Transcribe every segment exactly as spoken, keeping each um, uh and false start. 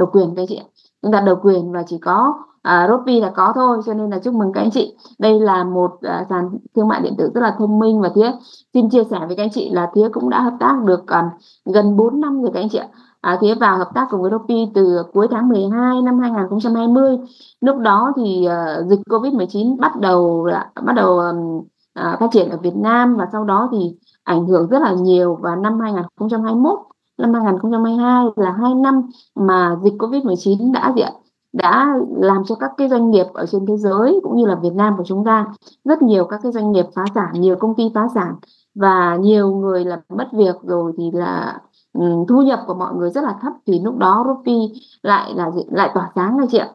độc quyền các anh chị ạ. Chúng ta độc quyền và chỉ có à, Shopee là có thôi, cho nên là chúc mừng các anh chị. Đây là một à, sàn thương mại điện tử rất là thông minh, và Thía xin chia sẻ với các anh chị là Thía cũng đã hợp tác được à, gần bốn năm rồi các anh chị ạ. À, Thía vào hợp tác cùng với Shopee từ cuối tháng mười hai năm hai nghìn không trăm hai mươi. Lúc đó thì uh, dịch Covid mười chín bắt đầu bắt đầu um, uh, phát triển ở Việt Nam, và sau đó thì ảnh hưởng rất là nhiều. Và năm hai nghìn không trăm hai mươi mốt, năm hai nghìn không trăm hai mươi hai là hai năm mà dịch Covid mười chín đã gì ạ? đã làm cho các cái doanh nghiệp ở trên thế giới cũng như là Việt Nam của chúng ta, rất nhiều các cái doanh nghiệp phá sản, nhiều công ty phá sản, và nhiều người là mất việc, rồi thì là um, thu nhập của mọi người rất là thấp. Thì lúc đó Shopee lại là lại tỏa sáng anh chị ạ.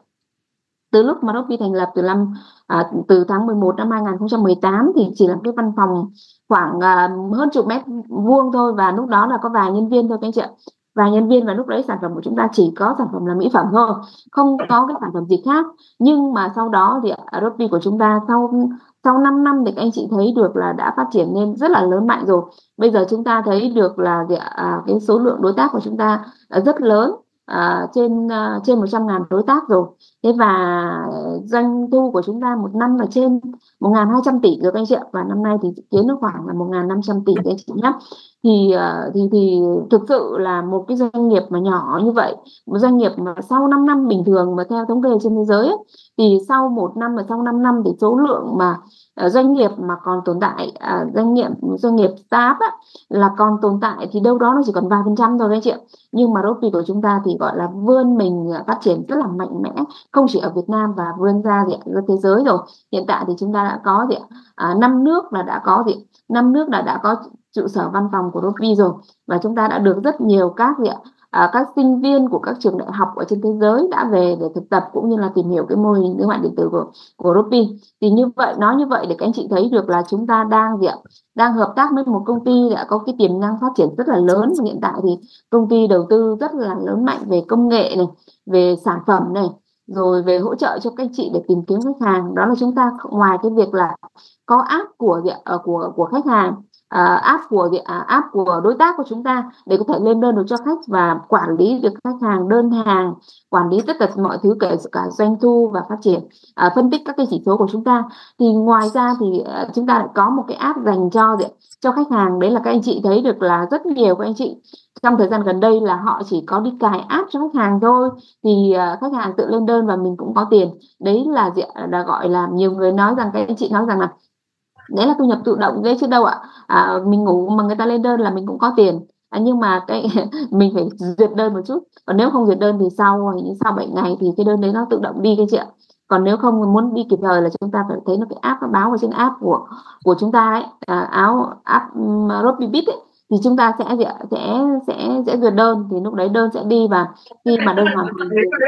Từ lúc mà Shopee thành lập từ năm à, từ tháng mười một năm hai nghìn không trăm mười tám thì chỉ là cái văn phòng khoảng à, hơn chục mét vuông thôi, và lúc đó là có vài nhân viên thôi các anh chị ạ. Vài nhân viên, và lúc đấy sản phẩm của chúng ta chỉ có sản phẩm là mỹ phẩm thôi, không có cái sản phẩm gì khác. Nhưng mà sau đó thì Shopee của chúng ta sau sau 5 năm thì các anh chị thấy được là đã phát triển lên rất là lớn mạnh rồi. Bây giờ chúng ta thấy được là à, cái số lượng đối tác của chúng ta rất lớn, à, trên à, trên một trăm ngàn đối tác rồi. Thế và doanh thu của chúng ta một năm là trên một nghìn hai trăm tỷ rồi các anh chị ạ. Và năm nay thì dự kiến nó khoảng là một nghìn năm trăm tỷ các anh chị nhé. Thì, thì thì thực sự là một cái doanh nghiệp mà nhỏ như vậy, một doanh nghiệp mà sau 5 năm bình thường mà theo thống kê trên thế giới ấy, thì sau một năm và sau 5 năm thì số lượng mà uh, doanh nghiệp mà còn tồn tại, uh, doanh nghiệp doanh nghiệp startup á, là còn tồn tại thì đâu đó nó chỉ còn vài phần trăm thôi các anh chị ạ. Nhưng mà Shopee của chúng ta thì gọi là vươn mình phát triển rất là mạnh mẽ, không chỉ ở Việt Nam và vươn ra gì ra thế giới rồi. Hiện tại thì chúng ta đã có gì à, năm nước là đã có gì năm nước là đã có trụ sở văn phòng của Shopee rồi, và chúng ta đã được rất nhiều các gì à, các sinh viên của các trường đại học ở trên thế giới đã về để thực tập cũng như là tìm hiểu cái mô hình thương mại điện tử của của Shopee. Thì như vậy, nói như vậy để các anh chị thấy được là chúng ta đang gì ạ đang hợp tác với một công ty đã có cái tiềm năng phát triển rất là lớn. Và hiện tại thì công ty đầu tư rất là lớn mạnh về công nghệ này, về sản phẩm này, rồi về hỗ trợ cho các anh chị để tìm kiếm khách hàng. Đó là chúng ta ngoài cái việc là có app của của của khách hàng, uh, app của uh, app của đối tác của chúng ta để có thể lên đơn được cho khách và quản lý được khách hàng, đơn hàng, quản lý tất cả mọi thứ, kể cả doanh thu và phát triển, uh, phân tích các cái chỉ số của chúng ta. Thì ngoài ra thì uh, chúng ta lại có một cái app dành cho cho khách hàng. Đấy là các anh chị thấy được là rất nhiều các anh chị trong thời gian gần đây là họ chỉ có đi cài app cho khách hàng thôi, thì uh, khách hàng tự lên đơn và mình cũng có tiền. Đấy là là gọi là nhiều người nói rằng, các anh chị nói rằng là đấy là thu nhập tự động đấy chứ đâu ạ. À, mình ngủ mà người ta lên đơn là mình cũng có tiền. À, nhưng mà cái mình phải duyệt đơn một chút, còn nếu không duyệt đơn thì sau sau bảy ngày thì cái đơn đấy nó tự động đi cái chị ạ. Còn nếu không muốn đi kịp thời là chúng ta phải thấy nó cái app nó báo vào trên app của của chúng ta ấy, à, áo app um, Robibit ấy, thì chúng ta sẽ sẽ sẽ sẽ duyệt đơn, thì lúc đấy đơn sẽ đi. Và khi mà đơn hoàn thành thì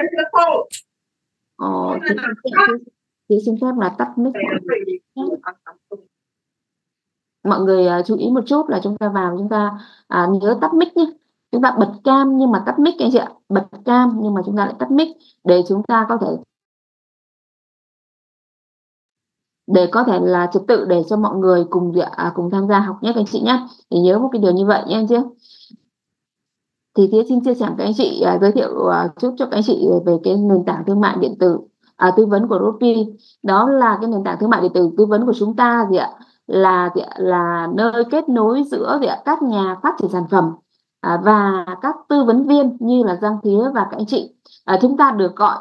ờ, thì, thì, thì xin phép là tắt mic mọi người. Mọi người uh, chú ý một chút là chúng ta vào, chúng ta à, nhớ tắt mic nhé. Chúng ta bật cam nhưng mà tắt mic anh chị ạ. Bật cam nhưng mà chúng ta lại tắt mic để chúng ta có thể để có thể là trật tự để cho mọi người cùng à, cùng tham gia học nhé các anh chị nhé. Thì nhớ một cái điều như vậy nhé anh chị. Thì Thía xin chia sẻ với anh chị, uh, giới thiệu uh, chút cho các anh chị về cái nền tảng thương mại điện tử uh, tư vấn của Shopee. Đó là cái nền tảng thương mại điện tử tư vấn của chúng ta gì ạ là gì ạ? Là nơi kết nối giữa gì ạ? Các nhà phát triển sản phẩm uh, và các tư vấn viên như là Giang Thía và các anh chị. Uh, chúng ta được gọi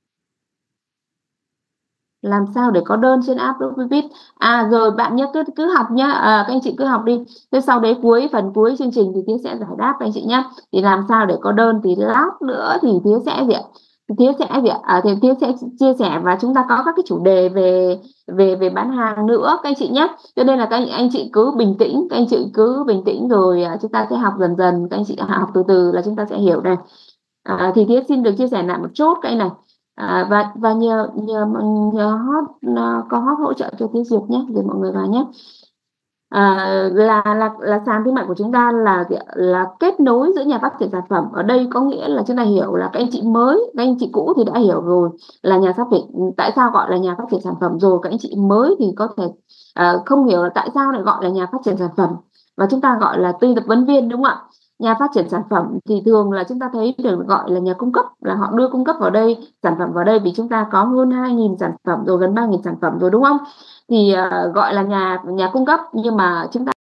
làm sao để có đơn trên app Robivip. À rồi bạn nhé, cứ cứ học nhá, à, các anh chị cứ học đi. Thế sau đấy cuối phần cuối chương trình thì Thía sẽ giải đáp các anh chị nhé. Thì làm sao để có đơn thì lát nữa thì Thía sẽ gì ạ? Thía sẽ gì ạ? À, thì Thía sẽ chia sẻ, và chúng ta có các cái chủ đề về về về bán hàng nữa các anh chị nhé. Cho nên là các anh, anh chị cứ bình tĩnh, các anh chị cứ bình tĩnh rồi à, chúng ta sẽ học dần dần, các anh chị học từ từ là chúng ta sẽ hiểu này. À, thì Thía xin được chia sẻ lại một chút cái này. À, và và nhờ nhờ nhờ hot uh, có hot hỗ trợ cho Thía duyệt nhé, để mọi người vào nhé. À, là là là sàn thương mại của chúng ta là là kết nối giữa nhà phát triển sản phẩm. Ở đây có nghĩa là chúng ta hiểu là các anh chị mới, các anh chị cũ thì đã hiểu rồi là nhà phát triển, tại sao gọi là nhà phát triển sản phẩm rồi. Các anh chị mới thì có thể uh, không hiểu là tại sao lại gọi là nhà phát triển sản phẩm, và chúng ta gọi là tư vấn viên, đúng không ạ? nhà phát triển sản phẩm thì thường là chúng ta thấy được gọi là nhà cung cấp, là họ đưa cung cấp vào đây, sản phẩm vào đây, vì chúng ta có hơn hai nghìn sản phẩm rồi, gần ba nghìn sản phẩm rồi, đúng không? Thì uh, gọi là nhà nhà cung cấp, nhưng mà chúng ta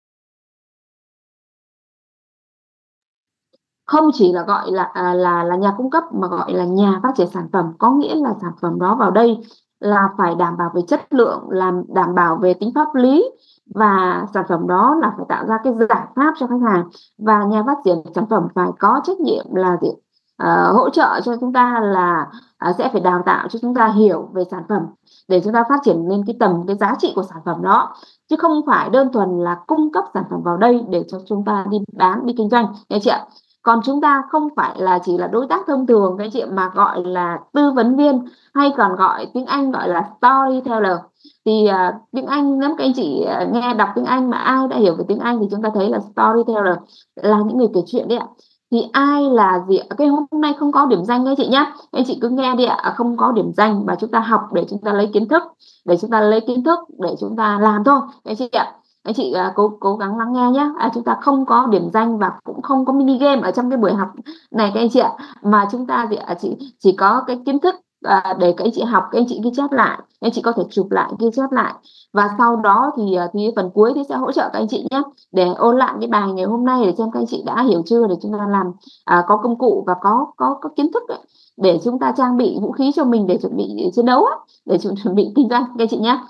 không chỉ là gọi là à, là là nhà cung cấp mà gọi là nhà phát triển sản phẩm, có nghĩa là sản phẩm đó vào đây là phải đảm bảo về chất lượng, làm đảm bảo về tính pháp lý, và sản phẩm đó là phải tạo ra cái giải pháp cho khách hàng, và nhà phát triển sản phẩm phải có trách nhiệm là gì? À, hỗ trợ cho chúng ta là à, sẽ phải đào tạo cho chúng ta hiểu về sản phẩm để chúng ta phát triển lên cái tầm cái giá trị của sản phẩm đó, chứ không phải đơn thuần là cung cấp sản phẩm vào đây để cho chúng ta đi bán, đi kinh doanh, nghe chị ạ. Còn chúng ta không phải là chỉ là đối tác thông thường các chị, mà gọi là tư vấn viên, hay còn gọi tiếng Anh gọi là storyteller. Thì uh, tiếng Anh, nếu các anh chị uh, nghe đọc tiếng Anh mà ai đã hiểu về tiếng Anh thì chúng ta thấy là storyteller là những người kể chuyện đấy ạ. Thì ai là gì? Cái hôm nay không có điểm danh các chị nhá, anh chị cứ nghe đi ạ, không có điểm danh, và chúng ta học để chúng ta lấy kiến thức, để chúng ta lấy kiến thức để chúng ta làm thôi các chị ạ. Anh chị uh, cố cố gắng lắng nghe nhé. À, chúng ta không có điểm danh và cũng không có mini game ở trong cái buổi học này các anh chị ạ, mà chúng ta thì uh, chỉ chỉ có cái kiến thức uh, để các anh chị học, các anh chị ghi chép lại, các anh chị có thể chụp lại, ghi chép lại, và sau đó thì uh, thì phần cuối thì sẽ hỗ trợ các anh chị nhé để ôn lại cái bài ngày hôm nay để xem các anh chị đã hiểu chưa, để chúng ta làm uh, có công cụ và có có có kiến thức ấy, để chúng ta trang bị vũ khí cho mình để chuẩn bị chiến đấu, để chuẩn bị kinh doanh các anh chị nhé.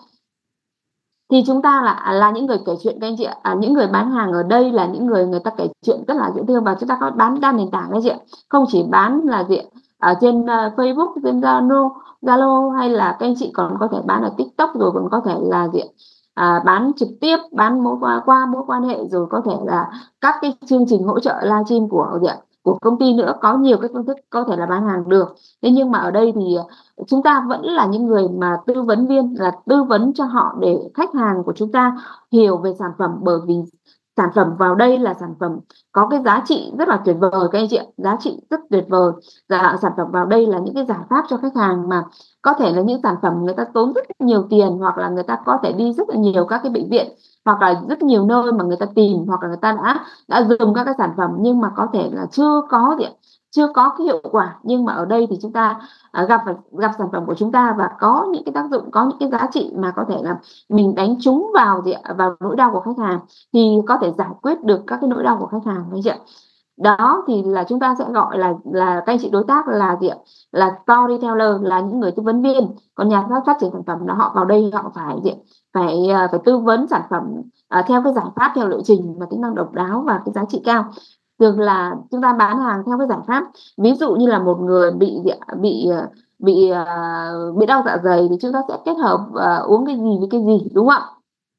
Thì chúng ta là là những người kể chuyện các anh chị ạ. À, những người bán hàng ở đây là những người người ta kể chuyện rất là dễ thương, và chúng ta có bán đa nền tảng các anh chị ạ, không chỉ bán là gì ở trên uh, Facebook, trên Zalo, Zalo hay là các anh chị còn có thể bán ở TikTok, rồi còn có thể là gì à, bán trực tiếp, bán mối qua qua mối quan hệ, rồi có thể là các cái chương trình hỗ trợ livestream của gì của công ty nữa, có nhiều cái phương thức có thể là bán hàng được. Thế nhưng mà ở đây thì chúng ta vẫn là những người mà tư vấn viên, là tư vấn cho họ để khách hàng của chúng ta hiểu về sản phẩm, bởi vì sản phẩm vào đây là sản phẩm có cái giá trị rất là tuyệt vời các anh chị ạ, giá trị rất tuyệt vời. Dạ, sản phẩm vào đây là những cái giải pháp cho khách hàng mà có thể là những sản phẩm người ta tốn rất nhiều tiền, hoặc là người ta có thể đi rất là nhiều các cái bệnh viện, hoặc là rất nhiều nơi mà người ta tìm, hoặc là người ta đã đã dùng các cái sản phẩm nhưng mà có thể là chưa có gì chưa có cái hiệu quả. Nhưng mà ở đây thì chúng ta à, gặp gặp sản phẩm của chúng ta và có những cái tác dụng, có những cái giá trị mà có thể là mình đánh trúng vào gì vào nỗi đau của khách hàng, thì có thể giải quyết được các cái nỗi đau của khách hàng đấy chị ạ. Đó thì là chúng ta sẽ gọi là là các anh chị đối tác là gì ạ, là storyteller, là những người tư vấn viên. Còn nhà phát phát triển sản phẩm là họ vào đây họ phải gì phải phải tư vấn sản phẩm à, theo cái giải pháp, theo lộ trình và tính năng độc đáo và cái giá trị cao. Thường là chúng ta bán hàng theo cái giải pháp. Ví dụ như là một người bị bị bị bị đau dạ dày thì chúng ta sẽ kết hợp uh, uống cái gì với cái gì, đúng không ạ?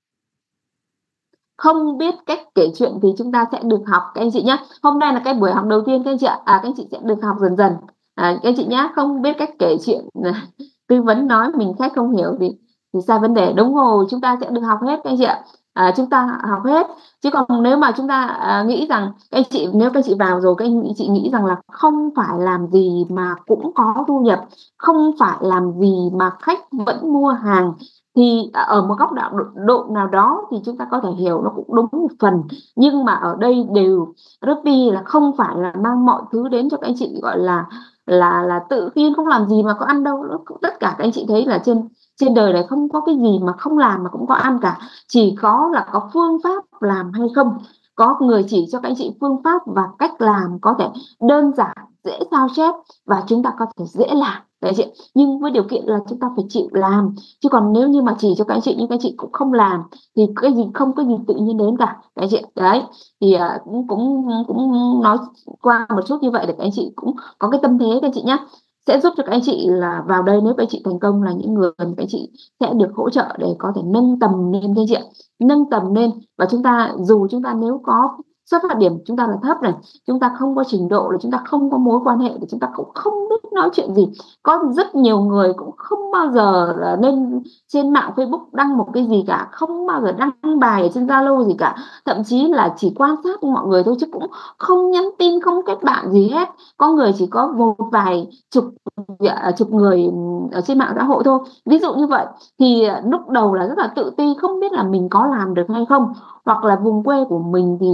Không biết cách kể chuyện thì chúng ta sẽ được học các anh chị nhé. Hôm nay là cái buổi học đầu tiên các anh chị ạ. À, các anh chị sẽ được học dần dần. À, các anh chị nhé, không biết cách kể chuyện, tư vấn nói mình khách không hiểu thì thì sai vấn đề. Đúng rồi, chúng ta sẽ được học hết các anh chị ạ. À, chúng ta học hết. Chứ còn nếu mà chúng ta à, nghĩ rằng các anh chị, nếu các anh chị vào rồi các anh chị nghĩ rằng là không phải làm gì mà cũng có thu nhập, không phải làm gì mà khách vẫn mua hàng, thì ở một góc độ, độ nào đó thì chúng ta có thể hiểu nó cũng đúng một phần. Nhưng mà ở đây đều Ruby là không phải là mang mọi thứ đến cho các anh chị gọi là là là tự nhiên không làm gì mà có ăn đâu. Tất cả các anh chị thấy là trên trên đời này không có cái gì mà không làm mà cũng có ăn cả, chỉ có là có phương pháp làm hay không. Có người chỉ cho các anh chị phương pháp và cách làm có thể đơn giản, dễ sao chép, và chúng ta có thể dễ làm đấy chị. Nhưng với điều kiện là chúng ta phải chịu làm. Chứ còn nếu như mà chỉ cho các anh chị nhưng các anh chị cũng không làm thì cái gì không có gì tự nhiên đến cả đấy chị. Đấy thì uh, cũng cũng cũng nói qua một chút như vậy để các anh chị cũng có cái tâm thế các anh chị nhé, sẽ giúp cho các anh chị là vào đây, nếu các anh chị thành công là những người các anh chị sẽ được hỗ trợ để có thể nâng tầm lên các anh chị ạ, nâng tầm lên. Và chúng ta dù chúng ta nếu có xuất phát điểm chúng ta là thấp này, chúng ta không có trình độ, là chúng ta không có mối quan hệ, thì chúng ta cũng không biết nói chuyện gì. Có rất nhiều người cũng không bao giờ lên trên mạng Facebook đăng một cái gì cả, không bao giờ đăng bài ở trên Zalo gì cả, thậm chí là chỉ quan sát mọi người thôi chứ cũng không nhắn tin, không kết bạn gì hết. Có người chỉ có một vài chục chục người ở trên mạng xã hội thôi, ví dụ như vậy. Thì lúc đầu là rất là tự ti, không biết là mình có làm được hay không, hoặc là vùng quê của mình thì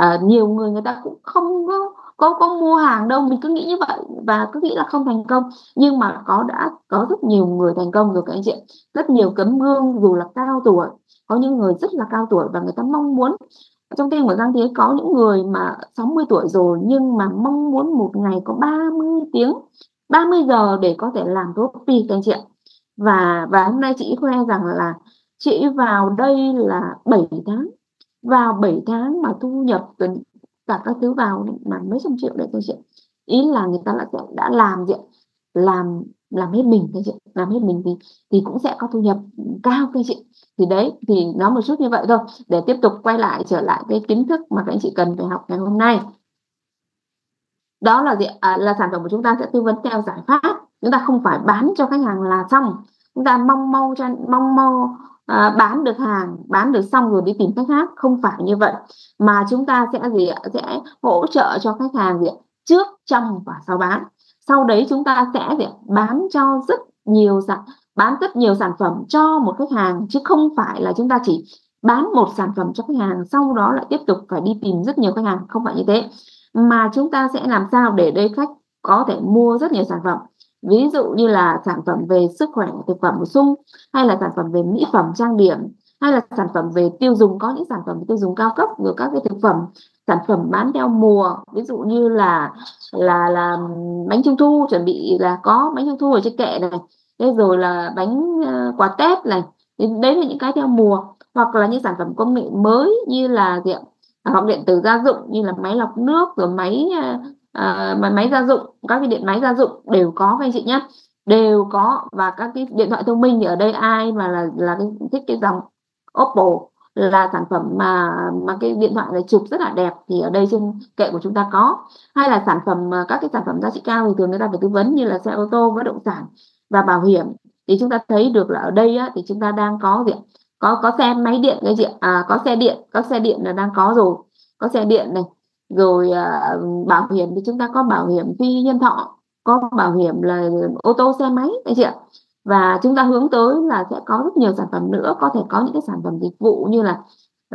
À, nhiều người người ta cũng không có, có có mua hàng đâu, mình cứ nghĩ như vậy và cứ nghĩ là không thành công, nhưng mà có đã có rất nhiều người thành công rồi các anh chị. Rất nhiều tấm gương dù là cao tuổi, có những người rất là cao tuổi và người ta mong muốn. Trong team của Giang Thế có những người mà sáu mươi tuổi rồi nhưng mà mong muốn một ngày có ba mươi tiếng, ba mươi giờ để có thể làm copy các anh chị ạ. Và và hôm nay chị khoe rằng là chị vào đây là bảy tháng, vào bảy tháng mà thu nhập cả các thứ vào mà mấy trăm triệu đấy thôi chị. Ý là người ta đã đã làm gì, làm làm hết mình thôi chị, làm hết mình thì thì cũng sẽ có thu nhập cao thôi chị. Thì đấy, thì nói một chút như vậy thôi để tiếp tục quay lại trở lại cái kiến thức mà các anh chị cần phải học ngày hôm nay. Đó là gì? À, là sản phẩm của chúng ta sẽ tư vấn theo giải pháp, chúng ta không phải bán cho khách hàng là xong, chúng ta mong mau cho mong mau à, bán được hàng, bán được xong rồi đi tìm khách khác, không phải như vậy, mà chúng ta sẽ gì ạ? Sẽ hỗ trợ cho khách hàng gì ạ? Trước, trong và sau bán. Sau đấy chúng ta sẽ gì ạ? Bán cho rất nhiều sản bán rất nhiều sản phẩm cho một khách hàng, chứ không phải là chúng ta chỉ bán một sản phẩm cho khách hàng sau đó lại tiếp tục phải đi tìm rất nhiều khách hàng, không phải như thế, mà chúng ta sẽ làm sao để đây khách có thể mua rất nhiều sản phẩm. Ví dụ như là sản phẩm về sức khỏe, thực phẩm bổ sung, hay là sản phẩm về mỹ phẩm trang điểm, hay là sản phẩm về tiêu dùng, có những sản phẩm tiêu dùng cao cấp, rồi các cái thực phẩm, sản phẩm bán theo mùa, ví dụ như là là là bánh trung thu, chuẩn bị là có bánh trung thu ở trên kệ này, thế rồi là bánh uh, quà Tết này, đấy là những cái theo mùa. Hoặc là những sản phẩm công nghệ mới như là gì ạ? Hoặc điện tử gia dụng như là máy lọc nước, rồi máy uh, máy máy gia dụng, các cái điện máy gia dụng đều có các anh chị nhé, đều có. Và các cái điện thoại thông minh thì ở đây ai mà là là cái thích cái dòng Oppo, là sản phẩm mà mà cái điện thoại này chụp rất là đẹp, thì ở đây trên kệ của chúng ta có. Hay là sản phẩm, các cái sản phẩm giá trị cao thì thường người ta phải tư vấn như là xe ô tô, bất động sản và bảo hiểm, thì chúng ta thấy được là ở đây á, thì chúng ta đang có gì, có có xe máy điện cái chị à, có xe điện, có xe điện là đang có rồi, có xe điện này, rồi à, bảo hiểm thì chúng ta có bảo hiểm phi nhân thọ, có bảo hiểm là ô tô xe máy đấy chị ạ. Và chúng ta hướng tới là sẽ có rất nhiều sản phẩm nữa, có thể có những cái sản phẩm dịch vụ như là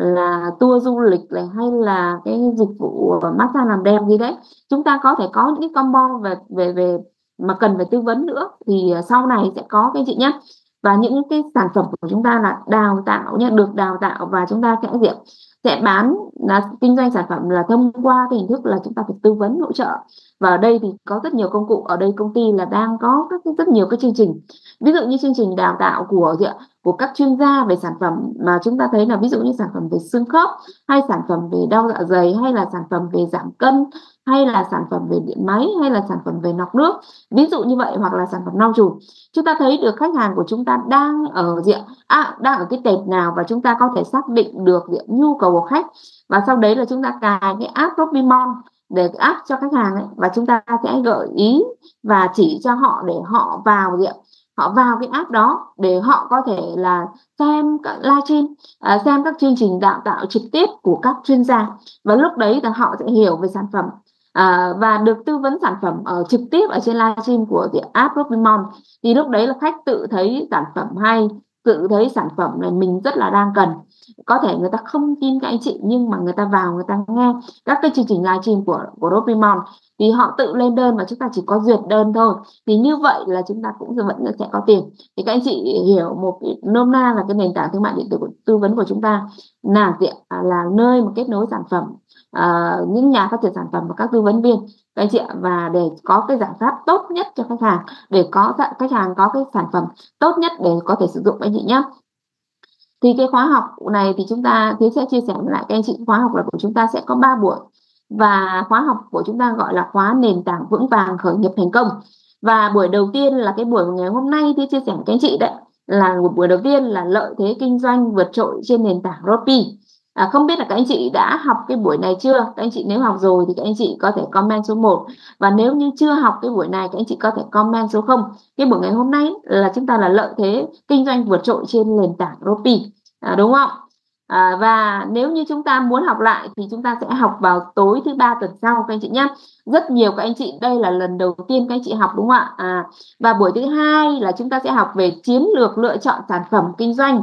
là tour du lịch này, hay là cái dịch vụ massage làm đẹp gì đấy, chúng ta có thể có những cái combo về về về mà cần phải tư vấn nữa, thì sau này sẽ có cái chị nhé. Và những cái sản phẩm của chúng ta là đào tạo nhé, được đào tạo, và chúng ta sẽ diện sẽ bán là kinh doanh sản phẩm là thông qua cái hình thức là chúng ta phải tư vấn hỗ trợ. Và ở đây thì có rất nhiều công cụ, ở đây công ty là đang có các rất nhiều cái chương trình, ví dụ như chương trình đào tạo của của các chuyên gia về sản phẩm, mà chúng ta thấy là ví dụ như sản phẩm về xương khớp, hay sản phẩm về đau dạ dày, hay là sản phẩm về giảm cân, hay là sản phẩm về điện máy, hay là sản phẩm về lọc nước, ví dụ như vậy, hoặc là sản phẩm lau chùi. Chúng ta thấy được khách hàng của chúng ta đang ở diện à, đang ở cái tệp nào, và chúng ta có thể xác định được diện nhu cầu của khách, và sau đấy là chúng ta cài cái app Robimon để app cho khách hàng ấy, và chúng ta sẽ gợi ý và chỉ cho họ để họ vào diện họ vào cái app đó để họ có thể là xem các livestream, à, xem các chương trình đào tạo trực tiếp của các chuyên gia, và lúc đấy là họ sẽ hiểu về sản phẩm, à, và được tư vấn sản phẩm ở trực tiếp ở trên livestream của the app Robimon. Thì lúc đấy là khách tự thấy sản phẩm hay, tự thấy sản phẩm này mình rất là đang cần. Có thể người ta không tin các anh chị, nhưng mà người ta vào người ta nghe các cái chương trình livestream của của Robimon thì họ tự lên đơn và chúng ta chỉ có duyệt đơn thôi, thì như vậy là chúng ta cũng vẫn sẽ có tiền. Thì các anh chị hiểu một nôm na là cái nền tảng thương mại điện tử của, tư vấn của chúng ta là diện là nơi mà kết nối sản phẩm, à, những nhà phát triển sản phẩm và các tư vấn viên các anh chị ạ, và để có cái giải pháp tốt nhất cho khách hàng, để có khách hàng có cái sản phẩm tốt nhất để có thể sử dụng anh chị nhé. Thì cái khóa học này thì chúng ta thì sẽ chia sẻ lại các anh chị, khóa học là của chúng ta sẽ có ba buổi, và khóa học của chúng ta gọi là khóa nền tảng vững vàng khởi nghiệp thành công. Và buổi đầu tiên là cái buổi ngày hôm nay thì chia sẻ với các anh chị đấy, là một buổi đầu tiên là lợi thế kinh doanh vượt trội trên nền tảng Ropi. À, không biết là các anh chị đã học cái buổi này chưa? Các anh chị nếu học rồi thì các anh chị có thể comment số một, và nếu như chưa học cái buổi này các anh chị có thể comment số không. Cái buổi ngày hôm nay là chúng ta là lợi thế kinh doanh vượt trội trên nền tảng Ropi, à, đúng không? À, và nếu như chúng ta muốn học lại thì chúng ta sẽ học vào tối thứ ba tuần sau các anh chị nhé. Rất nhiều các anh chị đây là lần đầu tiên các anh chị học đúng không ạ? À, và buổi thứ hai là chúng ta sẽ học về chiến lược lựa chọn sản phẩm kinh doanh,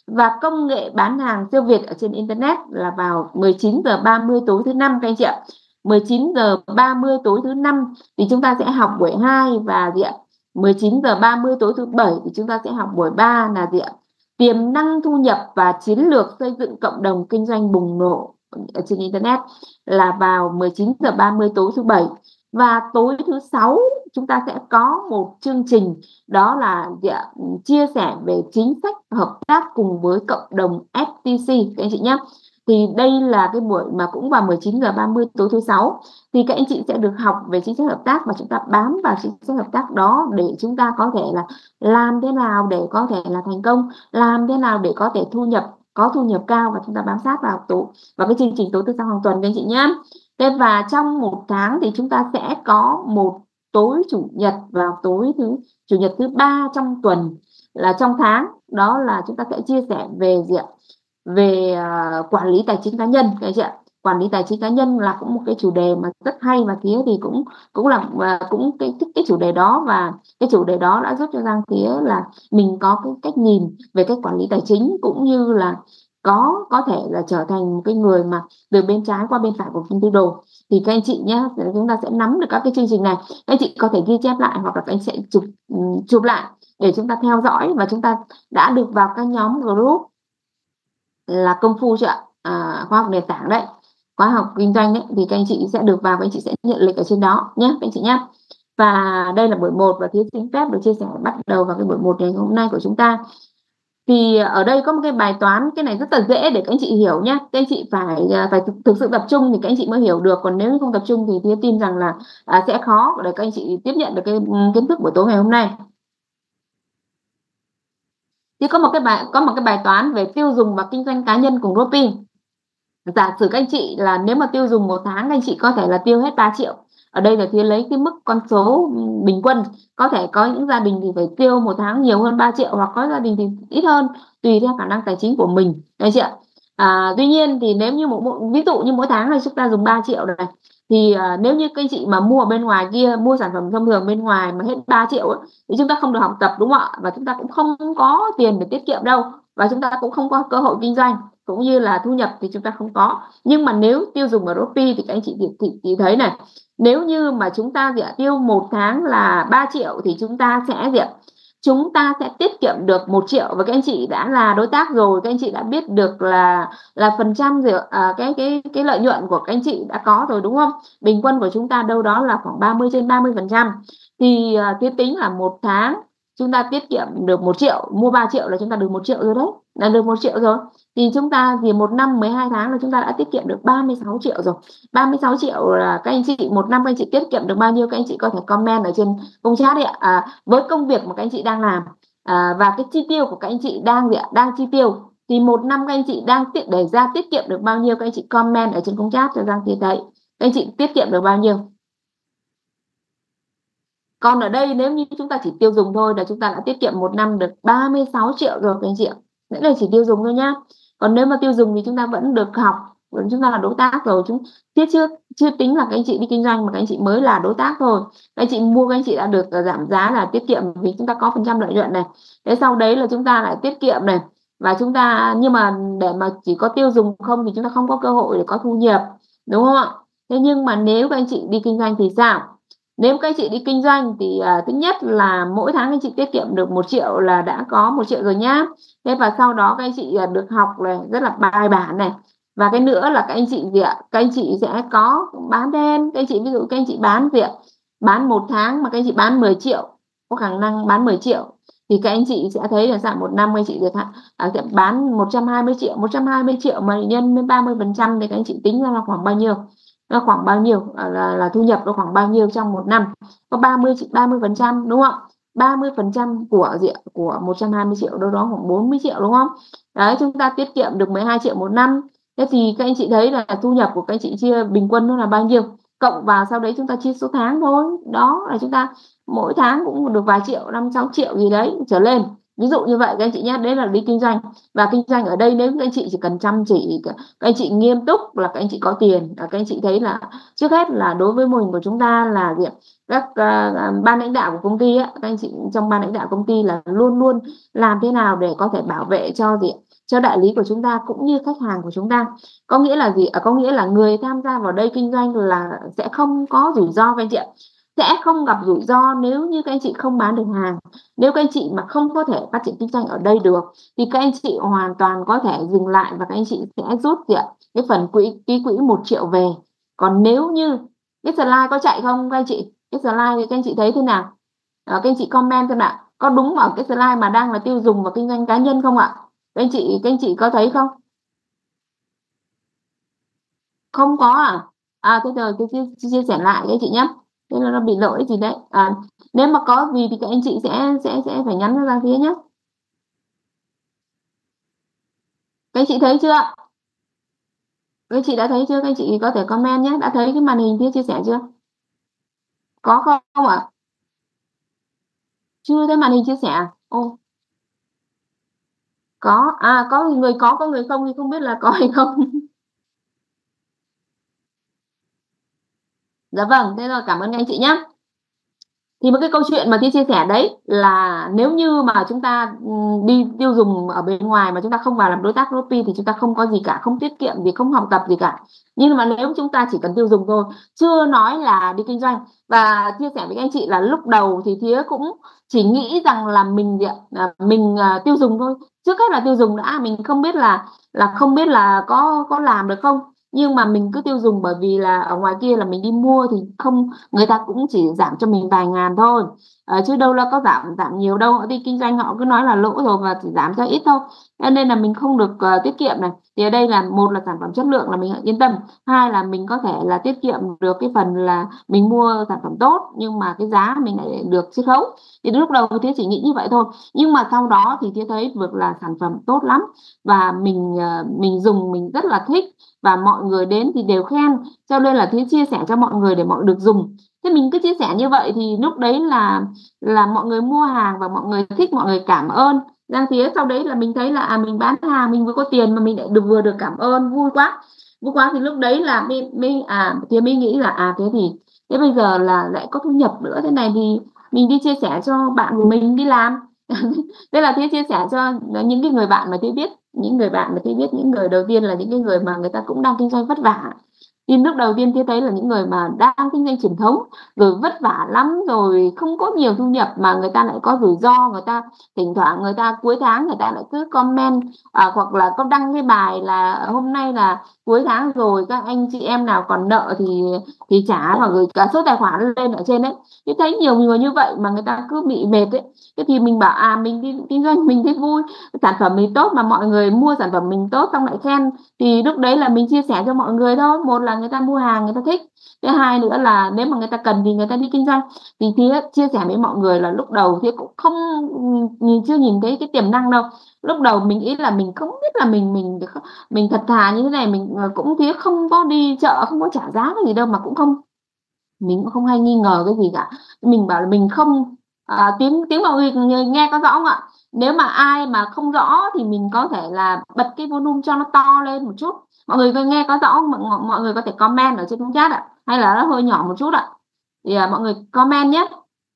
Và công nghệ bán hàng siêu việt ở trên internet là vào mười chín giờ ba mươi tối thứ Năm các anh chị ạ. mười chín giờ ba mươi tối thứ Năm thì chúng ta sẽ học buổi hai, và gì ạ? mười chín giờ ba mươi tối thứ Bảy thì chúng ta sẽ học buổi ba là gì ạ? Tiềm năng thu nhập và chiến lược xây dựng cộng đồng kinh doanh bùng nổ ở trên internet, là vào mười chín giờ ba mươi tối thứ Bảy. Và tối thứ Sáu chúng ta sẽ có một chương trình, đó là gì ạ? Chia sẻ về chính sách hợp tác cùng với cộng đồng ép tê xê các anh chị nhé. Thì đây là cái buổi mà cũng vào mười chín giờ ba mươi tối thứ Sáu, thì các anh chị sẽ được học về chính sách hợp tác, và chúng ta bám vào chính sách hợp tác đó để chúng ta có thể là làm thế nào để có thể là thành công, làm thế nào để có thể thu nhập có thu nhập cao, và chúng ta bám sát vào tổ vào cái chương trình tối thứ Sáu hàng tuần các anh chị nhé. Thế và trong một tháng thì chúng ta sẽ có một tối chủ nhật vào tối thứ chủ nhật thứ ba trong tuần, là trong tháng, đó là chúng ta sẽ chia sẻ về gì ạ? Về uh, quản lý tài chính cá nhân các anh chị ạ. Quản lý tài chính cá nhân là cũng một cái chủ đề mà rất hay, và Thía thì cũng cũng là uh, cũng cái thích cái chủ đề đó, và cái chủ đề đó đã giúp cho Giang Thía là mình có cái cách nhìn về cách quản lý tài chính, cũng như là có có thể là trở thành một cái người mà từ bên trái qua bên phải của kinh tế đồ. Thì các anh chị nhé, chúng ta sẽ nắm được các cái chương trình này, các anh chị có thể ghi chép lại, hoặc là các anh sẽ chụp chụp lại để chúng ta theo dõi, và chúng ta đã được vào các nhóm group là công phu chưa ạ? À, khoa học nền tảng đấy, khóa học kinh doanh đấy, thì các anh chị sẽ được vào, các anh chị sẽ nhận lịch ở trên đó nhé các anh chị nhé. Và đây là buổi một, và Thía xin phép được chia sẻ bắt đầu vào cái buổi một ngày hôm nay của chúng ta. Thì ở đây có một cái bài toán, cái này rất là dễ để các anh chị hiểu nhé. Các anh chị phải phải thực, thực sự tập trung thì các anh chị mới hiểu được, còn nếu không tập trung thì Thía tin rằng là à, sẽ khó để các anh chị tiếp nhận được cái kiến thức buổi tối ngày hôm nay. Thì có một cái bài có một cái bài toán về tiêu dùng và kinh doanh cá nhân cùng Robin. Giả sử các anh chị là nếu mà tiêu dùng một tháng, các anh chị có thể là tiêu hết ba triệu. Ở đây là Thía lấy cái mức con số bình quân, có thể có những gia đình thì phải tiêu một tháng nhiều hơn ba triệu, hoặc có gia đình thì ít hơn, tùy theo khả năng tài chính của mình, đấy chị ạ. À, tuy nhiên thì nếu như một, một ví dụ như mỗi tháng này chúng ta dùng ba triệu này, thì à, nếu như các anh chị mà mua ở bên ngoài kia, mua sản phẩm thông thường bên ngoài mà hết ba triệu ấy, thì chúng ta không được học tập, đúng không ạ? Và chúng ta cũng không có tiền để tiết kiệm đâu, và chúng ta cũng không có cơ hội kinh doanh, cũng như là thu nhập thì chúng ta không có. Nhưng mà nếu tiêu dùng ở Robin thì các anh chị thì, thì, thì thấy này, nếu như mà chúng ta gì ạ, tiêu một tháng là ba triệu thì chúng ta sẽ gì ạ, chúng ta sẽ tiết kiệm được một triệu. Và các anh chị đã là đối tác rồi, các anh chị đã biết được là là phần trăm rồi, à, cái cái cái lợi nhuận của các anh chị đã có rồi, đúng không? Bình quân của chúng ta đâu đó là khoảng ba mươi trên ba mươi phần trăm. Thì à, Thía tính là một tháng chúng ta tiết kiệm được một triệu, mua ba triệu là chúng ta được một triệu rồi đấy, là được một triệu rồi. Thì chúng ta thì một năm mười hai tháng là chúng ta đã tiết kiệm được ba mươi sáu triệu rồi. ba mươi sáu triệu là các anh chị một năm các anh chị tiết kiệm được bao nhiêu, các anh chị có thể comment ở trên công chat đi ạ. À, với công việc mà các anh chị đang làm, à, và cái chi tiêu của các anh chị đang gì ạ, đang chi tiêu, thì một năm các anh chị đang tiết để ra tiết kiệm được bao nhiêu, các anh chị comment ở trên công chat cho Giang thì thấy các anh chị tiết kiệm được bao nhiêu. Còn ở đây nếu như chúng ta chỉ tiêu dùng thôi là chúng ta đã tiết kiệm một năm được ba mươi sáu triệu rồi các anh chị ạ. Đấy là chỉ tiêu dùng thôi nhá. Còn nếu mà tiêu dùng thì chúng ta vẫn được học, vẫn chúng ta là đối tác rồi, chúng chưa chưa chưa tính là các anh chị đi kinh doanh mà các anh chị mới là đối tác thôi. Các anh chị mua, các anh chị đã được giảm giá là tiết kiệm, vì chúng ta có phần trăm lợi nhuận này. Thế sau đấy là chúng ta lại tiết kiệm này, và chúng ta nhưng mà để mà chỉ có tiêu dùng không thì chúng ta không có cơ hội để có thu nhập, đúng không ạ? Thế nhưng mà nếu các anh chị đi kinh doanh thì sao? Nếu các anh chị đi kinh doanh thì à, thứ nhất là mỗi tháng anh chị tiết kiệm được một triệu là đã có một triệu rồi nhá. Thế và sau đó các anh chị à, được học này rất là bài bản này. Và cái nữa là các anh chị gì ạ? Các anh chị sẽ có bán thêm. Các anh chị ví dụ các anh chị bán gì ạ? Bán một tháng mà các anh chị bán mười triệu, có khả năng bán mười triệu, thì các anh chị sẽ thấy là sao một năm các anh chị được à, sẽ bán một trăm hai mươi triệu. một trăm hai mươi triệu mà nhân với ba mươi phần trăm thì các anh chị tính ra là khoảng bao nhiêu? Nó khoảng bao nhiêu, là, là thu nhập nó khoảng bao nhiêu trong một năm? Có ba mươi ba mươi phần trăm, đúng không? ba mươi phần trăm của gì của một trăm hai mươi triệu đâu đó khoảng bốn mươi triệu, đúng không? Đấy, chúng ta tiết kiệm được mười hai triệu một năm. Thế thì các anh chị thấy là thu nhập của các anh chị chia bình quân nó là bao nhiêu, cộng vào sau đấy chúng ta chia số tháng thôi. Đó là chúng ta mỗi tháng cũng được vài triệu, năm sáu triệu gì đấy trở lên, ví dụ như vậy các anh chị nhé. Đấy là đi kinh doanh. Và kinh doanh ở đây nếu các anh chị chỉ cần chăm chỉ, các anh chị nghiêm túc là các anh chị có tiền. Các anh chị thấy là trước hết là đối với mô hình của chúng ta là gì? Các uh, ban lãnh đạo của công ty ấy, các anh chị trong ban lãnh đạo công ty là luôn luôn làm thế nào để có thể bảo vệ cho gì cho đại lý của chúng ta cũng như khách hàng của chúng ta. Có nghĩa là gì? À, có nghĩa là người tham gia vào đây kinh doanh là sẽ không có rủi ro các anh chị ạ. Sẽ không gặp rủi ro nếu như các anh chị không bán được hàng. Nếu các anh chị mà không có thể phát triển kinh doanh ở đây được thì các anh chị hoàn toàn có thể dừng lại và các anh chị sẽ rút gì ạ? Cái phần quỹ ký quỹ một triệu về. Còn nếu như cái slide có chạy không các anh chị? Cái slide thì các anh chị thấy thế nào? À, các anh chị comment xem nào, có đúng ở cái slide mà đang là tiêu dùng và kinh doanh cá nhân không ạ? Các anh chị các anh chị có thấy không? Không có à? À thế rồi tôi chia, chia sẻ lại các anh chị nhé. Thế là nó bị lỗi gì đấy. À, nếu mà có gì thì các anh chị sẽ sẽ sẽ phải nhắn ra phía nhé. Các anh chị thấy chưa? Các anh chị đã thấy chưa? Các anh chị có thể comment nhé. Đã thấy cái màn hình phía chia sẻ chưa? Có không ạ? Chưa thấy màn hình chia sẻ à? Ô, có. À có người có, có người không thì không biết là có hay không. Dạ vâng, thế rồi cảm ơn anh chị nhé. Thì một cái câu chuyện mà Thi chia sẻ đấy là nếu như mà chúng ta đi tiêu dùng ở bên ngoài mà chúng ta không vào làm đối tác Shopee thì chúng ta không có gì cả, không tiết kiệm gì, không học tập gì cả. Nhưng mà nếu chúng ta chỉ cần tiêu dùng thôi, chưa nói là đi kinh doanh. Và chia sẻ với các anh chị là lúc đầu thì Thía cũng chỉ nghĩ rằng là mình mình tiêu dùng thôi. Trước hết là tiêu dùng đã, mình không biết là là không biết là có có làm được không. Nhưng mà mình cứ tiêu dùng bởi vì là ở ngoài kia là mình đi mua thì không, người ta cũng chỉ giảm cho mình vài ngàn thôi, à, chứ đâu là có giảm giảm nhiều đâu. Họ đi kinh doanh họ cứ nói là lỗ rồi và chỉ giảm cho ít thôi, cho nên là mình không được uh, tiết kiệm này. Thì ở đây là một là sản phẩm chất lượng là mình yên tâm, hai là mình có thể là tiết kiệm được cái phần là mình mua sản phẩm tốt nhưng mà cái giá mình lại được chiết khấu. Thì lúc đầu thì chỉ nghĩ như vậy thôi, nhưng mà sau đó thì Thía thấy được là sản phẩm tốt lắm và mình uh, mình dùng mình rất là thích và mọi người đến thì đều khen, cho nên là Thúy chia sẻ cho mọi người để mọi người được dùng. Thế mình cứ chia sẻ như vậy thì lúc đấy là là mọi người mua hàng và mọi người thích, mọi người cảm ơn. Giang Thía sau đấy là mình thấy là à mình bán hàng mình vừa có tiền mà mình lại được vừa được cảm ơn, vui quá vui quá. Thì lúc đấy là mình, mình à Thía mới nghĩ là à thế thì thế bây giờ là lại có thu nhập nữa, thế này thì mình đi chia sẻ cho bạn của mình đi làm. Đây là Thía chia sẻ cho những cái người bạn mà Thía biết, những người bạn mà Thía biết, những người đầu tiên là những cái người mà người ta cũng đang kinh doanh vất vả. Thì lúc đầu tiên Thía thấy là những người mà đang kinh doanh truyền thống rồi vất vả lắm rồi không có nhiều thu nhập mà người ta lại có rủi ro, người ta thỉnh thoảng người ta cuối tháng người ta lại cứ comment à, hoặc là có đăng cái bài là hôm nay là cuối tháng rồi các anh chị em nào còn nợ thì thì trả, và gửi cả số tài khoản lên ở trên đấy. Thì thấy nhiều người như vậy mà người ta cứ bị mệt ấy. Thế thì mình bảo à mình đi kinh doanh mình thấy vui, sản phẩm mình tốt mà mọi người mua sản phẩm mình tốt xong lại khen, thì lúc đấy là mình chia sẻ cho mọi người thôi. Một là người ta mua hàng người ta thích, thứ hai nữa là nếu mà người ta cần thì người ta đi kinh doanh. Thì Thía chia sẻ với mọi người là lúc đầu Thía cũng không nhìn chưa nhìn thấy cái tiềm năng đâu. Lúc đầu mình nghĩ là mình không biết là mình mình mình thật thà như thế này, mình cũng Thía không có đi chợ, không có trả giá cái gì đâu, mà cũng không, mình cũng không hay nghi ngờ cái gì cả. Mình bảo là mình không à, tiếng tiếng mọi người nghe có rõ không ạ? Nếu mà ai mà không rõ thì mình có thể là bật cái volume cho nó to lên một chút. Mọi người có nghe có rõ không? Mọi, mọi người có thể comment ở trên chat ạ, hay là nó hơi nhỏ một chút ạ? Thì à, mọi người comment nhé.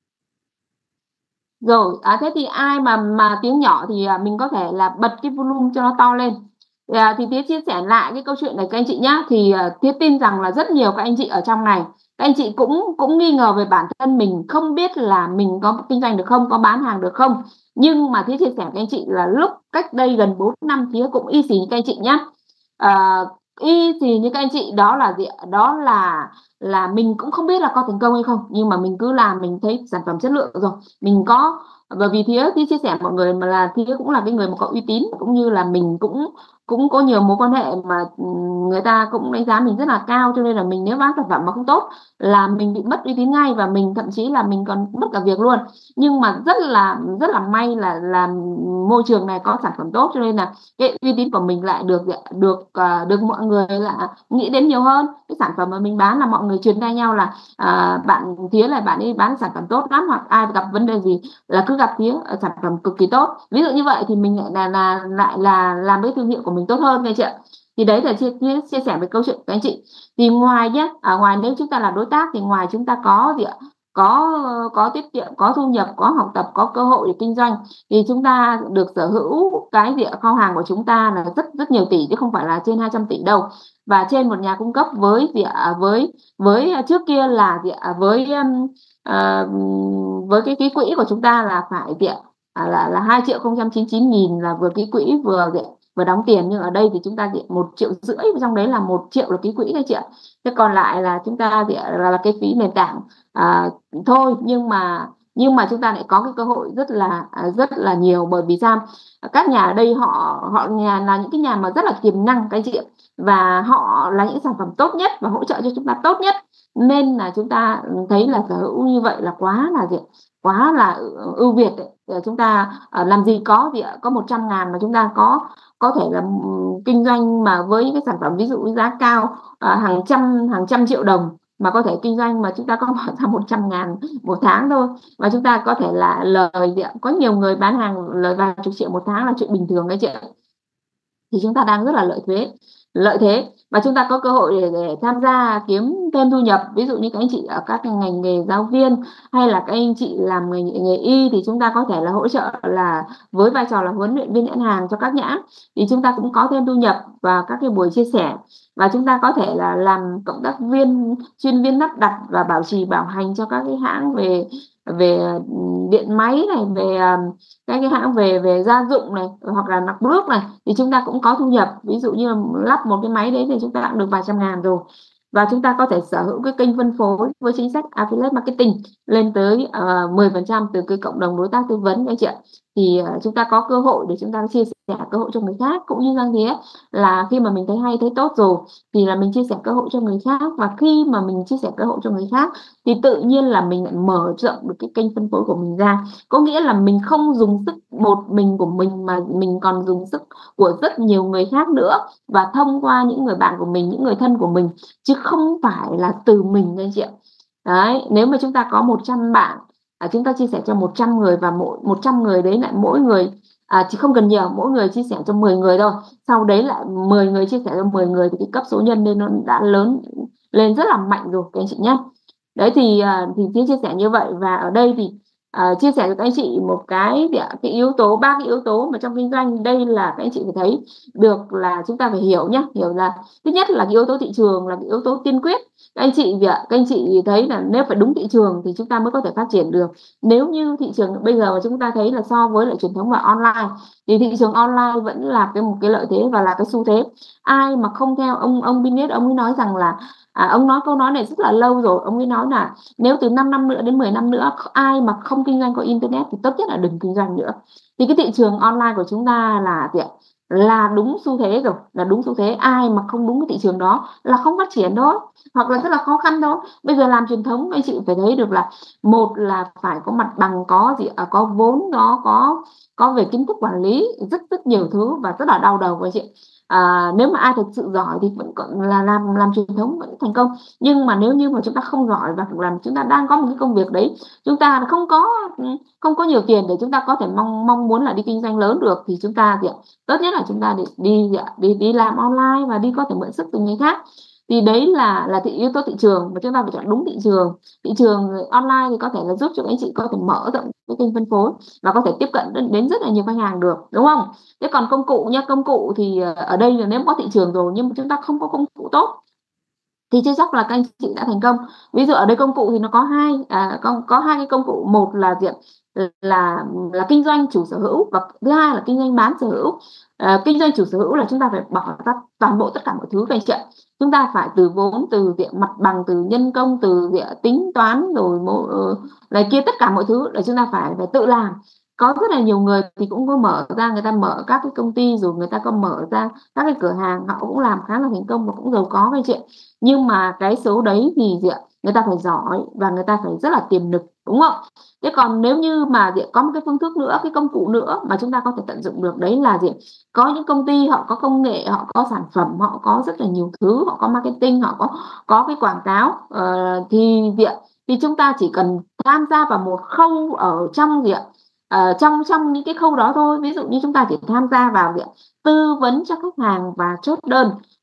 Rồi, à, thế thì ai mà mà tiếng nhỏ thì à, mình có thể là bật cái volume cho nó to lên. À, thì Tía chia sẻ lại cái câu chuyện này các anh chị nhé. Thì à, Tía tin rằng là rất nhiều các anh chị ở trong này, các anh chị cũng cũng nghi ngờ về bản thân mình, không biết là mình có kinh doanh được không, có bán hàng được không. Nhưng mà Tía chia sẻ các anh chị là lúc cách đây gần bốn năm Tía cũng y xì như các anh chị nhé. À, y xì như các anh chị đó là gì? Đó là là mình cũng không biết là có thành công hay không, nhưng mà mình cứ làm, mình thấy sản phẩm chất lượng rồi mình có. Bởi vì Thía Thía chia sẻ mọi người mà là Thía cũng là cái người mà có uy tín, cũng như là mình cũng cũng có nhiều mối quan hệ mà người ta cũng đánh giá mình rất là cao, cho nên là mình nếu bán sản phẩm mà không tốt là mình bị mất uy tín ngay, và mình thậm chí là mình còn mất cả việc luôn. Nhưng mà rất là rất là may là là môi trường này có sản phẩm tốt, cho nên là cái uy tín của mình lại được được uh, được mọi người là nghĩ đến nhiều hơn. Cái sản phẩm mà mình bán là mọi người truyền tay nhau là à, bạn Thía là bạn ấy bán sản phẩm tốt lắm, hoặc ai gặp vấn đề gì là cứ gặp Thía, sản phẩm cực kỳ tốt. Ví dụ như vậy thì mình lại là là lại là làm cái thương hiệu của mình tốt hơn nghe chị ạ. Thì đấy là chia, chia, chia sẻ về câu chuyện của anh chị. Thì ngoài nhé, ở ngoài nếu chúng ta là đối tác thì ngoài chúng ta có gì ạ? có có tiết kiệm, có thu nhập, có học tập, có cơ hội để kinh doanh, thì chúng ta được sở hữu cái gì ạ? Kho hàng của chúng ta là rất rất nhiều tỷ chứ không phải là trên hai trăm tỷ đâu. Và trên một nhà cung cấp với gì ạ? Với với trước kia là gì ạ? Với um, à, với cái ký quỹ của chúng ta là phải gì ạ? À, là là hai triệu không trăm chín mươi chín nghìn là vừa ký quỹ vừa gì ạ? Vừa đóng tiền, nhưng ở đây thì chúng ta chỉ một triệu rưỡi, trong đấy là một triệu là ký quỹ thôi chị ạ. Thế còn lại là chúng ta thì là, là cái phí nền tảng à, thôi. Nhưng mà nhưng mà chúng ta lại có cái cơ hội rất là à, rất là nhiều, bởi vì sao? Các nhà ở đây họ họ nhà là những cái nhà mà rất là tiềm năng cái chị ạ, và họ là những sản phẩm tốt nhất và hỗ trợ cho chúng ta tốt nhất, nên là chúng ta thấy là sở hữu như vậy là quá là gì, quá là ưu việt đấy. Để chúng ta à, làm gì có gì ạ, có một trăm ngàn mà chúng ta có có thể là um, kinh doanh mà với những cái sản phẩm ví dụ giá cao à, hàng trăm hàng trăm triệu đồng, mà có thể kinh doanh mà chúng ta có bỏ ra một trăm ngàn một tháng thôi, và chúng ta có thể là lời gì ạ, có nhiều người bán hàng lời vài chục triệu một tháng là chuyện bình thường đấy chị ạ. Thì chúng ta đang rất là lợi thế lợi thế và chúng ta có cơ hội để, để tham gia kiếm thêm thu nhập. Ví dụ như các anh chị ở các ngành nghề giáo viên, hay là các anh chị làm nghề, nghề y, thì chúng ta có thể là hỗ trợ là với vai trò là huấn luyện viên nhãn hàng cho các nhãn, thì chúng ta cũng có thêm thu nhập và các cái buổi chia sẻ. Và chúng ta có thể là làm cộng tác viên, chuyên viên lắp đặt và bảo trì bảo hành cho các cái hãng về về điện máy này, về các cái hãng về về gia dụng này, hoặc là nọc nước này, thì chúng ta cũng có thu nhập. Ví dụ như lắp một cái máy đấy thì chúng ta cũng được vài trăm ngàn rồi. Và chúng ta có thể sở hữu cái kênh phân phối với chính sách affiliate marketing lên tới uh, mười phần trăm từ cái cộng đồng đối tác tư vấn đấy chị ạ. Thì uh, chúng ta có cơ hội để chúng ta chia sẻ cơ hội cho người khác, cũng như rằng thế là khi mà mình thấy hay thấy tốt rồi thì là mình chia sẻ cơ hội cho người khác. Và khi mà mình chia sẻ cơ hội cho người khác thì tự nhiên là mình lại mở rộng được cái kênh phân phối của mình ra. Có nghĩa là mình không dùng sức một mình của mình, mà mình còn dùng sức của rất nhiều người khác nữa, và thông qua những người bạn của mình, những người thân của mình, chứ không phải là từ mình anh chị ạ. Đấy, nếu mà chúng ta có một trăm bạn, à, chúng ta chia sẻ cho một trăm người, và mỗi một trăm người đấy lại mỗi người à, chỉ không cần nhiều, mỗi người chia sẻ cho mười người thôi, sau đấy lại mười người chia sẻ cho mười người, thì cái cấp số nhân nên nó đã lớn lên rất là mạnh rồi các anh chị nhé. Đấy thì à, thì Tiến chia sẻ như vậy. Và ở đây thì à, chia sẻ cho các anh chị một cái cái yếu tố, ba cái yếu tố mà trong kinh doanh đây là các anh chị phải thấy được, là chúng ta phải hiểu nhé. Hiểu là thứ nhất là cái yếu tố thị trường là cái yếu tố tiên quyết. Các anh chị việc các anh chị thấy là nếu phải đúng thị trường thì chúng ta mới có thể phát triển được. Nếu như thị trường bây giờ mà chúng ta thấy là so với lại truyền thống và online, thì thị trường online vẫn là cái một cái lợi thế và là cái xu thế. Ai mà không theo ông ông Bill Gates, ông ấy nói rằng là à, ông nói câu nói này rất là lâu rồi. Ông ấy nói là nếu từ năm năm nữa đến mười năm nữa ai mà không kinh doanh qua internet thì tốt nhất là đừng kinh doanh nữa. Thì cái thị trường online của chúng ta là gì ạ? Là đúng xu thế rồi, là đúng xu thế. Ai mà không đúng cái thị trường đó là không phát triển thôi, hoặc là rất là khó khăn thôi. Bây giờ làm truyền thống anh chị phải thấy được là một là phải có mặt bằng, có gì à, có vốn, đó có có về kiến thức quản lý, rất rất nhiều thứ và rất là đau đầu anh chị. À, nếu mà ai thực sự giỏi thì vẫn còn là làm làm truyền thống vẫn thành công. Nhưng mà nếu như mà chúng ta không giỏi và làm chúng ta đang có một cái công việc đấy, chúng ta không có không có nhiều tiền để chúng ta có thể mong mong muốn là đi kinh doanh lớn được, thì chúng ta thì tốt nhất là chúng ta đi đi đi đi làm online và đi có thể mượn sức từ người khác. Thì đấy là là thị yếu tố thị trường, mà chúng ta phải chọn đúng thị trường. Thị trường online thì có thể là giúp cho anh chị có thể mở rộng cái kênh phân phối và có thể tiếp cận đến, đến rất là nhiều khách hàng được, đúng không? Thế còn công cụ nha, công cụ thì ở đây là nếu có thị trường rồi nhưng mà chúng ta không có công cụ tốt thì chưa chắc là các anh chị đã thành công. Ví dụ ở đây công cụ thì nó có hai à, có, có hai cái công cụ. Một là diện là là kinh doanh chủ sở hữu, và thứ hai là kinh doanh bán sở hữu. À, kinh doanh chủ sở hữu là chúng ta phải bỏ ra toàn bộ tất cả mọi thứ các anh chị ạ. Chúng ta phải từ vốn, từ diện mặt bằng, từ nhân công, từ diện tính toán, rồi uh, này kia, tất cả mọi thứ là chúng ta phải phải tự làm. Có rất là nhiều người thì cũng có mở ra, người ta mở các cái công ty, rồi người ta có mở ra các cái cửa hàng, họ cũng làm khá là thành công và cũng giàu có các anh chị. Nhưng mà cái số đấy thì gì ạ? Người ta phải giỏi và người ta phải rất là tiềm lực, đúng không? Thế còn nếu như mà gì, có một cái phương thức nữa, cái công cụ nữa mà chúng ta có thể tận dụng được, đấy là gì? Có những công ty họ có công nghệ, họ có sản phẩm, họ có rất là nhiều thứ, họ có marketing, họ có có cái quảng cáo, uh, thì gì ạ? Thì chúng ta chỉ cần tham gia vào một khâu ở trong gì ạ? Uh, trong trong những cái khâu đó thôi. Ví dụ như chúng ta chỉ tham gia vào gì ạ? Tư vấn cho khách hàng và chốt đơn,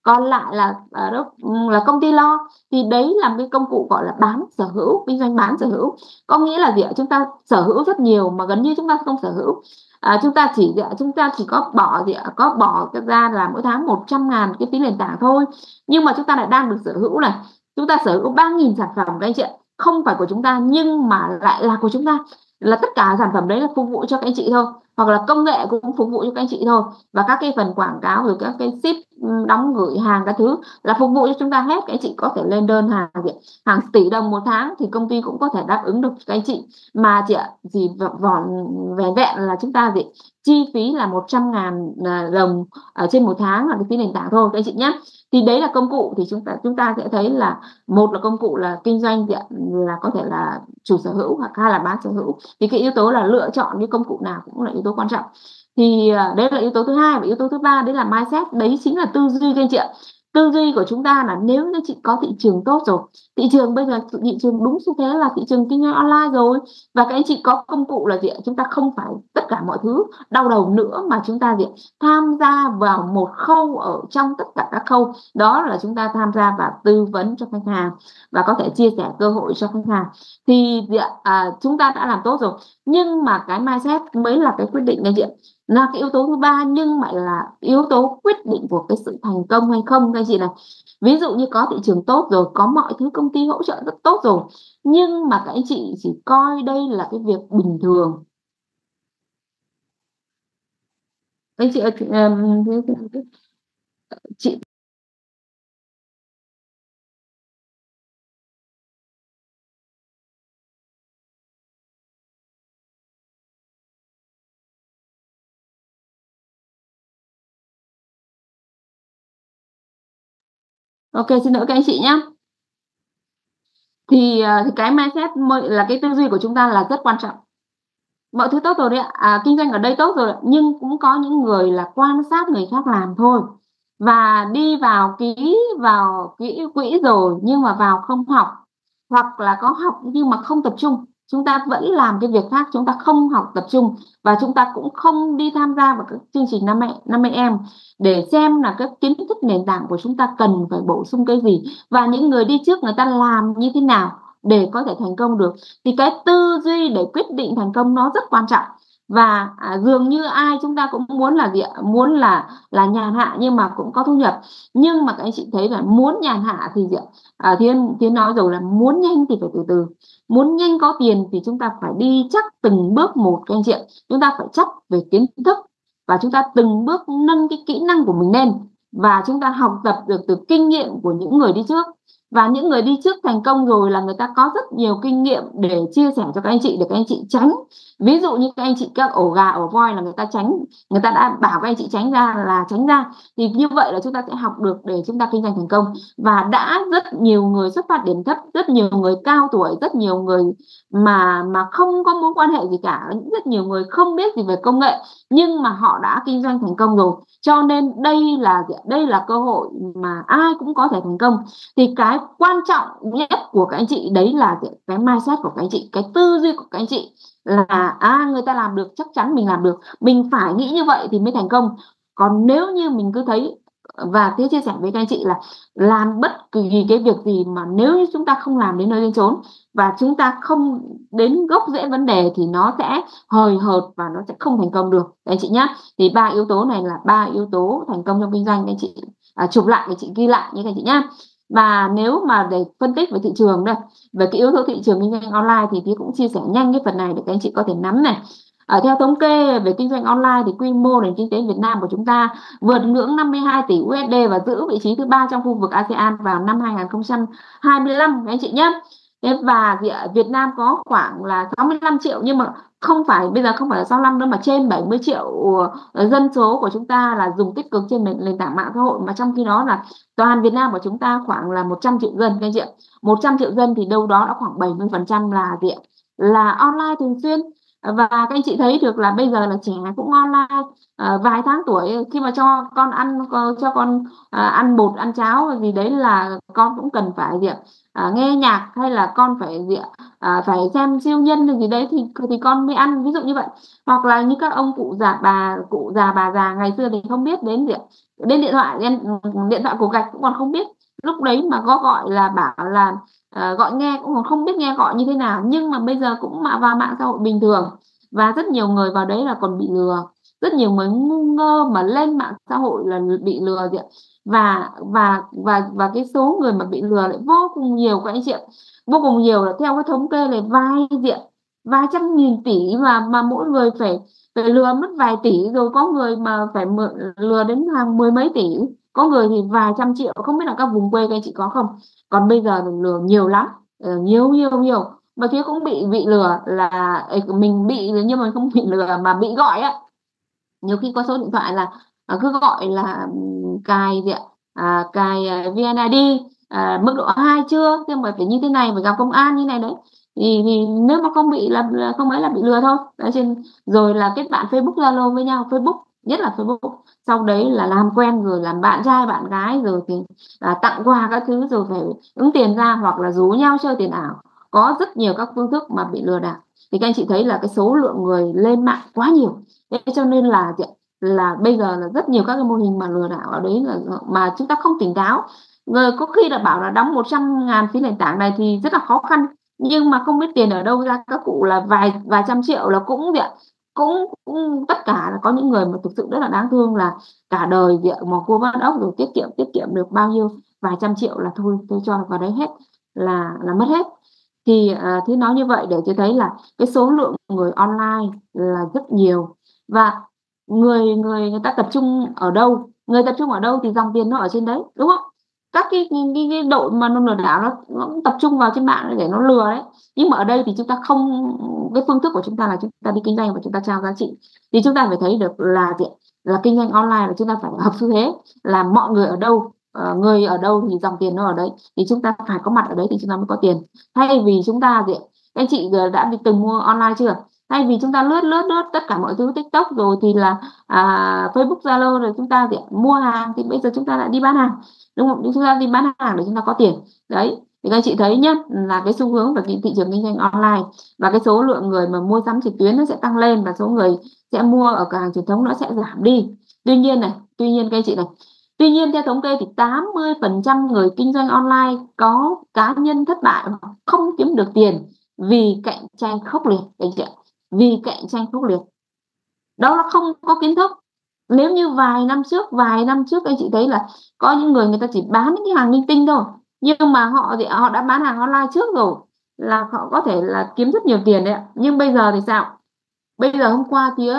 còn lại là à, đó là công ty lo. Thì đấy là một cái công cụ gọi là bán sở hữu, kinh doanh bán sở hữu. Có nghĩa là gì ạ? Chúng ta sở hữu rất nhiều mà gần như chúng ta không sở hữu. À, chúng ta chỉ chúng ta chỉ có bỏ gì ạ? Có bỏ ra là mỗi tháng một trăm ngàn cái phí nền tảng thôi, nhưng mà chúng ta lại đang được sở hữu này. Chúng ta sở hữu ba nghìn sản phẩm các anh chị ạ, không phải của chúng ta nhưng mà lại là của chúng ta, là tất cả sản phẩm đấy là phục vụ cho các anh chị thôi, hoặc là công nghệ cũng phục vụ cho các anh chị thôi, và các cái phần quảng cáo rồi các cái ship đóng gửi hàng các thứ là phục vụ cho chúng ta hết. Các anh chị có thể lên đơn hàng hàng tỷ đồng một tháng thì công ty cũng có thể đáp ứng được các anh chị, mà chị ạ gì vỏn vẹn vẹn là chúng ta gì chi phí là một trăm ngàn đồng ở trên một tháng là cái phí nền tảng thôi các anh chị nhé. Thì đấy là công cụ, thì chúng ta chúng ta sẽ thấy là một là công cụ là kinh doanh là có thể là chủ sở hữu, hoặc hai là bán sở hữu. Thì cái yếu tố là lựa chọn cái công cụ nào cũng là yếu tố quan trọng. Thì đấy là yếu tố thứ hai. Và yếu tố thứ ba đấy là mindset, đấy chính là tư duy các anh chị ạ. Tư duy của chúng ta là nếu như chị có thị trường tốt rồi, thị trường bây giờ thị trường đúng xu thế là thị trường kinh doanh online rồi, và các anh chị có công cụ là gì ạ? Chúng ta không phải tất cả mọi thứ đau đầu nữa, mà chúng ta gì ạ? Tham gia vào một khâu ở trong tất cả các khâu, đó là chúng ta tham gia và tư vấn cho khách hàng và có thể chia sẻ cơ hội cho khách hàng. Thì gì ạ? À, chúng ta đã làm tốt rồi, nhưng mà cái mindset mới là cái quyết định anh chị ạ, là cái yếu tố thứ ba, nhưng mà là yếu tố quyết định của cái sự thành công hay không các anh chị này. Ví dụ như có thị trường tốt rồi, có mọi thứ công ty hỗ trợ rất tốt rồi, nhưng mà các anh chị chỉ coi đây là cái việc bình thường. Anh chị ơi, chị ok, xin lỗi các anh chị nhé. Thì, thì cái mindset mới là cái tư duy của chúng ta là rất quan trọng. Mọi thứ tốt rồi đấy ạ, à, kinh doanh ở đây tốt rồi, nhưng cũng có những người là quan sát người khác làm thôi, và đi vào ký vào quỹ quỹ rồi nhưng mà vào không học, hoặc là có học nhưng mà không tập trung. Chúng ta vẫn làm cái việc khác, chúng ta không học tập trung, và chúng ta cũng không đi tham gia vào các chương trình năm mẹ năm mươi em để xem là các kiến thức nền tảng của chúng ta cần phải bổ sung cái gì, và những người đi trước người ta làm như thế nào để có thể thành công được. Thì cái tư duy để quyết định thành công nó rất quan trọng. Và à, dường như ai chúng ta cũng muốn là gì ạ? Muốn là là nhàn hạ nhưng mà cũng có thu nhập. Nhưng mà các anh chị thấy là muốn nhàn hạ thì gì ạ? À, Thiên Thiên nói rồi là muốn nhanh thì phải từ từ. Muốn nhanh có tiền thì chúng ta phải đi chắc từng bước một các anh chị ạ. Chúng ta phải chắc về kiến thức, và chúng ta từng bước nâng cái kỹ năng của mình lên, và chúng ta học tập được từ kinh nghiệm của những người đi trước. Và những người đi trước thành công rồi là người ta có rất nhiều kinh nghiệm để chia sẻ cho các anh chị, để các anh chị tránh. Ví dụ như các anh chị các ổ gà ổ voi là người ta tránh, người ta đã bảo các anh chị tránh ra là tránh ra, thì như vậy là chúng ta sẽ học được để chúng ta kinh doanh thành công. Và đã rất nhiều người xuất phát điểm thấp, rất nhiều người cao tuổi, rất nhiều người mà mà không có mối quan hệ gì cả, rất nhiều người không biết gì về công nghệ, nhưng mà họ đã kinh doanh thành công rồi. Cho nên đây là đây là cơ hội mà ai cũng có thể thành công. Thì cái quan trọng nhất của các anh chị đấy là cái mindset của các anh chị, cái tư duy của các anh chị là à người ta làm được chắc chắn mình làm được, mình phải nghĩ như vậy thì mới thành công. Còn nếu như mình cứ thấy, và thế chia sẻ với các anh chị là làm bất kỳ cái việc gì mà nếu như chúng ta không làm đến nơi đến chốn, và chúng ta không đến gốc rễ vấn đề thì nó sẽ hời hợt và nó sẽ không thành công được các anh chị nhé. Thì ba yếu tố này là ba yếu tố thành công trong kinh doanh, các anh chị à, chụp lại các chị ghi lại như các anh chị nhé. Và nếu mà để phân tích về thị trường đây, về cái yếu tố thị trường kinh doanh online thì Thúy cũng chia sẻ nhanh cái phần này để các anh chị có thể nắm này. À, theo thống kê về kinh doanh online thì quy mô nền kinh tế Việt Nam của chúng ta vượt ngưỡng năm mươi hai tỷ u ét đê và giữ vị trí thứ ba trong khu vực a sê an vào năm hai nghìn không trăm hai mươi lăm các anh chị nhé. Và Việt Nam có khoảng là sáu mươi lăm triệu, nhưng mà không phải bây giờ không phải là sáu mươi lăm nữa, mà trên bảy mươi triệu dân số của chúng ta là dùng tích cực trên nền tảng mạng xã hội, mà trong khi đó là toàn Việt Nam của chúng ta khoảng là một trăm triệu dân các anh chị ạ. một trăm triệu dân thì đâu đó đã khoảng bảy mươi phần trăm là gì ạ? Là online thường xuyên. Và các anh chị thấy được là bây giờ là trẻ cũng online, à, vài tháng tuổi khi mà cho con ăn cho con à, ăn bột ăn cháo gì đấy là con cũng cần phải gì ạ? À, nghe nhạc, hay là con phải gì ạ? À, phải xem siêu nhân gì đấy thì thì con mới ăn, ví dụ như vậy. Hoặc là như các ông cụ già bà cụ già bà già ngày xưa thì không biết đến gì ạ? đến điện thoại điện, điện thoại của gạch cũng còn không biết, lúc đấy mà có gọi là bảo là uh, gọi nghe cũng còn không biết nghe gọi như thế nào, nhưng mà bây giờ cũng mà vào mạng xã hội bình thường, và rất nhiều người vào đấy là còn bị lừa, rất nhiều người ngu ngơ mà lên mạng xã hội là bị lừa gì ạ. và và và và cái số người mà bị lừa lại vô cùng nhiều các anh chị ạ, vô cùng nhiều, là theo cái thống kê là vài diện vài trăm nghìn tỷ, mà mà mỗi người phải phải lừa mất vài tỷ, rồi có người mà phải mượn, lừa đến hàng mười mấy tỷ, có người thì vài trăm triệu, không biết là các vùng quê các anh chị có không. Còn bây giờ thì lừa nhiều lắm, ờ, nhiều nhiều nhiều, mà Thúy cũng bị bị lừa là ê, mình bị nhưng mà không bị lừa mà bị gọi á. Nhiều khi có số điện thoại là à, cứ gọi là ừm, cài gì ạ, à, cài à, vê en i đê à, mức độ hai chưa, nhưng mà phải như thế này, phải gặp công an như này đấy, thì, thì nếu mà không bị là, là không ấy là bị lừa thôi đấy. Trên rồi là kết bạn Facebook Zalo với nhau, Facebook nhất là Facebook, sau đấy là làm quen rồi làm bạn trai bạn gái, rồi thì là tặng quà các thứ, rồi phải ứng tiền ra, hoặc là rủ nhau chơi tiền ảo, có rất nhiều các phương thức mà bị lừa đảo. Thì các anh chị thấy là cái số lượng người lên mạng quá nhiều. Thế cho nên là là bây giờ là rất nhiều các cái mô hình mà lừa đảo ở đấy, là mà chúng ta không tỉnh táo. Người có khi là bảo là đóng một trăm ngàn phí nền tảng này thì rất là khó khăn, nhưng mà không biết tiền ở đâu ra, các cụ là vài vài trăm triệu là cũng vậy, cũng, cũng tất cả là có những người mà thực sự rất là đáng thương, là cả đời việc mồ côi bắt óc, rồi tiết kiệm tiết kiệm được bao nhiêu vài trăm triệu là thôi tôi cho vào đấy hết, là là mất hết. Thì à, thế nói như vậy để cho thấy là cái số lượng người online là rất nhiều, và người người người ta tập trung ở đâu, người tập trung ở đâu thì dòng tiền nó ở trên đấy, đúng không. Các cái cái, cái đội mà nó lừa đảo nó, nó cũng tập trung vào trên mạng để nó lừa đấy. Nhưng mà ở đây thì chúng ta không, cái phương thức của chúng ta là chúng ta đi kinh doanh và chúng ta trao giá trị, thì chúng ta phải thấy được là gì, là kinh doanh online là chúng ta phải hợp xu thế, là mọi người ở đâu, uh, người ở đâu thì dòng tiền nó ở đấy, thì chúng ta phải có mặt ở đấy thì chúng ta mới có tiền. Thay vì chúng ta gì, anh chị đã đi từng mua online chưa, thay vì chúng ta lướt lướt lướt tất cả mọi thứ TikTok rồi thì là à, Facebook Zalo rồi chúng ta thì mua hàng, thì bây giờ chúng ta lại đi bán hàng, đúng không, chúng ta đi bán hàng để chúng ta có tiền đấy. Thì các anh chị thấy nhé, là cái xu hướng về cái thị trường kinh doanh online, và cái số lượng người mà mua sắm trực tuyến nó sẽ tăng lên, và số người sẽ mua ở cửa hàng truyền thống nó sẽ giảm đi. Tuy nhiên này, tuy nhiên các anh chị này, tuy nhiên theo thống kê thì tám mươi phần trăm người kinh doanh online có cá nhân thất bại, không kiếm được tiền vì cạnh tranh khốc liệt, anh chị ạ, vì cạnh tranh khốc liệt. Đó là không có kiến thức. Nếu như vài năm trước, vài năm trước anh chị thấy là có những người người ta chỉ bán những cái hàng linh tinh thôi, nhưng mà họ thì họ đã bán hàng online trước rồi, là họ có thể là kiếm rất nhiều tiền đấy ạ. Nhưng bây giờ thì sao? Bây giờ hôm qua thì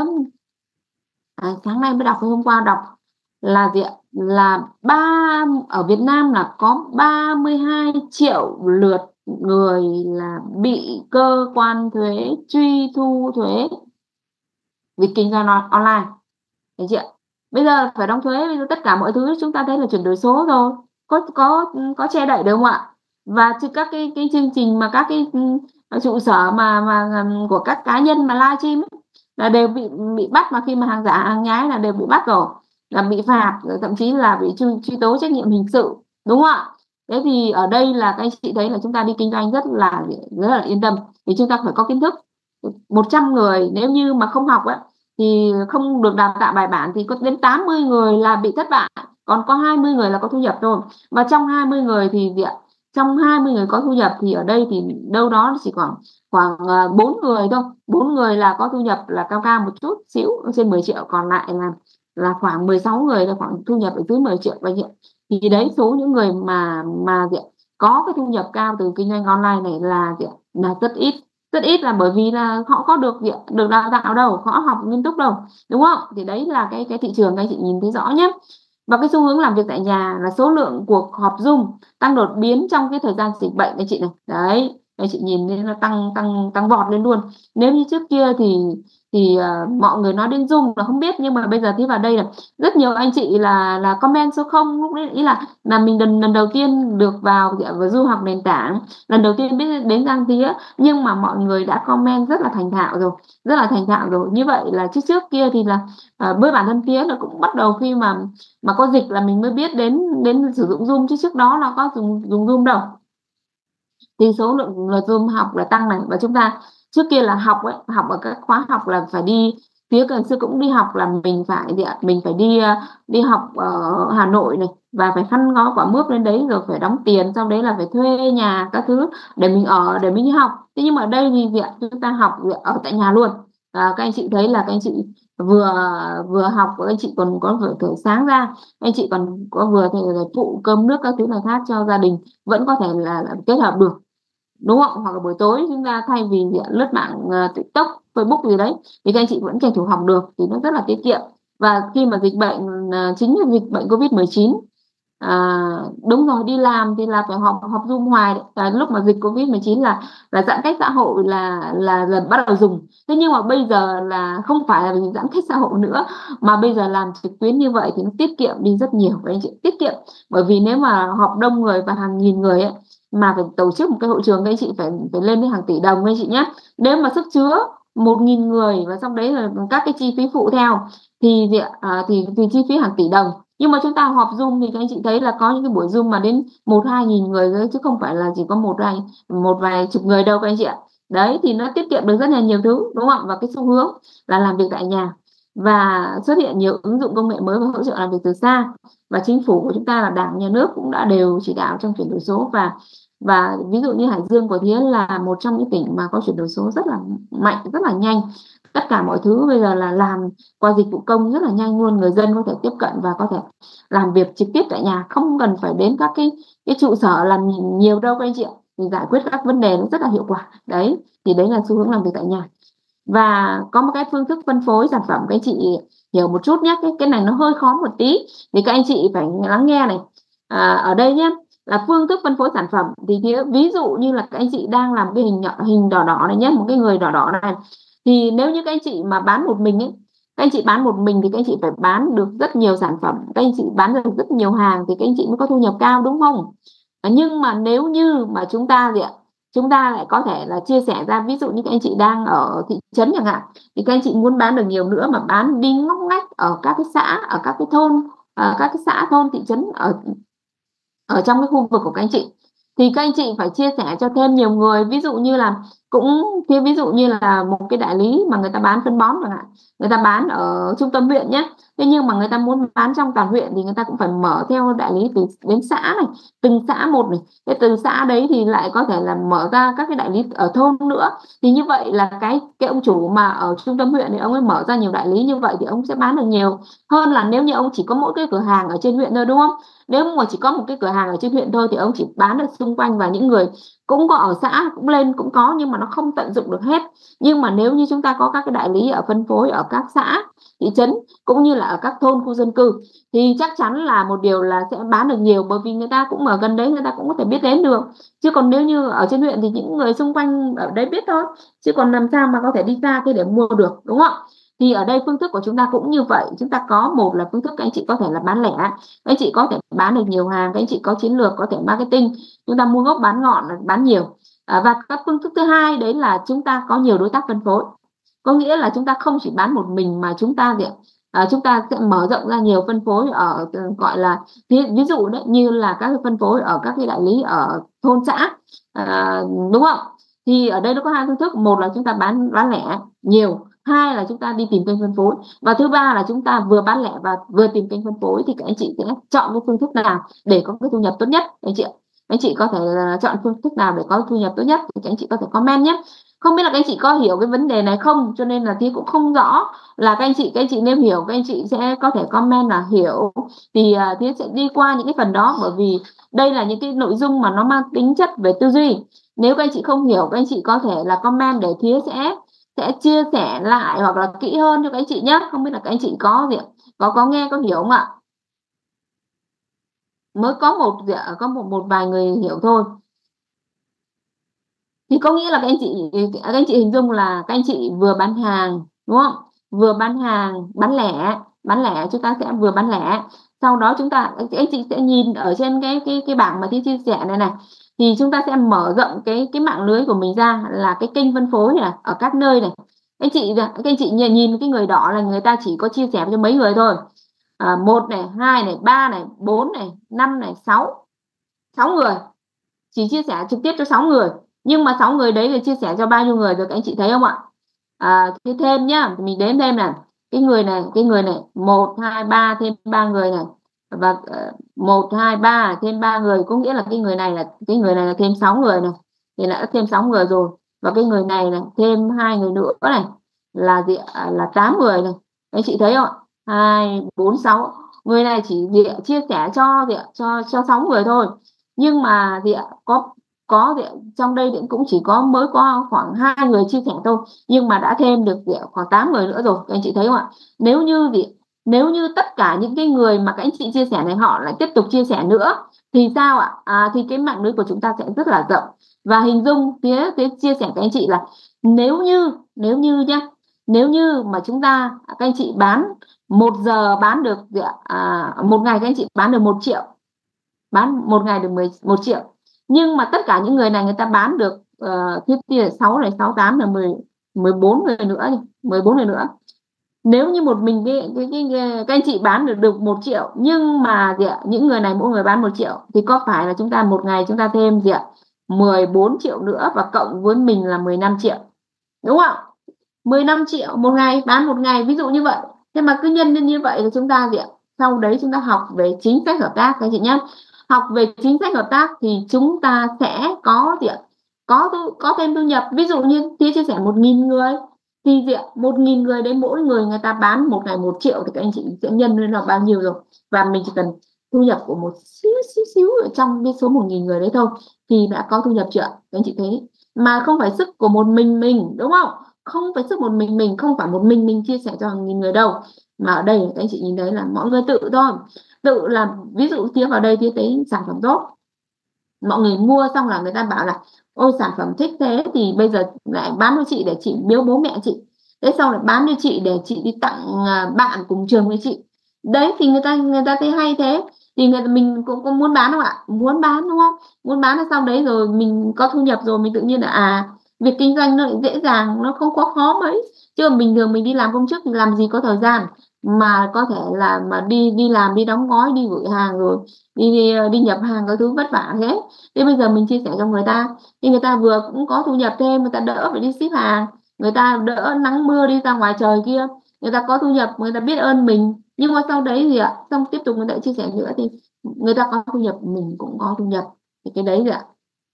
à, sáng nay mới đọc, hôm qua đọc là gì ạ? Là ba ở Việt Nam là có ba mươi hai triệu lượt người là bị cơ quan thuế truy thu thuế vì kinh doanh online. Thấy chưa? Bây giờ phải đóng thuế, bây giờ tất cả mọi thứ chúng ta thấy là chuyển đổi số rồi, có có có che đậy được không ạ? Và các cái cái chương trình mà các cái trụ sở mà mà của các cá nhân mà livestream là đều bị bị bắt, mà khi mà hàng giả hàng nhái là đều bị bắt rồi, là bị phạt, thậm chí là bị truy, truy tố trách nhiệm hình sự, đúng không ạ? Thế thì ở đây là các anh chị thấy là chúng ta đi kinh doanh rất là rất là yên tâm, thì chúng ta phải có kiến thức. một trăm người nếu như mà không học á thì không được đào tạo bài bản thì có đến tám mươi người là bị thất bại, còn có hai mươi người là có thu nhập thôi. Và trong hai mươi người thì gì ạ? Trong hai mươi người có thu nhập thì ở đây thì đâu đó chỉ khoảng khoảng bốn người thôi, bốn người là có thu nhập là cao cao một chút xíu trên mười triệu, còn lại là là khoảng mười sáu người là khoảng thu nhập ở dưới mười triệu vậy. Thì đấy, số những người mà mà gì ạ? Có cái thu nhập cao từ kinh doanh online này là gì ạ? Là rất ít, rất ít, là bởi vì là họ có được được đào tạo đâu, họ học nghiêm túc đâu, đúng không? Thì đấy là cái cái thị trường các anh chị nhìn thấy rõ nhé. Và cái xu hướng làm việc tại nhà là số lượng cuộc họp Zoom tăng đột biến trong cái thời gian dịch bệnh anh chị này. Đấy, anh chị nhìn thấy nó tăng tăng tăng vọt lên luôn. Nếu như trước kia thì thì uh, mọi người nói đến Zoom là không biết, nhưng mà bây giờ thì vào đây là rất nhiều anh chị là là comment số không, lúc đấy ý là là mình lần lần đầu tiên được vào vào du học nền tảng, lần đầu tiên biết đến Giang Tía, nhưng mà mọi người đã comment rất là thành thạo rồi, rất là thành thạo rồi. Như vậy là trước trước kia thì là uh, với bản thân Tía là cũng bắt đầu khi mà mà có dịch là mình mới biết đến đến sử dụng Zoom, chứ trước đó là có dùng dùng Zoom đâu. Thì số lượng lượt Zoom học là tăng này, và chúng ta trước kia là học ấy, học ở các khóa học là phải đi phía ngày xưa cũng đi học là mình phải gì ạ? Mình phải đi đi học ở Hà Nội này và phải khăn gói quả mướp lên đấy, rồi phải đóng tiền, sau đấy là phải thuê nhà các thứ để mình ở, để mình đi học. Thế nhưng mà ở đây thì gì ạ? Chúng ta học ở tại nhà luôn. À, các anh chị thấy là các anh chị vừa vừa học, các anh chị còn có vừa thử sáng ra, các anh chị còn có vừa thể phụ cơm nước các thứ này khác cho gia đình, vẫn có thể là, là kết hợp được, đúng không? Hoặc là buổi tối chúng ta thay vì lướt mạng uh, TikTok, Facebook gì đấy, thì các anh chị vẫn tranh thủ học được, thì nó rất là tiết kiệm. Và khi mà dịch bệnh uh, chính là dịch bệnh Covid mười chín, à, đúng rồi, đi làm thì là phải học học Zoom hoài đấy. Cái lúc mà dịch Covid mười chín là là giãn cách xã hội là là lần bắt đầu dùng. Thế nhưng mà bây giờ là không phải là giãn cách xã hội nữa, mà bây giờ làm trực tuyến như vậy thì nó tiết kiệm đi rất nhiều, các anh chị, tiết kiệm. Bởi vì nếu mà họp đông người và hàng nghìn người ấy, mà phải tổ chức một cái hội trường, các anh chị phải phải lên đến hàng tỷ đồng, các anh chị nhé. Nếu mà sức chứa một nghìn người và trong đấy là các cái chi phí phụ theo thì à, thì thì chi phí hàng tỷ đồng. Nhưng mà chúng ta họp Zoom thì các anh chị thấy là có những cái buổi Zoom mà đến một hai nghìn người thôi, chứ không phải là chỉ có một vài một vài chục người đâu các anh chị ạ. Đấy thì nó tiết kiệm được rất là nhiều thứ, đúng không? Và cái xu hướng là làm việc tại nhà, và xuất hiện nhiều ứng dụng công nghệ mới và hỗ trợ làm việc từ xa. Và chính phủ của chúng ta là Đảng, Nhà nước cũng đã đều chỉ đạo trong chuyển đổi số. và và ví dụ như Hải Dương của Thía là một trong những tỉnh mà có chuyển đổi số rất là mạnh, rất là nhanh. Tất cả mọi thứ bây giờ là làm qua dịch vụ công rất là nhanh luôn, người dân có thể tiếp cận và có thể làm việc trực tiếp tại nhà, không cần phải đến các cái cái trụ sở làm nhiều đâu các anh chị ạ, thì giải quyết các vấn đề nó rất là hiệu quả. Đấy thì đấy là xu hướng làm việc tại nhà. Và có một cái phương thức phân phối sản phẩm, các anh chị hiểu một chút nhé, cái cái này nó hơi khó một tí thì các anh chị phải lắng nghe này. À, ở đây nhé, là phương thức phân phối sản phẩm thì, thì ví dụ như là các anh chị đang làm cái hình nhỏ, hình đỏ đỏ này nhé, một cái người đỏ đỏ này, thì nếu như các anh chị mà bán một mình ấy, các anh chị bán một mình thì các anh chị phải bán được rất nhiều sản phẩm, các anh chị bán được rất nhiều hàng thì các anh chị mới có thu nhập cao, đúng không? À, nhưng mà nếu như mà chúng ta gì ạ, chúng ta lại có thể là chia sẻ ra, ví dụ như các anh chị đang ở thị trấn chẳng hạn, thì các anh chị muốn bán được nhiều nữa mà bán đi ngóc ngách ở các cái xã, ở các cái thôn, ở các cái xã thôn thị trấn ở ở trong cái khu vực của các anh chị, thì các anh chị phải chia sẻ cho thêm nhiều người. Ví dụ như là cũng thì ví dụ như là một cái đại lý mà người ta bán phân bón chẳng hạn, người ta bán ở trung tâm huyện nhé, thế nhưng mà người ta muốn bán trong toàn huyện thì người ta cũng phải mở theo đại lý từ đến xã này, từng xã một này, thế từ xã đấy thì lại có thể là mở ra các cái đại lý ở thôn nữa. Thì như vậy là cái cái ông chủ mà ở trung tâm huyện thì ông ấy mở ra nhiều đại lý như vậy thì ông sẽ bán được nhiều hơn là nếu như ông chỉ có mỗi cái cửa hàng ở trên huyện thôi, đúng không? Nếu mà chỉ có một cái cửa hàng ở trên huyện thôi thì ông chỉ bán được xung quanh, và những người cũng có ở xã cũng lên cũng có, nhưng mà nó không tận dụng được hết. Nhưng mà nếu như chúng ta có các cái đại lý ở phân phối ở các xã thị trấn cũng như là ở các thôn khu dân cư thì chắc chắn là một điều là sẽ bán được nhiều, bởi vì người ta cũng ở gần đấy, người ta cũng có thể biết đến được. Chứ còn nếu như ở trên huyện thì những người xung quanh ở đấy biết thôi, chứ còn làm sao mà có thể đi xa thế để mua được, đúng không? Thì ở đây phương thức của chúng ta cũng như vậy, chúng ta có một là phương thức các anh chị có thể là bán lẻ, các anh chị có thể bán được nhiều hàng, các anh chị có chiến lược, có thể marketing, chúng ta mua gốc bán ngọn, bán nhiều. À, và các phương thức thứ hai đấy là chúng ta có nhiều đối tác phân phối, có nghĩa là chúng ta không chỉ bán một mình mà chúng ta gì à, chúng ta sẽ mở rộng ra nhiều phân phối ở, gọi là ví, ví dụ đấy như là các phân phối ở các cái đại lý ở thôn xã, à, đúng không? Thì ở đây nó có hai phương thức, một là chúng ta bán bán lẻ nhiều, hai là chúng ta đi tìm kênh phân phối, và thứ ba là chúng ta vừa bán lẻ và vừa tìm kênh phân phối. Thì các anh chị sẽ chọn cái phương thức nào để có cái thu nhập tốt nhất, anh chị anh chị có thể là chọn phương thức nào để có thu nhập tốt nhất thì các anh chị có thể comment nhé. Không biết là các anh chị có hiểu cái vấn đề này không, cho nên là Thi cũng không rõ là các anh chị các anh chị nếu hiểu các anh chị sẽ có thể comment là hiểu, thì uh, Thi sẽ đi qua những cái phần đó, bởi vì đây là những cái nội dung mà nó mang tính chất về tư duy. Nếu các anh chị không hiểu, các anh chị có thể là comment để Thi sẽ sẽ chia sẻ lại hoặc là kỹ hơn cho các anh chị nhé. Không biết là các anh chị có gì có có nghe có hiểu không ạ? Mới có một có một một vài người hiểu thôi. Thì có nghĩa là các anh chị các anh chị hình dung là các anh chị vừa bán hàng, đúng không? Vừa bán hàng, bán lẻ, bán lẻ chúng ta sẽ vừa bán lẻ. Sau đó chúng ta anh chị sẽ nhìn ở trên cái cái cái bảng mà Thi chia sẻ này này, thì chúng ta sẽ mở rộng cái cái mạng lưới của mình ra là cái kênh phân phối này ở các nơi này. Anh chị các anh chị nhìn, nhìn cái người đỏ là người ta chỉ có chia sẻ cho mấy người thôi. À, một này, hai này, ba này, bốn này, năm này, sáu sáu người, chỉ chia sẻ trực tiếp cho sáu người. Nhưng mà sáu người đấy là chia sẻ cho bao nhiêu người rồi các anh chị thấy không ạ? À, thế thêm nhá, mình đếm thêm này, cái người này cái người này một hai ba thêm ba người này, và uh, một hai ba thêm ba người, có nghĩa là cái người này là cái người này là thêm sáu người này, thì đã thêm sáu người rồi. Và cái người này này thêm hai người nữa này là gì ạ? Là tám người này. Đấy, chị thấy không ạ? Hai bốn sáu, người này chỉ gì ạ? Chia sẻ cho gì ạ? cho cho sáu người thôi, nhưng mà gì ạ? có có gì ạ? Trong đây thì cũng chỉ có mới có khoảng hai người chia sẻ thôi, nhưng mà đã thêm được gì ạ? Khoảng tám người nữa rồi, các anh chị thấy không ạ? Nếu như gì nếu như tất cả những cái người mà các anh chị chia sẻ này họ lại tiếp tục chia sẻ nữa thì sao ạ? À, thì cái mạng lưới của chúng ta sẽ rất là rộng. Và hình dung phía phía chia sẻ các anh chị là nếu như nếu như nhá nếu như mà chúng ta các anh chị bán một giờ bán được gì ạ? À, một ngày các anh chị bán được một triệu, bán một ngày được mười một triệu, nhưng mà tất cả những người này người ta bán được uh, thiết là sáu này, sáu tám là mười mười bốn người nữa đi, mười bốn người nữa. Nếu như một mình cái cái, cái, cái các anh chị bán được được một triệu, nhưng mà gì ạ? Những người này mỗi người bán một triệu, thì có phải là chúng ta một ngày chúng ta thêm gì ạ? mười bốn triệu nữa, và cộng với mình là mười lăm triệu, đúng không? mười lăm triệu một ngày, bán một ngày, ví dụ như vậy. Thế mà cứ nhân lên như vậy thì chúng ta gì ạ? Sau đấy chúng ta học về chính sách hợp tác các chị nhé. Học về chính sách hợp tác thì chúng ta sẽ có gì ạ? Có có thêm thu nhập. Ví dụ như Thía chia sẻ một nghìn người thì gì ạ? Một nghìn người đấy, mỗi người người ta bán một ngày một triệu, thì các anh chị sẽ nhân lên là bao nhiêu rồi. Và mình chỉ cần thu nhập của một xíu xíu xíu ở trong cái số một nghìn người đấy thôi thì đã có thu nhập chưa? Các anh chị thấy, mà không phải sức của một mình mình, đúng không? Không phải sức một mình mình, không phải một mình mình chia sẻ cho hàng nghìn người đâu, mà ở đây các anh chị nhìn thấy là mọi người tự thôi, tự làm. Ví dụ Thía vào đây Thía thấy sản phẩm tốt, mọi người mua xong là người ta bảo là ôi sản phẩm thích thế thì bây giờ lại bán cho chị để chị biếu bố mẹ chị, thế sau lại bán cho chị để chị đi tặng à, bạn cùng trường với chị. Đấy thì người ta người ta thấy hay thế, thì người mình cũng, cũng muốn bán không ạ? Muốn bán, đúng không? Muốn bán là sau đấy rồi mình có thu nhập rồi, mình tự nhiên là à, việc kinh doanh nó lại dễ dàng, nó không quá khó mấy. Chứ bình thường mình đi làm công chức thì làm gì có thời gian mà có thể là mà đi đi làm, đi đóng gói, đi gửi hàng, rồi đi đi, đi nhập hàng, cái thứ vất vả thế. Thế bây giờ mình chia sẻ cho người ta thì người ta vừa cũng có thu nhập thêm, người ta đỡ phải đi ship hàng, người ta đỡ nắng mưa đi ra ngoài trời kia, người ta có thu nhập, người ta biết ơn mình. Nhưng mà sau đấy gì ạ? Xong tiếp tục người ta chia sẻ nữa thì người ta có thu nhập, mình cũng có thu nhập, thì cái đấy gì ạ?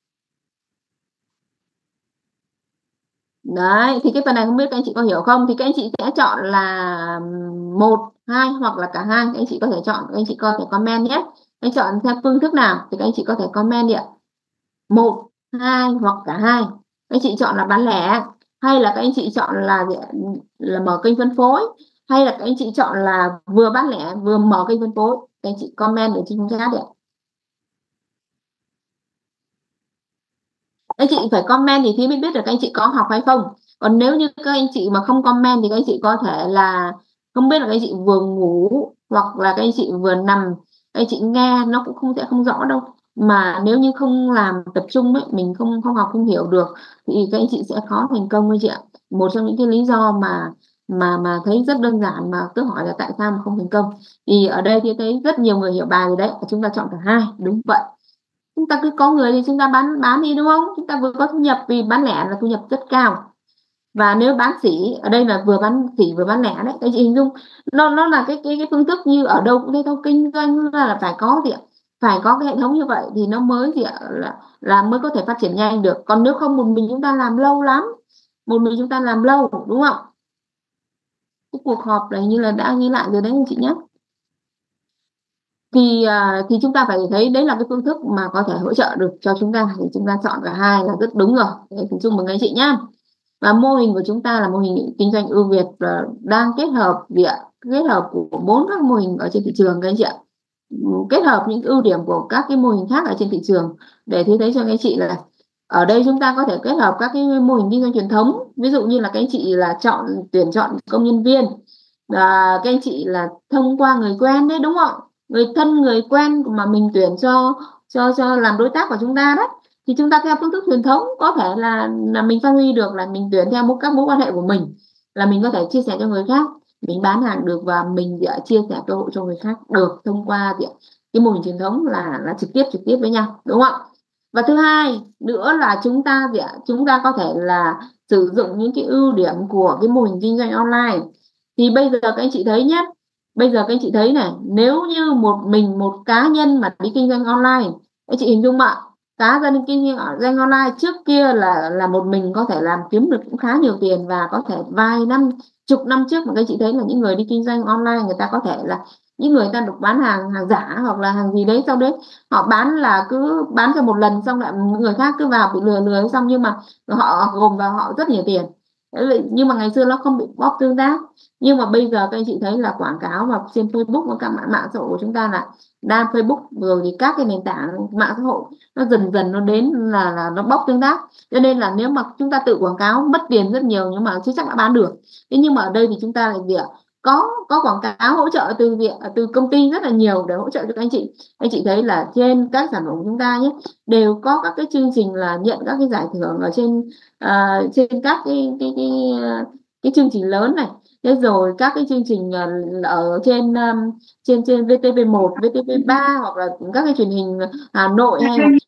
Đấy, thì cái phần này không biết các anh chị có hiểu không? Thì các anh chị sẽ chọn là một, hai hoặc là cả hai. Các anh chị có thể chọn, các anh chị có thể comment nhé. Anh chọn theo phương thức nào thì các anh chị có thể comment đi ạ. Một, hai hoặc cả hai. Các anh chị chọn là bán lẻ, hay là các anh chị chọn là là mở kênh phân phối, hay là các anh chị chọn là vừa bán lẻ vừa mở kênh phân phối. Các anh chị comment ở trên chat đi ạ. Anh chị phải comment thì thì mới biết được các anh chị có học hay không. Còn nếu như các anh chị mà không comment thì các anh chị có thể là không biết là các anh chị vừa ngủ hoặc là các anh chị vừa nằm, các anh chị nghe nó cũng không sẽ không rõ đâu. Mà nếu như không làm tập trung ấy, mình không không học không hiểu được thì các anh chị sẽ khó thành công đấy chị ạ. Một trong những cái lý do mà mà mà thấy rất đơn giản mà cứ hỏi là tại sao mà không thành công, thì ở đây thì thấy rất nhiều người hiểu bài rồi đấy. Chúng ta chọn cả hai, đúng vậy. Chúng ta cứ có người thì chúng ta bán bán đi, đúng không? Chúng ta vừa có thu nhập, vì bán lẻ là thu nhập rất cao. Và nếu bán sỉ, ở đây là vừa bán sỉ vừa bán lẻ đấy, các chị hình dung nó nó là cái cái cái phương thức như ở đâu cũng thế thôi. Kinh doanh là phải có gì ạ? Phải có cái hệ thống như vậy thì nó mới gì ạ? là là mới có thể phát triển nhanh được. Còn nếu không, một mình chúng ta làm lâu lắm, một mình chúng ta làm lâu, đúng không? Cái cuộc họp này như là đã ghi lại rồi đấy anh chị nhé. Thì à, thì chúng ta phải thấy đấy là cái phương thức mà có thể hỗ trợ được cho chúng ta, thì chúng ta chọn cả hai là rất đúng rồi. Đấy, thì chúc mừng anh chị nhá. Và mô hình của chúng ta là mô hình kinh doanh ưu việt, và đang kết hợp gì ạ? Kết hợp của bốn các mô hình ở trên thị trường các anh chị ạ. Kết hợp những ưu điểm của các cái mô hình khác ở trên thị trường để thế thấy cho các anh chị là ở đây chúng ta có thể kết hợp các cái mô hình kinh doanh truyền thống. Ví dụ như là các anh chị là chọn tuyển chọn công nhân viên, và các anh chị là thông qua người quen đấy, đúng không? Người thân người quen mà mình tuyển cho cho cho làm đối tác của chúng ta đấy, thì chúng ta theo phương thức truyền thống có thể là là mình phát huy được là mình tuyển theo các mối quan hệ của mình, là mình có thể chia sẻ cho người khác, mình bán hàng được, và mình sẽ chia sẻ cơ hội cho người khác được thông qua cái mô hình truyền thống là là trực tiếp trực tiếp với nhau, đúng không? Và thứ hai nữa là chúng ta gì ạ? Chúng ta có thể là sử dụng những cái ưu điểm của cái mô hình kinh doanh online. Thì bây giờ các anh chị thấy nhé, bây giờ các anh chị thấy này, nếu như một mình một cá nhân mà đi kinh doanh online, anh chị hình dung ạ, cá nhân kinh doanh online trước kia là là một mình có thể làm kiếm được cũng khá nhiều tiền, và có thể vài năm, chục năm trước mà các anh chị thấy là những người đi kinh doanh online, người ta có thể là những người ta được bán hàng hàng giả hoặc là hàng gì đấy, sau đấy họ bán là cứ bán cho một lần xong lại người khác cứ vào bị lừa lừa xong, nhưng mà họ gồm vào họ rất nhiều tiền. Đấy, nhưng mà ngày xưa nó không bị bóp tương tác. Nhưng mà bây giờ các anh chị thấy là quảng cáo mà trên Facebook và các mạng, mạng xã hội của chúng ta là đa Facebook rồi thì các cái nền tảng mạng xã hội nó dần dần nó đến là là nó bóc tương tác, cho nên là nếu mà chúng ta tự quảng cáo mất tiền rất nhiều nhưng mà chưa chắc đã bán được. Thế nhưng mà ở đây thì chúng ta lại việc có có quảng cáo hỗ trợ từ việc từ công ty rất là nhiều để hỗ trợ cho các anh chị. Anh chị thấy là trên các sản phẩm của chúng ta nhé, đều có các cái chương trình là nhận các cái giải thưởng ở trên uh, trên các cái cái cái cái chương trình lớn này. Thế rồi các cái chương trình ở trên um, trên trên vê tê vê một, vê tê vê ba hoặc là các cái truyền hình Hà Nội hay là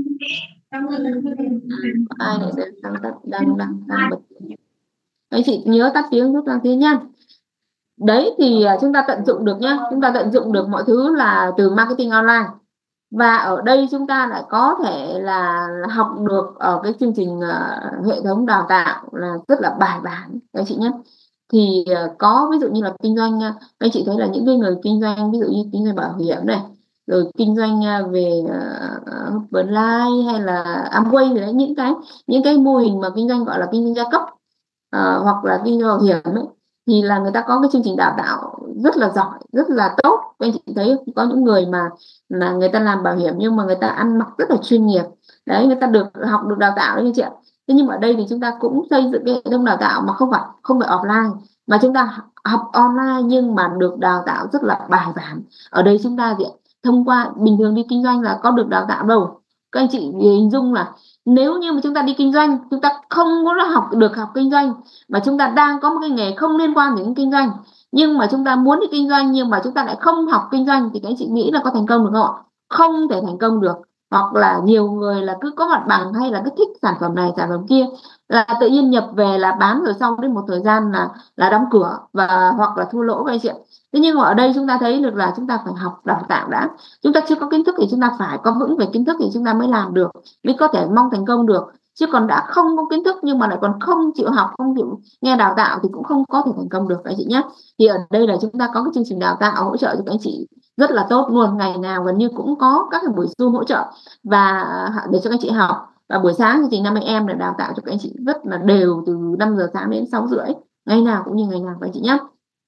ai này đang đang đang đang, đang bật. Anh chị nhớ tắt tiếng giúp Giang Tiến nha. Đấy thì chúng ta tận dụng được nhá, chúng ta tận dụng được mọi thứ là từ marketing online. Và ở đây chúng ta lại có thể là học được ở cái chương trình uh, hệ thống đào tạo là rất là bài bản các chị nhé. Thì uh, có ví dụ như là kinh doanh, uh, anh chị thấy là những cái người kinh doanh ví dụ như kinh doanh bảo hiểm này, rồi kinh doanh uh, về uh, Herbalife hay là Amway, rồi đấy, những cái những cái mô hình mà kinh doanh gọi là kinh doanh đa cấp uh, hoặc là kinh doanh bảo hiểm ấy, thì là người ta có cái chương trình đào tạo rất là giỏi, rất là tốt. Anh chị thấy có những người mà là người ta làm bảo hiểm nhưng mà người ta ăn mặc rất là chuyên nghiệp, đấy, người ta được học được đào tạo đấy anh chị ạ. Thế nhưng mà ở đây thì chúng ta cũng xây dựng cái hệ thống đào tạo mà không phải không phải offline, mà chúng ta học online nhưng mà được đào tạo rất là bài bản. Ở đây chúng ta gì ạ? Thông qua bình thường đi kinh doanh là có được đào tạo đâu. Các anh chị hình dung là nếu như mà chúng ta đi kinh doanh, chúng ta không có học được học kinh doanh, mà chúng ta đang có một cái nghề không liên quan đến kinh doanh, nhưng mà chúng ta muốn đi kinh doanh nhưng mà chúng ta lại không học kinh doanh, thì các anh chị nghĩ là có thành công được không ạ? Không thể thành công được. Hoặc là nhiều người là cứ có mặt bằng hay là cứ thích sản phẩm này sản phẩm kia, là tự nhiên nhập về là bán rồi sau đến một thời gian là là đóng cửa và hoặc là thua lỗ các anh chị. Thế nhưng mà ở đây chúng ta thấy được là chúng ta phải học đào tạo đã. Chúng ta chưa có kiến thức thì chúng ta phải có vững về kiến thức thì chúng ta mới làm được, mới có thể mong thành công được. Chứ còn đã không có kiến thức nhưng mà lại còn không chịu học, không chịu nghe đào tạo thì cũng không có thể thành công được các anh chị nhé. Thì ở đây là chúng ta có cái chương trình đào tạo hỗ trợ cho các anh chị rất là tốt luôn, ngày nào gần như cũng có các cái buổi Zoom hỗ trợ và để cho các anh chị học. Và buổi sáng thì năm anh em là đào tạo cho các anh chị rất là đều từ năm giờ sáng đến sáu rưỡi, ngày nào cũng như ngày nào các anh chị nhé.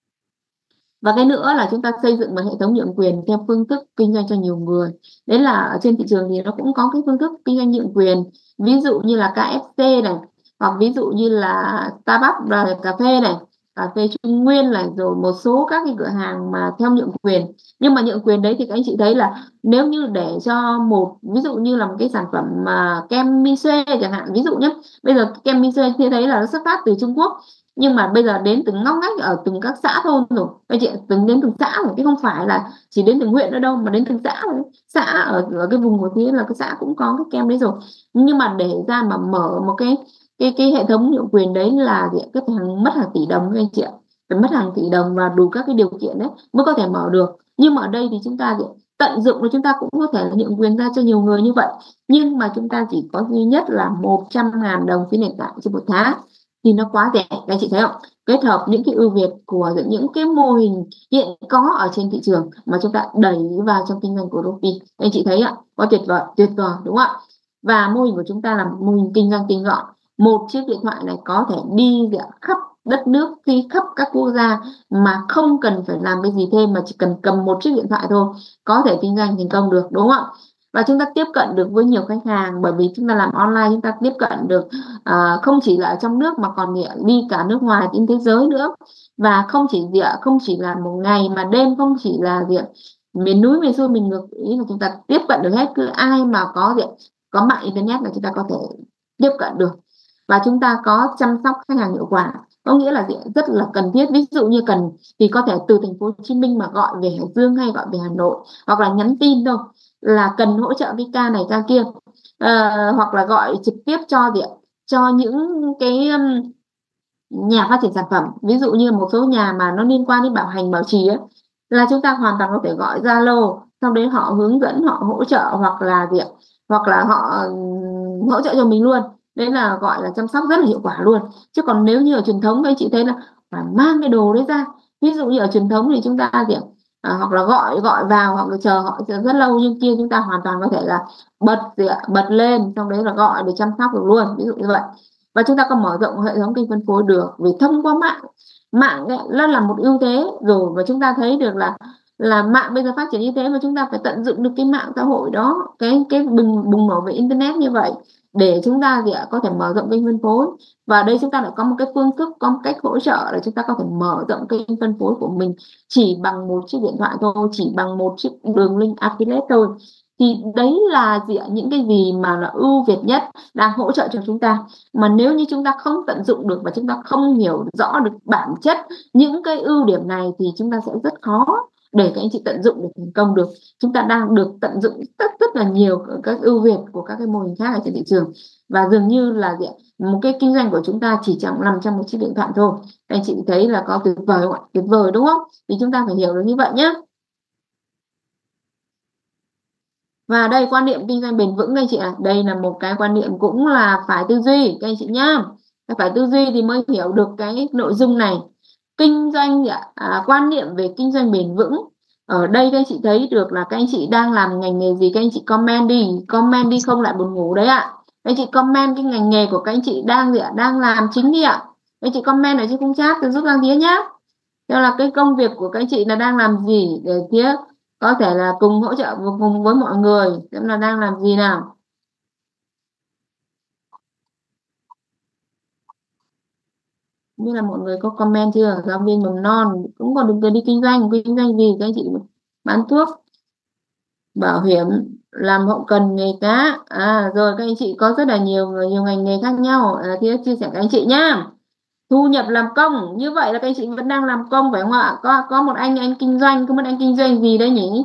Và cái nữa là chúng ta xây dựng một hệ thống nhượng quyền theo phương thức kinh doanh cho nhiều người. Đấy là ở trên thị trường thì nó cũng có cái phương thức kinh doanh nhượng quyền, ví dụ như là ca ép xê này, hoặc ví dụ như là Starbucks và cà phê này, cà phê Trung Nguyên này, rồi một số các cái cửa hàng mà theo nhượng quyền. Nhưng mà nhượng quyền đấy thì các anh chị thấy là nếu như để cho một ví dụ như là một cái sản phẩm mà kem Mixe chẳng hạn, ví dụ nhé, bây giờ kem Mixe thì thấy là nó xuất phát từ Trung Quốc, nhưng mà bây giờ đến từng ngóc ngách ở từng các xã thôn rồi anh chị, từng đến từng xã rồi, chứ không phải là chỉ đến từng huyện nữa đâu, mà đến từng xã rồi. Xã ở, ở cái vùng của phía là cái xã cũng có cái kem đấy rồi. Nhưng mà để ra mà mở một cái cái cái hệ thống nhượng quyền đấy là gì? Cái hàng mất hàng tỷ đồng anh chị ạ, phải mất hàng tỷ đồng và đủ các cái điều kiện đấy mới có thể mở được. Nhưng mà ở đây thì chúng ta gì? Tận dụng là chúng ta cũng có thể là nhượng quyền ra cho nhiều người như vậy, nhưng mà chúng ta chỉ có duy nhất là một trăm ngàn đồng phí nền tảng trên một tháng thì nó quá rẻ. Các anh chị thấy không? Kết hợp những cái ưu việt của những cái mô hình hiện có ở trên thị trường mà chúng ta đẩy vào trong kinh doanh của Shopee. Anh chị thấy ạ, có tuyệt vời, tuyệt vời đúng không ạ? Và mô hình của chúng ta là mô hình kinh doanh tinh gọn. Một chiếc điện thoại này có thể đi khắp đất nước, đi khắp các quốc gia mà không cần phải làm cái gì thêm, mà chỉ cần cầm một chiếc điện thoại thôi có thể kinh doanh thành công được, đúng không ạ? Và chúng ta tiếp cận được với nhiều khách hàng, bởi vì chúng ta làm online, chúng ta tiếp cận được à, không chỉ là ở trong nước mà còn đi cả nước ngoài, trên thế giới nữa. Và không chỉ gì ạ, không chỉ là một ngày mà đêm, không chỉ là gì ạ, miền núi miền xuôi miền ngược, ý là chúng ta tiếp cận được hết, cứ ai mà có gì ạ, có mạng internet là chúng ta có thể tiếp cận được. Và chúng ta có chăm sóc khách hàng hiệu quả, có nghĩa là gì? Rất là cần thiết. Ví dụ như cần thì có thể từ thành phố Hồ Chí Minh mà gọi về Hải Dương hay gọi về Hà Nội, hoặc là nhắn tin thôi là cần hỗ trợ cái ca này ca kia, à, hoặc là gọi trực tiếp cho gì ạ, cho những cái um, nhà phát triển sản phẩm, ví dụ như một số nhà mà nó liên quan đến bảo hành bảo trì ấy, là chúng ta hoàn toàn có thể gọi Zalo, sau đấy họ hướng dẫn, họ hỗ trợ, hoặc là việc hoặc là họ ừm, hỗ trợ cho mình luôn. Đấy là gọi là chăm sóc rất là hiệu quả luôn. Chứ còn nếu như ở truyền thống, các anh chị thấy là phải mang cái đồ đấy ra, ví dụ như ở truyền thống thì chúng ta việc à, hoặc là gọi gọi vào, hoặc là chờ họ chờ rất lâu, nhưng kia chúng ta hoàn toàn có thể là bật gì ạ, bật lên, xong đấy là gọi để chăm sóc được luôn, ví dụ như vậy. Và chúng ta có mở rộng hệ thống kênh phân phối được, vì thông qua mạng mạng ấy, nó là một ưu thế rồi. Và chúng ta thấy được là là mạng bây giờ phát triển như thế, mà chúng ta phải tận dụng được cái mạng xã hội đó, cái cái bùng bùng nổ về internet như vậy, để chúng ta gì ạ, có thể mở rộng kênh phân phối. Và đây chúng ta lại có một cái phương thức, có một cách hỗ trợ để chúng ta có thể mở rộng kênh phân phối của mình chỉ bằng một chiếc điện thoại thôi, chỉ bằng một chiếc đường link affiliate thôi. Thì đấy là gì ạ, những cái gì mà là ưu việt nhất đang hỗ trợ cho chúng ta. Mà nếu như chúng ta không tận dụng được và chúng ta không hiểu rõ được bản chất những cái ưu điểm này, thì chúng ta sẽ rất khó để các anh chị tận dụng được thành công được. Chúng ta đang được tận dụng rất rất là nhiều các ưu việt của các cái mô hình khác ở trên thị trường, và dường như là gì ạ, một cái kinh doanh của chúng ta chỉ chẳng nằm trong một chiếc điện thoại thôi. Các anh chị thấy là có tuyệt vời không ạ? Tuyệt vời đúng không? Thì chúng ta phải hiểu được như vậy nhé. Và đây, quan niệm kinh doanh bền vững, các anh chị ạ. Đây là một cái quan niệm cũng là phải tư duy các anh chị nhá. Phải tư duy thì mới hiểu được cái nội dung này. Kinh doanh ạ, à, quan niệm về kinh doanh bền vững. Ở đây các anh chị thấy được là các anh chị đang làm ngành nghề gì, các anh chị comment đi, comment đi không lại buồn ngủ đấy ạ. Các anh chị comment cái ngành nghề của các anh chị đang gì ạ, đang làm chính đi ạ. Các anh chị comment ở trên khung chat từ giúp Giang Tía nhá. Đó là cái công việc của các anh chị là đang làm gì, để Tía có thể là cùng hỗ trợ cùng với mọi người xem là đang làm gì nào. Như là mọi người có comment chưa? Giáo viên mầm non cũng còn đừng đi kinh doanh, kinh doanh gì các anh chị? Bán thuốc, bảo hiểm, làm hậu cần, nghề cá. À rồi, các anh chị có rất là nhiều người, nhiều ngành nghề khác nhau. À, thì chia sẻ các anh chị nhá. Thu nhập làm công, như vậy là các anh chị vẫn đang làm công phải không ạ? Có có một anh anh kinh doanh, có một anh kinh doanh gì đấy nhỉ?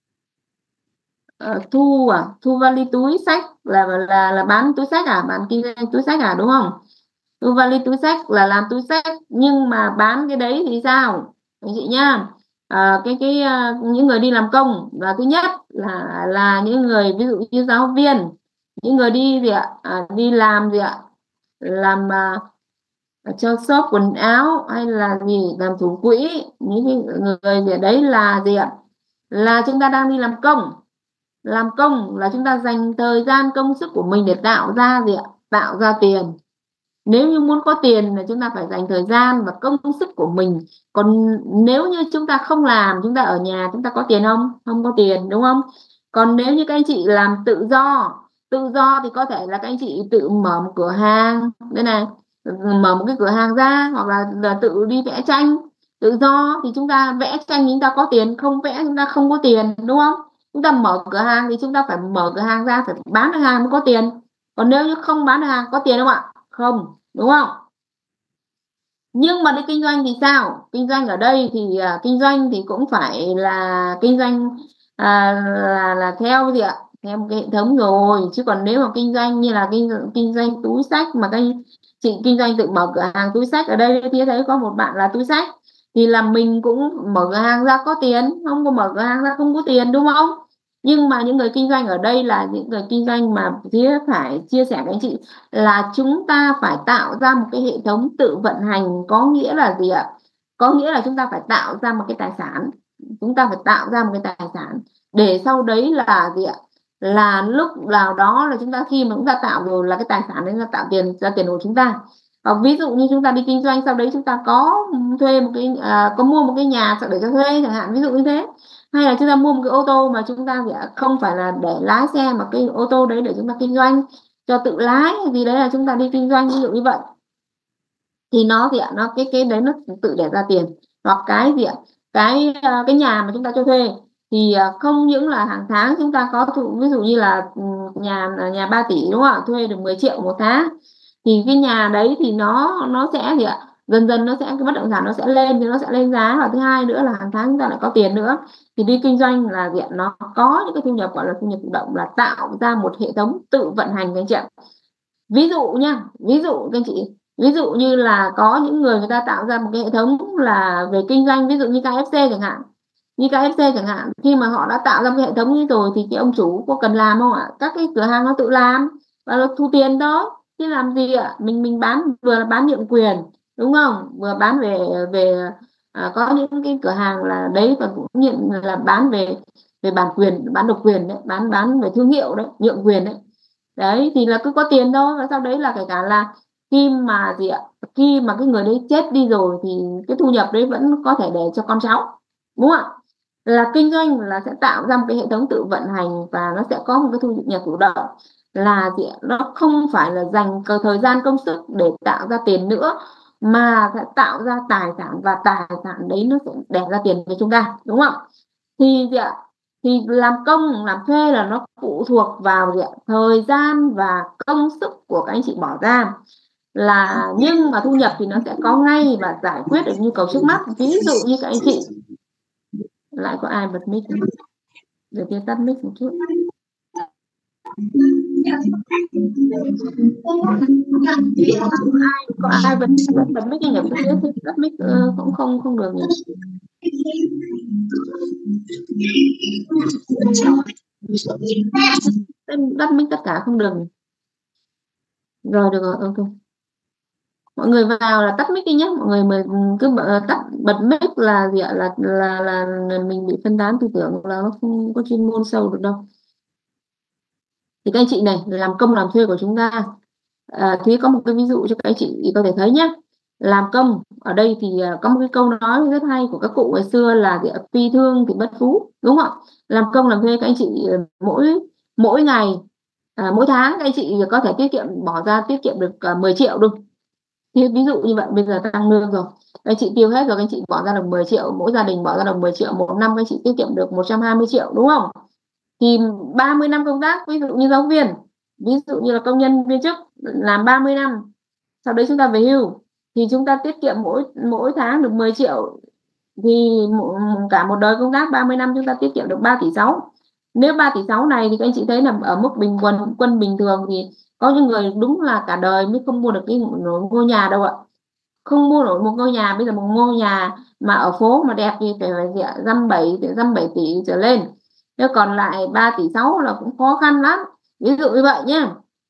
Ờ, thu à, thu vali túi sách, là là là bán túi sách à, bán kinh doanh túi sách à, đúng không? Thu vali túi sách là làm túi sách, nhưng mà bán cái đấy thì sao anh chị nhá? À, cái cái à, những người đi làm công là thứ nhất là là những người ví dụ như giáo viên, những người đi gì ạ, à, đi làm gì ạ, làm à, cho shop quần áo hay là gì, làm thủ quỹ, những cái người gì đấy là gì ạ, là chúng ta đang đi làm công. Làm công là chúng ta dành thời gian công sức của mình để tạo ra gì ạ, tạo ra tiền. Nếu như muốn có tiền là chúng ta phải dành thời gian và công sức của mình. Còn nếu như chúng ta không làm, chúng ta ở nhà, chúng ta có tiền không? Không có tiền, đúng không? Còn nếu như các anh chị làm tự do, tự do thì có thể là các anh chị tự mở một cửa hàng đây này, mở một cái cửa hàng ra, hoặc là, là tự đi vẽ tranh. Tự do thì chúng ta vẽ tranh chúng ta có tiền, không vẽ chúng ta không có tiền, đúng không? Chúng ta mở cửa hàng thì chúng ta phải mở cửa hàng ra, phải bán được hàng mới có tiền. Còn nếu như không bán được hàng, có tiền không ạ? Không, đúng không? Nhưng mà đi kinh doanh thì sao? Kinh doanh ở đây thì à, kinh doanh thì cũng phải là kinh doanh à, là là theo gì ạ, theo một cái hệ thống rồi. Chứ còn nếu mà kinh doanh như là kinh kinh doanh túi sách, mà cái chị kinh doanh tự mở cửa hàng túi sách, ở đây thì thấy có một bạn là túi sách, thì là mình cũng mở cửa hàng ra có tiền, không có mở cửa hàng ra không có tiền, đúng không? Nhưng mà những người kinh doanh ở đây là những người kinh doanh mà phía phải chia sẻ với anh chị là chúng ta phải tạo ra một cái hệ thống tự vận hành. Có nghĩa là gì ạ? Có nghĩa là chúng ta phải tạo ra một cái tài sản, chúng ta phải tạo ra một cái tài sản để sau đấy là gì ạ, là lúc nào đó là chúng ta, khi mà chúng ta tạo rồi là cái tài sản đấy là tạo tiền ra tiền của chúng ta. Hoặc ví dụ như chúng ta đi kinh doanh, sau đấy chúng ta có thuê một cái à, có mua một cái nhà để cho thuê chẳng hạn, ví dụ như thế. Hay là chúng ta mua một cái ô tô mà chúng ta sẽ không phải là để lái xe, mà cái ô tô đấy để chúng ta kinh doanh, cho tự lái hay gì đấy, là chúng ta đi kinh doanh, ví dụ như vậy. Thì nó thì ạ, nó cái cái đấy nó tự để ra tiền. Hoặc cái gì ạ, cái à, cái nhà mà chúng ta cho thuê thì à, không những là hàng tháng chúng ta có thụ, ví dụ như là ừ, nhà nhà ba tỷ đúng không ạ, thuê được mười triệu một tháng, thì cái nhà đấy thì nó nó sẽ gì ạ, dần dần nó sẽ, cái bất động sản nó sẽ lên, thì nó sẽ lên giá. Và thứ hai nữa là hàng tháng chúng ta lại có tiền nữa. Thì đi kinh doanh là gì ạ, nó có những cái thu nhập gọi là thu nhập thụ động, là tạo ra một hệ thống tự vận hành, các anh chị ạ. Ví dụ nha, ví dụ các anh chị, ví dụ như là có những người người ta tạo ra một cái hệ thống là về kinh doanh, ví dụ như ca ép xê chẳng hạn, như ca ép xê chẳng hạn, khi mà họ đã tạo ra một cái hệ thống như rồi thì cái ông chủ có cần làm không ạ? Các cái cửa hàng nó tự làm và nó thu tiền đó, chứ làm gì ạ? Mình mình bán vừa là bán nhượng quyền, đúng không? Vừa bán về về à, có những cái cửa hàng là đấy, và cũng nhận là bán về về bản quyền, bán độc quyền đấy, bán bán về thương hiệu đấy, nhượng quyền đấy. Đấy thì là cứ có tiền thôi, và sau đấy là kể cả là khi mà gì ạ, khi mà cái người đấy chết đi rồi thì cái thu nhập đấy vẫn có thể để cho con cháu, đúng không ạ? Là kinh doanh là sẽ tạo ra một cái hệ thống tự vận hành, và nó sẽ có một cái thu nhập chủ động, là gì ạ? Nó không phải là dành thời gian công sức để tạo ra tiền nữa, mà sẽ tạo ra tài sản, và tài sản đấy nó sẽ đẻ ra tiền cho chúng ta, đúng không? Thì gì ạ, thì làm công làm thuê là nó phụ thuộc vào gì ạ? Thời gian và công sức của các anh chị bỏ ra, là nhưng mà thu nhập thì nó sẽ có ngay và giải quyết được nhu cầu trước mắt. Ví dụ như các anh chị, lại có ai bật mic để tiên tắt mic một chút. Ai có ai bật bật, bật mic nhỉ? Tôi tắt mic uh, cũng không không được nhỉ. Tắt mic tất cả không được. Rồi được rồi, ok. Mọi người vào là tắt mic đi nhé, mọi người mà cứ bật, tắt bật mic là gì ạ, là, là là là mình bị phân tán tư tưởng, là nó không có chuyên môn sâu được đâu. Thì các anh chị này, làm công làm thuê của chúng ta, à, thì có một cái ví dụ cho các anh chị có thể thấy nhé. Làm công ở đây thì có một cái câu nói rất hay của các cụ ngày xưa là gì ạ? Phi thương thì bất phú, đúng không? Làm công làm thuê các anh chị mỗi mỗi ngày, à, mỗi tháng các anh chị có thể tiết kiệm, bỏ ra tiết kiệm được uh, mười triệu đúng. Thì ví dụ như vậy, bây giờ tăng lương rồi, các anh chị tiêu hết rồi, các anh chị bỏ ra được mười triệu, mỗi gia đình bỏ ra được mười triệu, một năm các anh chị tiết kiệm được một trăm hai mươi triệu, đúng không? Thì ba mươi năm công tác, ví dụ như giáo viên, ví dụ như là công nhân viên chức làm ba mươi năm, sau đấy chúng ta về hưu, thì chúng ta tiết kiệm mỗi mỗi tháng được mười triệu, thì cả một đời công tác ba mươi năm chúng ta tiết kiệm được ba tỷ sáu. Nếu ba tỷ sáu này thì các anh chị thấy là ở mức bình quân quân bình thường thì có những người đúng là cả đời mới không mua được cái ngôi nhà đâu ạ, không mua nổi một ngôi nhà. Bây giờ một ngôi nhà mà ở phố mà đẹp thì phải phải dăm bảy dăm bảy tỷ trở lên, nếu còn lại ba tỷ sáu là cũng khó khăn lắm, ví dụ như vậy nhé.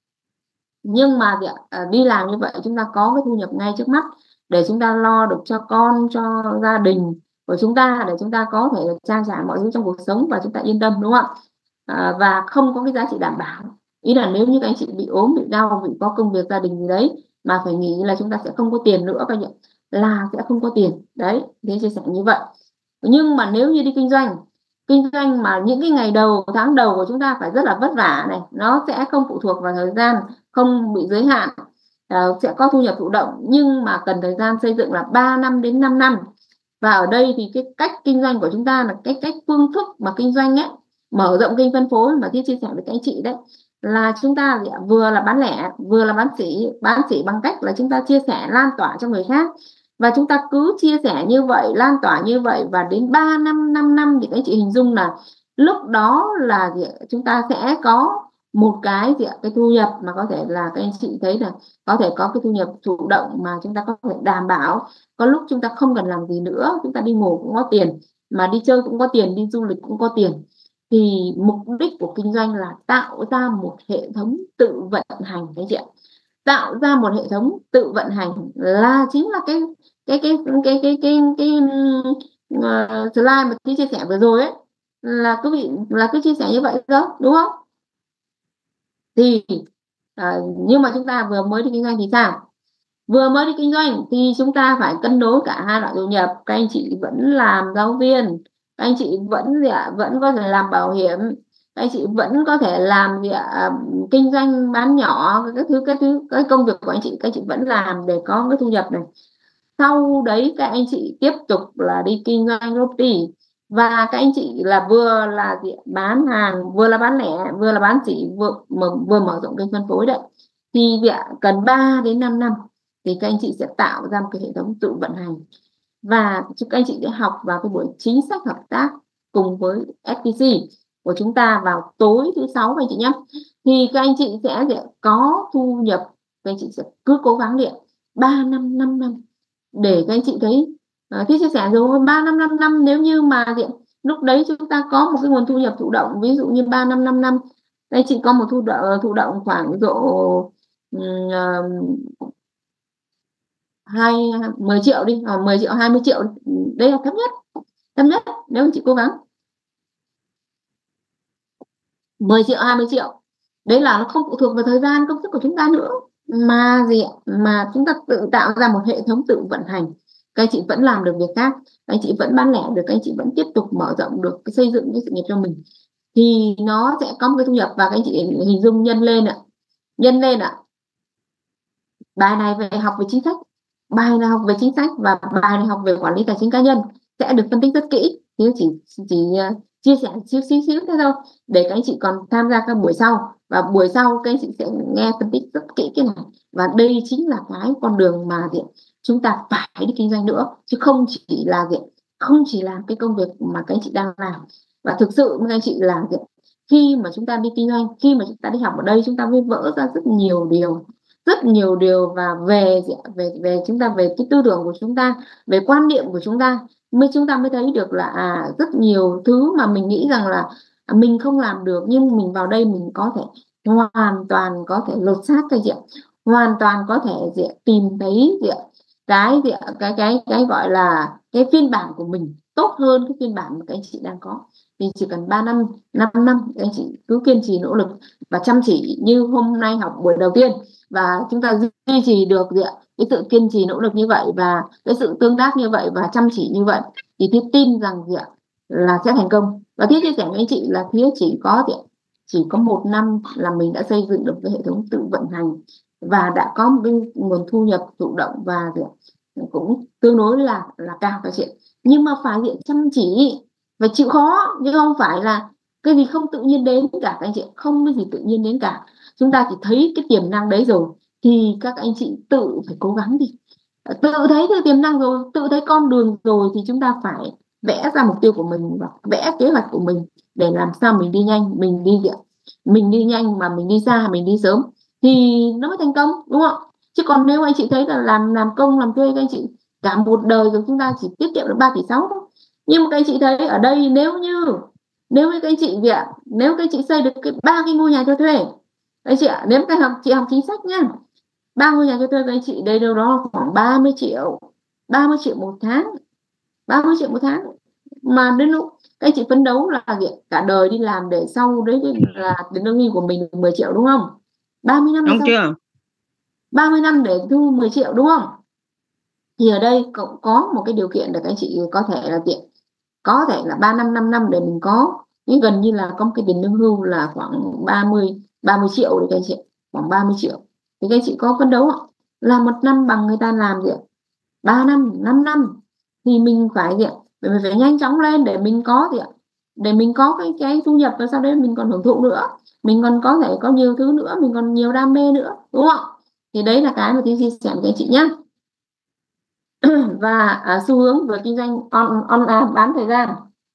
Nhưng mà đi làm như vậy chúng ta có cái thu nhập ngay trước mắt để chúng ta lo được cho con, cho gia đình của chúng ta, để chúng ta có thể trang trải mọi thứ trong cuộc sống và chúng ta yên tâm, đúng không ạ? À, và không có cái giá trị đảm bảo. Ý là nếu như các anh chị bị ốm, bị đau, bị có công việc gia đình gì đấy mà phải nghỉ, là chúng ta sẽ không có tiền nữa, các anh chị, là sẽ không có tiền đấy. Thế chia sẻ như vậy. Nhưng mà nếu như đi kinh doanh, kinh doanh mà những cái ngày đầu, tháng đầu của chúng ta phải rất là vất vả này, nó sẽ không phụ thuộc vào thời gian, không bị giới hạn, uh, sẽ có thu nhập thụ động, nhưng mà cần thời gian xây dựng là ba năm đến năm năm. Và ở đây thì cái cách kinh doanh của chúng ta là cái cách phương thức mà kinh doanh ấy, mở rộng kênh phân phối mà Thiết chia sẻ với các anh chị đấy, là chúng ta vừa là bán lẻ, vừa là bán sỉ. Bán sỉ bằng cách là chúng ta chia sẻ, lan tỏa cho người khác, và chúng ta cứ chia sẻ như vậy, lan tỏa như vậy, và đến ba năm, năm năm thì các anh chị hình dung là lúc đó là gì, chúng ta sẽ có một cái gì, cái thu nhập mà có thể là các anh chị thấy là có thể có cái thu nhập thụ động mà chúng ta có thể đảm bảo. Có lúc chúng ta không cần làm gì nữa, chúng ta đi ngủ cũng có tiền, mà đi chơi cũng có tiền, đi du lịch cũng có tiền. Thì mục đích của kinh doanh là tạo ra một hệ thống tự vận hành đấy chị ạ. Tạo ra một hệ thống tự vận hành là chính là cái cái cái cái cái cái cái, cái uh, slide mà Tí chia sẻ vừa rồi ấy, là quý vị là cứ chia sẻ như vậy đó, đúng không? Thì à, nhưng mà chúng ta vừa mới đi kinh doanh thì sao? Vừa mới đi kinh doanh thì chúng ta phải cân đối cả hai loại thu nhập. Các anh chị vẫn làm giáo viên, các anh chị vẫn gì ạ, vẫn có thể làm bảo hiểm, các anh chị vẫn có thể làm gì ạ, kinh doanh bán nhỏ, các thứ các thứ các công việc của anh chị các anh chị vẫn làm để có cái thu nhập này. Sau đấy các anh chị tiếp tục là đi kinh doanh Shopee, và các anh chị là vừa là gì, bán hàng, vừa là bán lẻ, vừa là bán sỉ, vừa vừa mở rộng kênh phân phối đấy. Thì việc cần ba đến năm năm thì các anh chị sẽ tạo ra một cái hệ thống tự vận hành, và các anh chị sẽ học vào cái buổi chính sách hợp tác cùng với ép pê xê của chúng ta vào tối thứ sáu, anh chị nhé. thì các anh chị sẽ, sẽ có thu nhập, các anh chị sẽ cứ cố gắng điện ba năm, năm năm để các anh chị thấy uh, Thiết chia sẻ rồi, ba năm, năm năm nếu như mà điện lúc đấy chúng ta có một cái nguồn thu nhập thụ động, ví dụ như ba năm, năm năm các anh chị có một thu động, thụ động khoảng độ um, hai mười triệu đi, hoặc mười triệu, hai mươi triệu, đây là thấp nhất, thấp nhất nếu anh chị cố gắng. mười triệu, hai mươi triệu đấy là nó không phụ thuộc vào thời gian công sức của chúng ta nữa, mà gì ạ? Mà chúng ta tự tạo ra một hệ thống tự vận hành. Các anh chị vẫn làm được việc khác, các anh chị vẫn bán lẻ được, các anh chị vẫn tiếp tục mở rộng được, xây dựng cái sự nghiệp cho mình, thì nó sẽ có một cái thu nhập. Và các anh chị hình dung nhân lên ạ, nhân lên ạ. Bài này về học về chính sách, bài này học về chính sách và bài này học về quản lý tài chính cá nhân sẽ được phân tích rất kỹ. Thì chỉ chỉ uh, chia sẻ xíu xíu xíu thế thôi, để các anh chị còn tham gia các buổi sau, và buổi sau các anh chị sẽ nghe phân tích rất kỹ cái này. Và đây chính là cái con đường mà gì chúng ta phải đi kinh doanh nữa, chứ không chỉ là gì không chỉ làm cái công việc mà các anh chị đang làm. Và thực sự các anh chị là gì khi mà chúng ta đi kinh doanh, khi mà chúng ta đi học ở đây, chúng ta mới vỡ ra rất nhiều điều, rất nhiều điều và về về về chúng ta, về cái tư tưởng của chúng ta, về quan niệm của chúng ta, mới chúng ta mới thấy được là à, rất nhiều thứ mà mình nghĩ rằng là à, mình không làm được, nhưng mình vào đây mình có thể hoàn toàn có thể lột xác cái gì hoàn toàn có thể gì tìm thấy gì cái gì cái cái cái gọi là cái phiên bản của mình tốt hơn cái phiên bản mà các anh chị đang có. Thì chỉ cần ba năm, năm năm các anh chị cứ kiên trì nỗ lực và chăm chỉ như hôm nay học buổi đầu tiên, và chúng ta duy trì được gì ạ? Cái sự kiên trì nỗ lực như vậy và cái sự tương tác như vậy và chăm chỉ như vậy, thì Thiết tin rằng gì ạ? Là sẽ thành công. Và Thiết chia sẻ với anh chị là Thiết chỉ có gì ạ? Chỉ có một năm là mình đã xây dựng được cái hệ thống tự vận hành và đã có một cái nguồn thu nhập thụ động và gì ạ? Cũng tương đối là là cao các chị. Nhưng mà phải diện chăm chỉ và chịu khó, chứ không phải là cái gì không tự nhiên đến cả các anh chị, không cái gì tự nhiên đến cả. Chúng ta chỉ thấy cái tiềm năng đấy rồi thì các anh chị tự phải cố gắng đi, tự thấy cái tiềm năng rồi, tự thấy con đường rồi, thì chúng ta phải vẽ ra mục tiêu của mình và vẽ kế hoạch của mình để làm sao mình đi nhanh, mình đi viện mình đi nhanh mà mình đi xa, mình đi sớm thì nó mới thành công, đúng không? Chứ còn nếu anh chị thấy là làm làm công làm thuê các anh chị cả một đời rồi chúng ta chỉ tiết kiệm được ba tỷ sáu thôi. Nhưng mà các anh chị thấy ở đây, nếu như nếu như các anh chị viện nếu các anh chị xây được cái ba cái ngôi nhà cho thuê, anh chị ạ, nếu các học chị học chính sách nhá, ba ngôi nhà cho thuê các anh chị đây đâu đó khoảng ba mươi triệu, ba mươi triệu một tháng, ba mươi triệu một tháng. Mà đến lúc các anh chị phấn đấu là cả đời đi làm để sau đấy là đến lương hưu của mình mười triệu, đúng không? ba mươi năm Đúng sau, chưa? ba mươi năm để thu mười triệu, đúng không? Thì ở đây cũng có một cái điều kiện để các anh chị có thể là tiện, có thể là ba năm, năm năm để mình có, nhưng gần như là có một cái tiền lương hưu là khoảng ba mươi, ba mươi triệu đấy các anh chị, khoảng ba mươi triệu. Thì các anh chị có phấn đấu không? Là một năm bằng người ta làm gì ạ? ba năm, năm năm thì mình phải gì ạ? Mình phải nhanh chóng lên để mình có gì ạ? Để mình có cái cái thu nhập, và sau đấy mình còn hưởng thụ nữa, mình còn có thể có nhiều thứ nữa, mình còn nhiều đam mê nữa, đúng không? Thì đấy là cái mà tôi chia sẻ với các anh chị nhé. Và à, xu hướng về kinh doanh on on à, bán thời gian.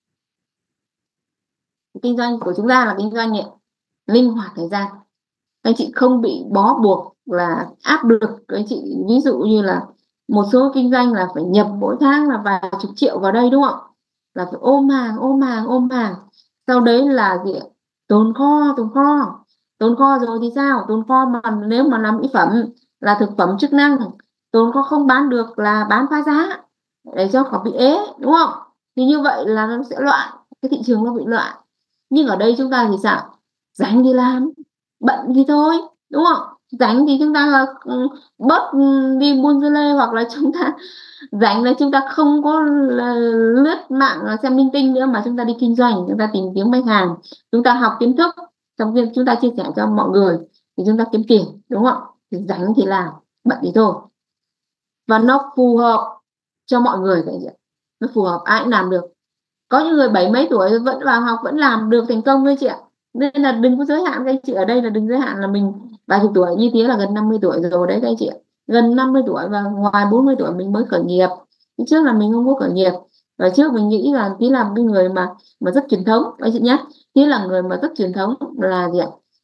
Kinh doanh của chúng ta là kinh doanh nhẹ, linh hoạt thời gian. Anh chị không bị bó buộc là áp lực. Anh chị ví dụ như là một số kinh doanh là phải nhập mỗi tháng là vài chục triệu vào đây, đúng không? Là phải ôm hàng, ôm hàng, ôm hàng. Sau đấy là gì? Tồn kho, tồn kho. Tồn kho rồi thì sao? Tồn kho mà nếu mà làm mỹ phẩm là thực phẩm chức năng, tồn kho không bán được là bán phá giá để cho khỏi bị ế, đúng không? Thì như vậy là nó sẽ loạn, cái thị trường nó bị loạn. Nhưng ở đây chúng ta thì sao? Rảnh thì làm, bận thì thôi, đúng không? Rảnh thì chúng ta là ừ, bớt ừ, đi buôn dưa lê, hoặc là chúng ta rảnh là chúng ta không có là lướt mạng xem linh tinh nữa, mà chúng ta đi kinh doanh, chúng ta tìm kiếm khách hàng, chúng ta học kiến thức, trong khi chúng ta chia sẻ cho mọi người thì chúng ta kiếm tiền, đúng không? Thì rảnh thì làm, bận thì thôi. Và nó phù hợp cho mọi người, nó phù hợp ai cũng làm được. Có những người bảy mấy tuổi vẫn vào học vẫn làm được thành công đấy chị ạ. Nên là đừng có giới hạn các anh chị, ở đây là đừng giới hạn là mình vài chục tuổi, như thế là gần năm mươi tuổi rồi đấy các anh chị ạ. Gần năm mươi tuổi và ngoài bốn mươi tuổi mình mới khởi nghiệp, trước là mình không có khởi nghiệp. Và trước mình nghĩ là tí là cái người mà mà rất truyền thống anh chị nhé, tí là người mà rất truyền thống là gì ạ?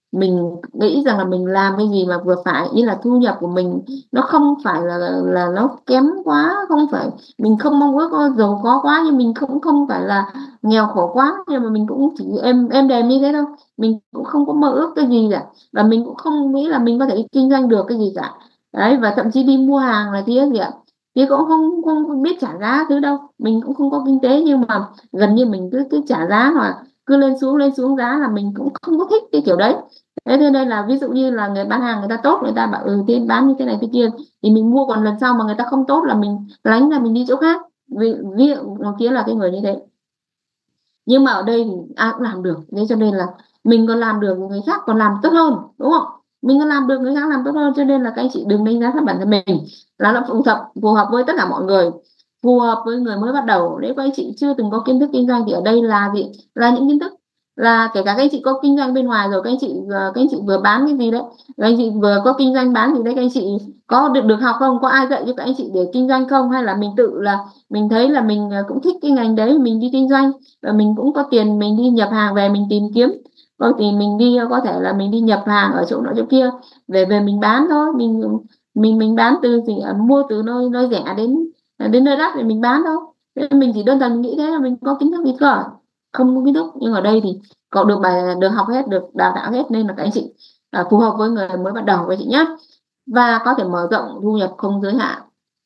mình nghĩ rằng là mình làm cái gì mà vừa phải, như là thu nhập của mình nó không phải là là nó kém quá, không phải mình không mong ước có giàu có quá, nhưng mình cũng không phải là nghèo khổ quá, nhưng mà mình cũng chỉ êm êm đềm như thế thôi. Mình cũng không có mơ ước cái gì cả, và mình cũng không nghĩ là mình có thể đi kinh doanh được cái gì cả. Đấy, và thậm chí đi mua hàng là tía gì ạ, tía cũng không không biết trả giá thứ đâu, mình cũng không có kinh tế, nhưng mà gần như mình cứ cứ trả giá, hoặc cứ lên xuống lên xuống giá, là mình cũng không có thích cái kiểu đấy. Thế cho nên là ví dụ như là người bán hàng người ta tốt, người ta bảo ừ thế bán như thế này thế kia thì mình mua, còn lần sau mà người ta không tốt là mình lánh ra mình đi chỗ khác. Ví, ví dụ nó kia là cái người như thế. Nhưng mà ở đây thì ai cũng làm được, thế cho nên là mình còn làm được người khác còn làm tốt hơn, đúng không? Mình còn làm được người khác làm tốt hơn, cho nên là các anh chị đừng đánh giá thấp bản thân mình, là nó phù hợp phù hợp với tất cả mọi người, phù hợp với người mới bắt đầu. Nếu các anh chị chưa từng có kiến thức kinh doanh thì ở đây là gì, là những kiến thức, là kể cả các anh chị có kinh doanh bên ngoài rồi, các anh chị các anh chị vừa bán cái gì đấy, các anh chị vừa có kinh doanh bán gì đấy, các anh chị có được được học không, có ai dạy cho các anh chị để kinh doanh không, hay là mình tự là mình thấy là mình cũng thích cái ngành đấy mình đi kinh doanh, và mình cũng có tiền mình đi nhập hàng về mình tìm kiếm. Vâng, thì mình đi có thể là mình đi nhập hàng ở chỗ nọ chỗ kia về về mình bán thôi, mình mình mình bán từ gì mua từ nơi nơi rẻ đến đến nơi đắt để mình bán thôi. Thế mình chỉ đơn giản nghĩ thế là mình có kiến thức gì cơ, không có kiến thức. Nhưng ở đây thì có được bài được học hết, được đào tạo hết, nên là các anh chị à, phù hợp với người mới bắt đầu các chị nhé, và có thể mở rộng thu nhập không giới hạn.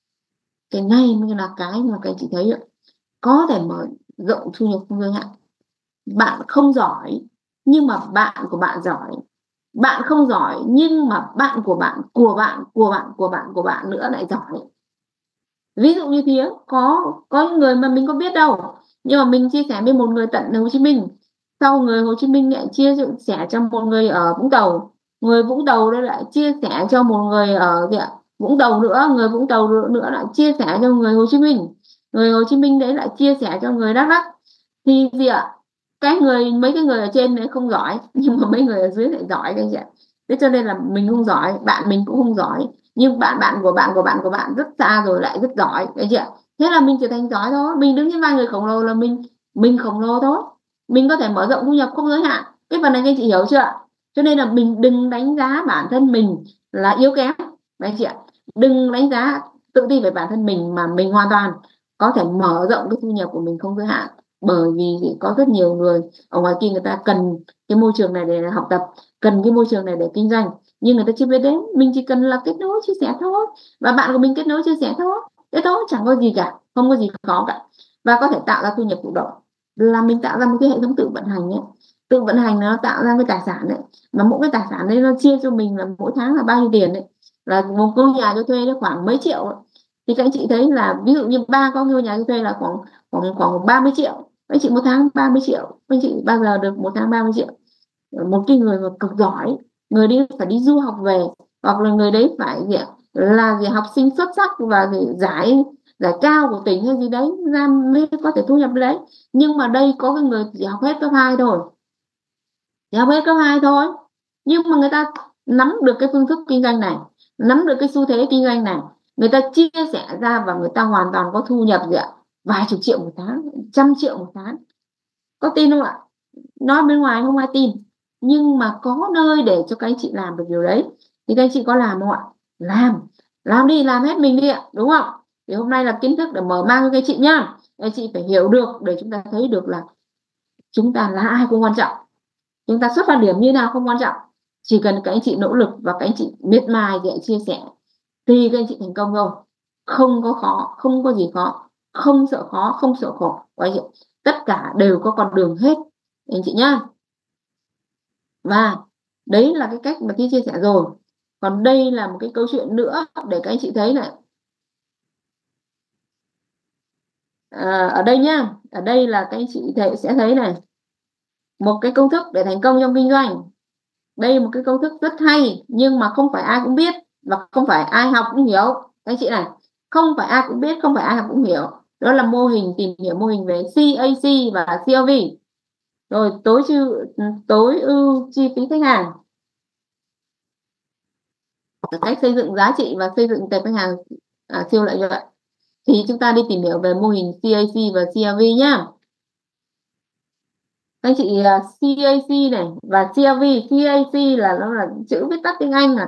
Cái này mới là cái mà các anh chị thấy đấy. Có thể mở rộng thu nhập không giới hạn. Bạn không giỏi nhưng mà bạn của bạn giỏi, bạn không giỏi nhưng mà bạn của bạn của bạn của bạn của bạn của bạn nữa lại giỏi. Ví dụ như thế, có có những người mà mình có biết đâu, nhưng mà mình chia sẻ với một người tận Hồ Chí Minh, sau người Hồ Chí Minh lại chia sẻ cho một người ở Vũng Tàu, người Vũng Tàu đó lại chia sẻ cho một người ở gì ạ, Vũng Tàu nữa, người Vũng Tàu nữa lại chia sẻ cho người Hồ Chí Minh, người Hồ Chí Minh đấy lại chia sẻ cho người Đắk Lắk. Thì gì ạ, cái người mấy cái người ở trên đấy không giỏi, nhưng mà mấy người ở dưới lại giỏi cái gì ạ. Thế cho nên là mình không giỏi, bạn mình cũng không giỏi, nhưng bạn bạn của bạn của bạn của bạn rất xa rồi lại rất giỏi, thấy chưa? Thế là mình trở thành giỏi thôi, mình đứng trên vai người khổng lồ là mình mình khổng lồ thôi, mình có thể mở rộng thu nhập không giới hạn. Cái phần này anh chị hiểu chưa? Cho nên là mình đừng đánh giá bản thân mình là yếu kém, đấy chị ạ. Đừng đánh giá tự tin về bản thân mình, mà mình hoàn toàn có thể mở rộng cái thu nhập của mình không giới hạn. Bởi vì có rất nhiều người ở ngoài kia người ta cần cái môi trường này để học tập, cần cái môi trường này để kinh doanh, nhưng người ta chưa biết đến. Mình chỉ cần là kết nối chia sẻ thôi, và bạn của mình kết nối chia sẻ thôi, thế thôi, chẳng có gì cả, không có gì khó cả. Và có thể tạo ra thu nhập thụ động, là mình tạo ra một cái hệ thống tự vận hành ấy. Tự vận hành nó tạo ra cái tài sản đấy, mà mỗi cái tài sản đấy nó chia cho mình là mỗi tháng là bao nhiêu tiền đấy, là một ngôi nhà cho thuê nó khoảng mấy triệu ấy. Thì các anh chị thấy là ví dụ như ba có ngôi nhà cho thuê là khoảng khoảng khoảng ba mươi triệu, các anh chị một tháng ba mươi triệu, các anh chị bao giờ được một tháng ba mươi triệu? Một cái người mà cực giỏi, người đi phải đi du học về, hoặc là người đấy phải gì ạ, là gì học sinh xuất sắc và giải giải cao của tỉnh hay gì đấy ra mới có thể thu nhập đấy. Nhưng mà đây có cái người chỉ học hết cấp hai thôi, chỉ học hết cấp hai thôi, nhưng mà người ta nắm được cái phương thức kinh doanh này, nắm được cái xu thế kinh doanh này, người ta chia sẻ ra và người ta hoàn toàn có thu nhập gì ạ, vài chục triệu một tháng, trăm triệu một tháng. Có tin không ạ? Nói bên ngoài không ai tin, nhưng mà có nơi để cho các anh chị làm được điều đấy. Thì các anh chị có làm không ạ? Làm, làm đi, làm hết mình đi ạ, đúng không? Thì hôm nay là kiến thức để mở mang cho các anh chị nhá. Các anh chị phải hiểu được để chúng ta thấy được là chúng ta là ai không quan trọng, chúng ta xuất phát điểm như nào không quan trọng, chỉ cần các anh chị nỗ lực và các anh chị miệt mài để chia sẻ thì các anh chị thành công rồi. Không có khó, không có gì khó, không sợ khó, không sợ khổ, tất cả đều có con đường hết anh chị nhá. Và đấy là cái cách mà Thi chia sẻ rồi. Còn đây là một cái câu chuyện nữa để các anh chị thấy này. À, ở đây nhá, ở đây là các anh chị thể sẽ thấy này, một cái công thức để thành công trong kinh doanh. Đây một cái công thức rất hay, nhưng mà không phải ai cũng biết và không phải ai học cũng hiểu. Các anh chị này, không phải ai cũng biết, không phải ai học cũng hiểu. Đó là mô hình, tìm hiểu mô hình về xê a xê và xê lờ vê. Rồi tối ưu tối ưu chi phí khách hàng, cách xây dựng giá trị và xây dựng tệp khách hàng à, siêu lợi nhuận. Thì chúng ta đi tìm hiểu về mô hình xê a xê và xê lờ vê nhá. Các anh chị uh, xê a xê này và xê lờ vê. xê a xê là nó là chữ viết tắt tiếng Anh, là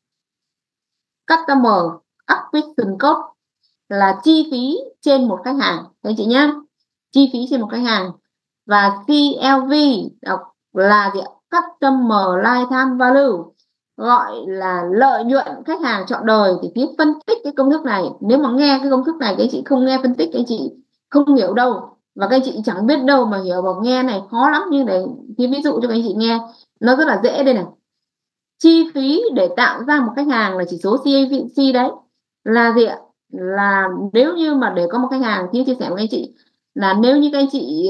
Customer Acquisition Cost, là chi phí trên một khách hàng các anh chị nhé, chi phí trên một khách hàng. Và xê lờ vê đọc là gì? Customer Lifetime Value, gọi là lợi nhuận khách hàng trọn đời. Thì phía phân tích cái công thức này, nếu mà nghe cái công thức này các anh chị không nghe phân tích, các anh chị không hiểu đâu, và các anh chị chẳng biết đâu mà hiểu. Bảo nghe này khó lắm, nhưng để thì ví dụ cho các anh chị nghe nó rất là dễ. Đây này, chi phí để tạo ra một khách hàng là chỉ số xê a xê đấy, là gì ạ? Là nếu như mà để có một khách hàng, thì chia sẻ với các anh chị là nếu như các anh chị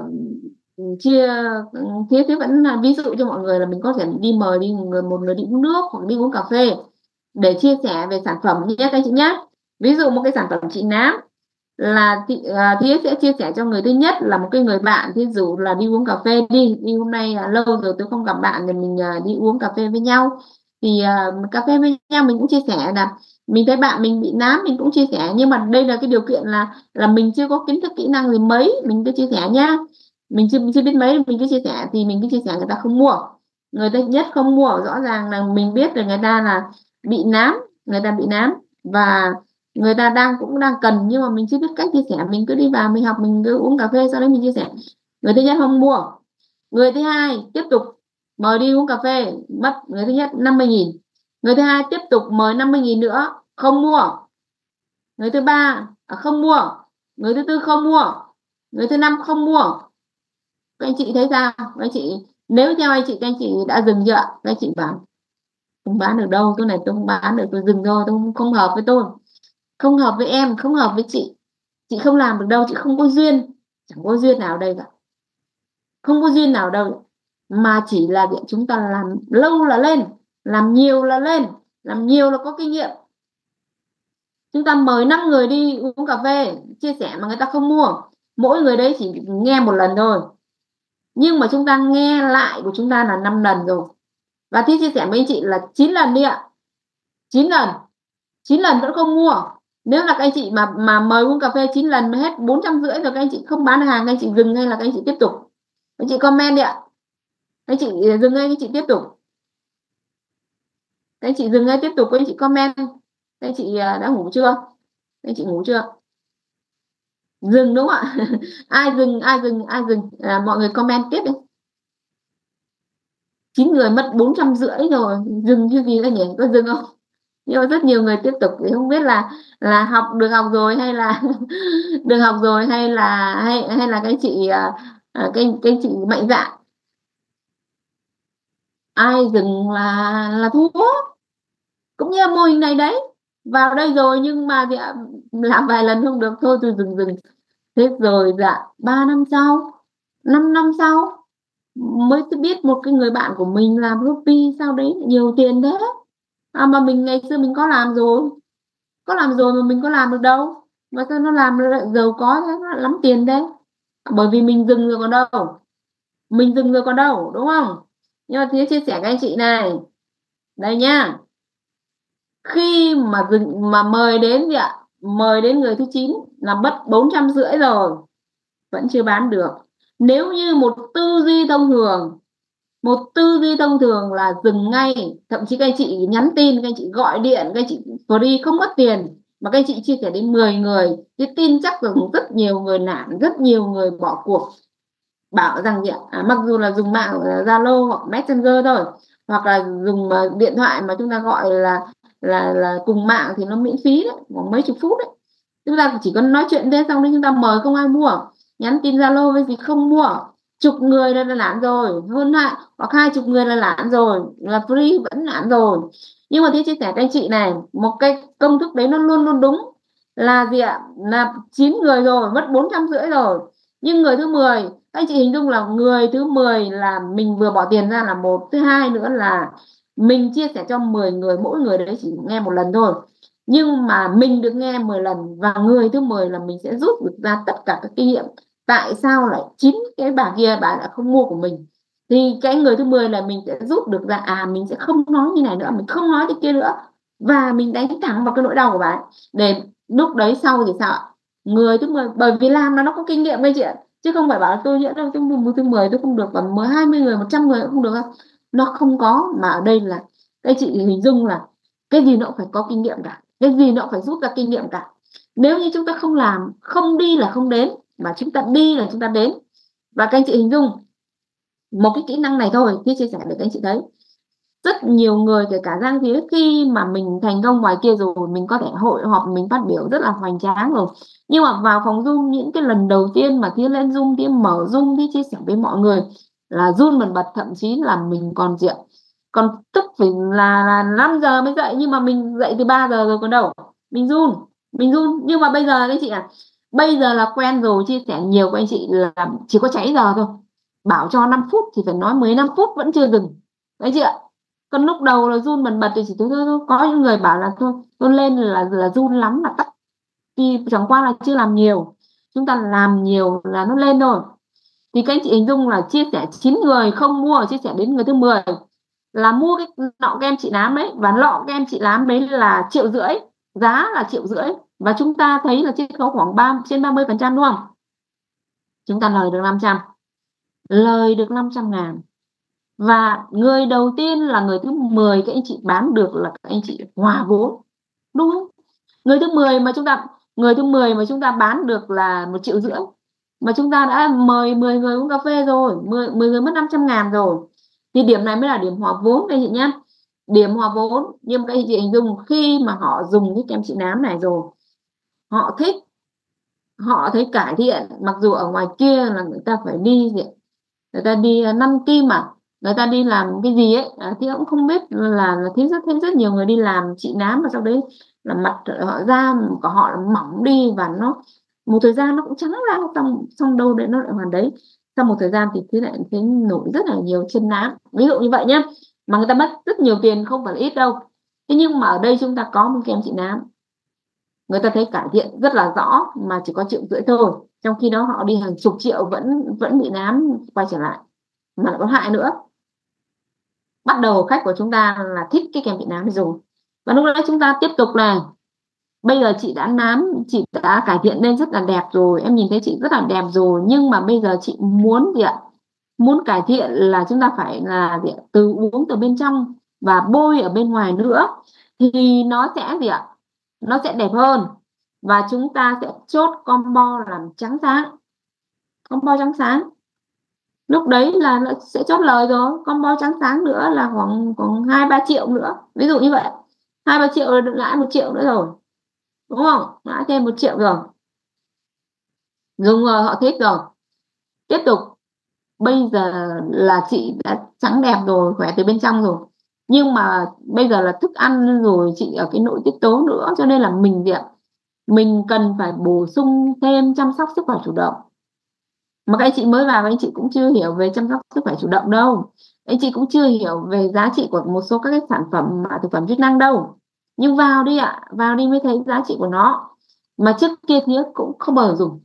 uh, chia thế thế vẫn là ví dụ cho mọi người là mình có thể đi mời đi người một người đi uống nước hoặc đi uống cà phê để chia sẻ về sản phẩm nhé các anh chị nhé. Ví dụ một cái sản phẩm trị nám là thì, à, thì sẽ chia sẻ cho người thứ nhất là một cái người bạn, thí dụ là đi uống cà phê đi đi hôm nay à, lâu rồi tôi không gặp bạn thì mình à, đi uống cà phê với nhau. Thì à, cà phê với nhau mình cũng chia sẻ là mình thấy bạn mình bị nám, mình cũng chia sẻ, nhưng mà đây là cái điều kiện là là mình chưa có kiến thức kỹ năng gì mấy, mình cứ chia sẻ nhá. Mình chưa, mình chưa biết mấy, mình cứ chia sẻ, thì mình cứ chia sẻ, người ta không mua. Người ta nhất không mua, rõ ràng là mình biết là người ta là bị nám, người ta bị nám và người ta đang cũng đang cần, nhưng mà mình chưa biết cách chia sẻ, mình cứ đi vào mình học, mình cứ uống cà phê sau đấy mình chia sẻ. Người thứ nhất không mua. Người thứ hai tiếp tục mời đi uống cà phê, mất người thứ nhất năm mươi nghìn. Người thứ hai tiếp tục mời năm mươi nghìn nữa, không mua. Người thứ ba à, không mua. Người thứ tư không mua. Người thứ năm không mua. Các anh chị thấy sao? Các anh chị nếu theo anh chị, các anh chị đã dừng chưa? Các anh chị bảo không bán được đâu, tôi này tôi không bán được, tôi dừng rồi, tôi không, không hợp với tôi, không hợp với em, không hợp với chị chị không làm được đâu, chị không có duyên. Chẳng có duyên nào đây cả, không có duyên nào đâu, mà chỉ là việc chúng ta làm lâu là lên, làm nhiều là lên, làm nhiều là có kinh nghiệm. Chúng ta mời năm người đi uống cà phê chia sẻ mà người ta không mua, mỗi người đấy chỉ nghe một lần thôi, nhưng mà chúng ta nghe lại của chúng ta là năm lần rồi. Và thì chia sẻ với anh chị là chín lần đi ạ, chín lần, chín lần vẫn không mua. Nếu là các anh chị mà mà mời uống cà phê chín lần mà hết bốn trăm rưỡi rồi, các anh chị không bán được hàng, các anh chị dừng hay là các anh chị tiếp tục? Các anh chị comment đi ạ. Các anh chị dừng hay các anh chị tiếp tục? Các anh chị dừng hay tiếp tục? Các anh chị comment. Các anh chị đã ngủ chưa? Các anh chị ngủ chưa? Dừng đúng không ạ? Ai dừng, ai dừng, ai dừng? À, mọi người comment tiếp đi. Chín người mất bốn trăm rưỡi rồi, dừng chứ gì nữa nhỉ? Có dừng không? Nhưng mà rất nhiều người tiếp tục, thì không biết là là học được học rồi hay là được học rồi hay là hay hay là cái chị uh, cái cái chị mạnh dạn. Ai dừng là là thua. Cũng như mô hình này đấy, vào đây rồi nhưng mà thì làm vài lần không được, thôi tôi dừng dừng. Thế rồi dạ ba năm sau, năm năm sau mới biết một cái người bạn của mình làm Shopee, sao đấy nhiều tiền thế. À, mà mình ngày xưa mình có làm rồi, có làm rồi mà mình có làm được đâu, mà sao nó làm lại giàu có thế, nó lắm tiền đấy. Bởi vì mình dừng rồi còn đâu, mình dừng rồi còn đâu, đúng không? Nhưng mà thế chia sẻ với anh chị này, đây nhá, khi mà dừng mà mời đến gì ạ, mời đến người thứ chín là mất bốn trăm rưỡi rồi, vẫn chưa bán được. Nếu như một tư duy thông thường, một tư duy thông thường là dừng ngay, thậm chí các anh chị nhắn tin, các anh chị gọi điện, các anh chị free không mất tiền, mà các anh chị chia sẻ đến mười người thì tin chắc rằng rất nhiều người nản, rất nhiều người bỏ cuộc, bảo rằng gì ạ, à, mặc dù là dùng mạng Zalo hoặc Messenger thôi, hoặc là dùng uh, điện thoại mà chúng ta gọi là là là cùng mạng thì nó miễn phí đấy, khoảng mấy chục phút đấy, chúng ta chỉ cần nói chuyện thế xong đấy chúng ta mời không ai mua, nhắn tin Zalo với gì không mua, chục người là nản rồi, hơn hai hoặc hai chục người là nản rồi, là free vẫn nản rồi. Nhưng mà thế chia sẻ với anh chị này, một cái công thức đấy nó luôn luôn đúng, là gì ạ, là chín người rồi mất bốn trăm rưỡi rồi, nhưng người thứ mười, các anh chị hình dung là người thứ mười là mình vừa bỏ tiền ra là một, thứ hai nữa là mình chia sẻ cho mười người, mỗi người đấy chỉ nghe một lần thôi, nhưng mà mình được nghe mười lần, và người thứ mười là mình sẽ rút được ra tất cả các kinh nghiệm. Tại sao lại chín cái bà kia bà đã không mua của mình, thì cái người thứ mười là mình sẽ rút được ra, à mình sẽ không nói như này nữa, mình không nói thế kia nữa, và mình đánh thẳng vào cái nỗi đau của bạn. Để lúc đấy sau thì sao ạ? Người thứ mười, bởi vì làm là nó có kinh nghiệm đấy chị ạ, chứ không phải bảo tôi nhỡ đâu tôi mua thứ mười tôi không được, còn mới hai mươi người, một trăm người cũng không được đâu. Nó không có, mà ở đây là các chị hình dung là cái gì nó cũng phải có kinh nghiệm cả, cái gì nó cũng phải rút ra kinh nghiệm cả. Nếu như chúng ta không làm, không đi là không đến, mà chúng ta đi là chúng ta đến. Và các anh chị hình dung một cái kỹ năng này thôi, khi chia sẻ để các anh chị thấy rất nhiều người, kể cả Giang Thía, khi mà mình thành công ngoài kia rồi, mình có thể hội họp, mình phát biểu rất là hoành tráng rồi, nhưng mà vào phòng Zoom, những cái lần đầu tiên mà Thía lên Zoom, Thía mở Zoom, Thía chia sẻ với mọi người là run bần bật, thậm chí là mình còn diện còn tức phải là, là năm giờ mới dậy, nhưng mà mình dậy từ ba giờ rồi còn đâu, mình run mình run nhưng mà bây giờ các chị à, bây giờ là quen rồi, chia sẻ nhiều của anh chị là chỉ có cháy giờ thôi, bảo cho năm phút thì phải nói mười lăm phút vẫn chưa dừng đấy chị ạ. Còn lúc đầu là run bần bật thì chỉ thôi, thôi, thôi. Có những người bảo là thôi tôi lên là là run lắm mà tắt, thì chẳng qua là chưa làm nhiều, chúng ta làm nhiều là nó lên thôi. Thì các anh chị hình dung là chia sẻ chín người không mua, chia sẻ đến người thứ mười là mua cái nọ kem chị nám đấy, và lọ kem chị nám đấy là triệu rưỡi, giá là triệu rưỡi, và chúng ta thấy là chiết khấu khoảng ba trên ba mươi phần trăm đúng không, chúng ta lời được năm trăm, lời được năm trăm ngàn. Và người đầu tiên là người thứ mười các anh chị bán được là các anh chị hòa vốn, đúng không? Người thứ mười mà chúng ta người thứ mười mà chúng ta bán được là một triệu rưỡi, mà chúng ta đã mời mười người uống cà phê rồi, mười, mười người mất năm trăm ngàn rồi, thì điểm này mới là điểm hòa vốn các chị nhé. Điểm hòa vốn, nhưng mà các chị hình dung khi mà họ dùng cái kem trị nám này rồi, họ thích, họ thấy cải thiện, mặc dù ở ngoài kia là người ta phải đi gì, người ta đi năm kim mà, người ta đi làm cái gì ấy, à, thì cũng không biết là là thấy rất thấy rất nhiều người đi làm trị nám, và sau đấy là mặt họ da của họ là mỏng đi, và nó một thời gian nó cũng trắng ra, xong xong đâu đấy nó lại hoàn đấy, sau một thời gian thì thế lại thấy nổi rất là nhiều chân nám, ví dụ như vậy nhá, mà người ta mất rất nhiều tiền, không phải là ít đâu. Thế nhưng mà ở đây chúng ta có một kem trị nám, người ta thấy cải thiện rất là rõ mà chỉ có triệu rưỡi thôi, trong khi đó họ đi hàng chục triệu vẫn vẫn bị nám quay trở lại, mà lại có hại nữa. Bắt đầu khách của chúng ta là thích cái kem trị nám này rồi, và lúc đấy chúng ta tiếp tục là bây giờ chị đã nám, chị đã cải thiện lên rất là đẹp rồi, em nhìn thấy chị rất là đẹp rồi, nhưng mà bây giờ chị muốn gì ạ, muốn cải thiện là chúng ta phải là gì ạ? Từ uống từ bên trong và bôi ở bên ngoài nữa, thì nó sẽ gì ạ, nó sẽ đẹp hơn, và chúng ta sẽ chốt combo làm trắng sáng, combo trắng sáng. Lúc đấy là nó sẽ chốt lời rồi, combo trắng sáng nữa là khoảng khoảng hai ba triệu nữa, ví dụ như vậy, hai ba triệu là được lãi một triệu nữa rồi, đúng không, lãi thêm một triệu rồi, dùng rồi họ thích rồi. Tiếp tục, bây giờ là chị đã trắng đẹp rồi, khỏe từ bên trong rồi, nhưng mà bây giờ là thức ăn rồi, chị ở cái nội tiết tố nữa, cho nên là mình gì ạ, mình cần phải bổ sung thêm chăm sóc sức khỏe chủ động. Mà các anh chị mới vào, anh chị cũng chưa hiểu về chăm sóc sức khỏe chủ động đâu, anh chị cũng chưa hiểu về giá trị của một số các cái sản phẩm mà thực phẩm chức năng đâu, nhưng vào đi ạ, vào đi mới thấy giá trị của nó, mà trước kia thì cũng không bao giờ dùng.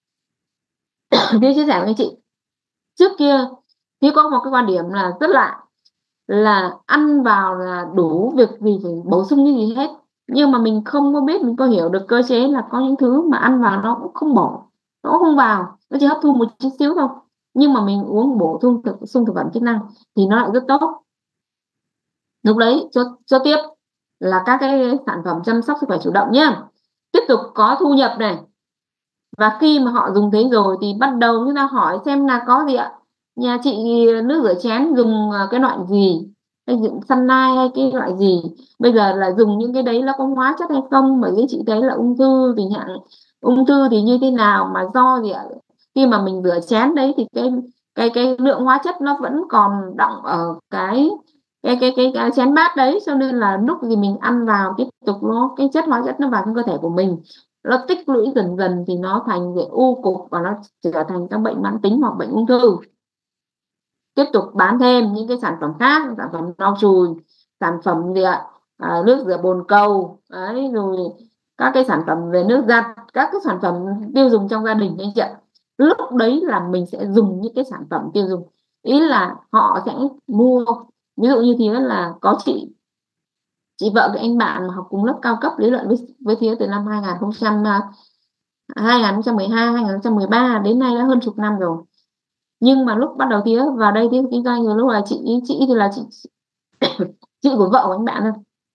Thế chia sẻ với anh chị, trước kia thì có một cái quan điểm là rất lạ, là ăn vào là đủ, việc gì phải bổ sung như gì hết, nhưng mà mình không có biết, mình có hiểu được cơ chế là có những thứ mà ăn vào nó cũng không bỏ, nó cũng không vào, nó chỉ hấp thu một chút xíu thôi, nhưng mà mình uống bổ sung thực sung thực phẩm chức năng thì nó lại rất tốt. Lúc đấy cho cho tiếp là các cái sản phẩm chăm sóc sức khỏe chủ động nhá, tiếp tục có thu nhập này. Và khi mà họ dùng thế rồi thì bắt đầu chúng ta hỏi xem là có gì ạ, nhà chị nước rửa chén dùng cái loại gì, hay dùng Sunlight hay cái loại gì, bây giờ là dùng những cái đấy nó có hóa chất hay không, bởi vì chị thấy là ung thư thì nhận ung thư thì như thế nào, mà do gì ạ, khi mà mình rửa chén đấy thì cái cái cái lượng hóa chất nó vẫn còn đọng ở cái cái cái cái, cái chén bát đấy, cho nên là lúc gì mình ăn vào tiếp tục nó cái chất hóa chất nó vào trong cơ thể của mình, nó tích lũy dần dần thì nó thành cái u cục, và nó trở thành các bệnh mãn tính hoặc bệnh ung thư. Tiếp tục bán thêm những cái sản phẩm khác, sản phẩm lau chùi, sản phẩm gì ạ, à, nước rửa bồn cầu đấy, rồi các cái sản phẩm về nước giặt, các cái sản phẩm tiêu dùng trong gia đình anh chị ạ. Lúc đấy là mình sẽ dùng những cái sản phẩm tiêu dùng, ý là họ sẽ mua, ví dụ như thì là có chị chị vợ cái anh bạn mà học cùng lớp cao cấp lý luận với với Thía từ năm hai nghìn không trăm hai nghìn không trăm mười hai, hai nghìn không trăm mười ba đến nay đã hơn chục năm rồi. Nhưng mà lúc bắt đầu Tía vào đây Tía kinh doanh rồi, lúc là chị chị thì là chị chị của vợ của anh bạn thôi,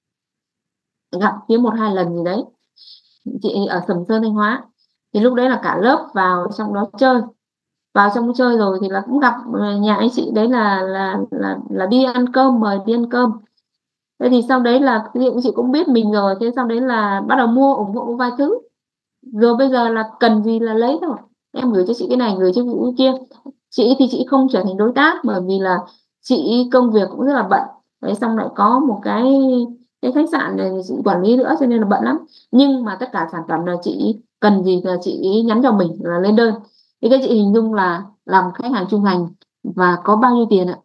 gặp Tía một hai lần gì đấy, chị ở Sầm Sơn Thanh Hóa. Thì lúc đấy là cả lớp vào trong đó chơi, vào trong chơi rồi thì là cũng gặp nhà anh chị đấy, là là là là đi ăn cơm, mời đi ăn cơm. Thế thì sau đấy là ví dụ chị cũng biết mình rồi, thế sau đấy là bắt đầu mua ủng hộ vài thứ, rồi bây giờ là cần gì là lấy thôi, em gửi cho chị cái này, gửi cho chị cái kia. Chị thì chị không trở thành đối tác, bởi vì là chị công việc cũng rất là bận đấy, xong lại có một cái cái khách sạn này chị quản lý nữa, cho nên là bận lắm. Nhưng mà tất cả sản phẩm là chị cần gì là chị nhắn cho mình là lên đơn. Thì các chị hình dung là làm khách hàng trung thành và có bao nhiêu tiền ạ?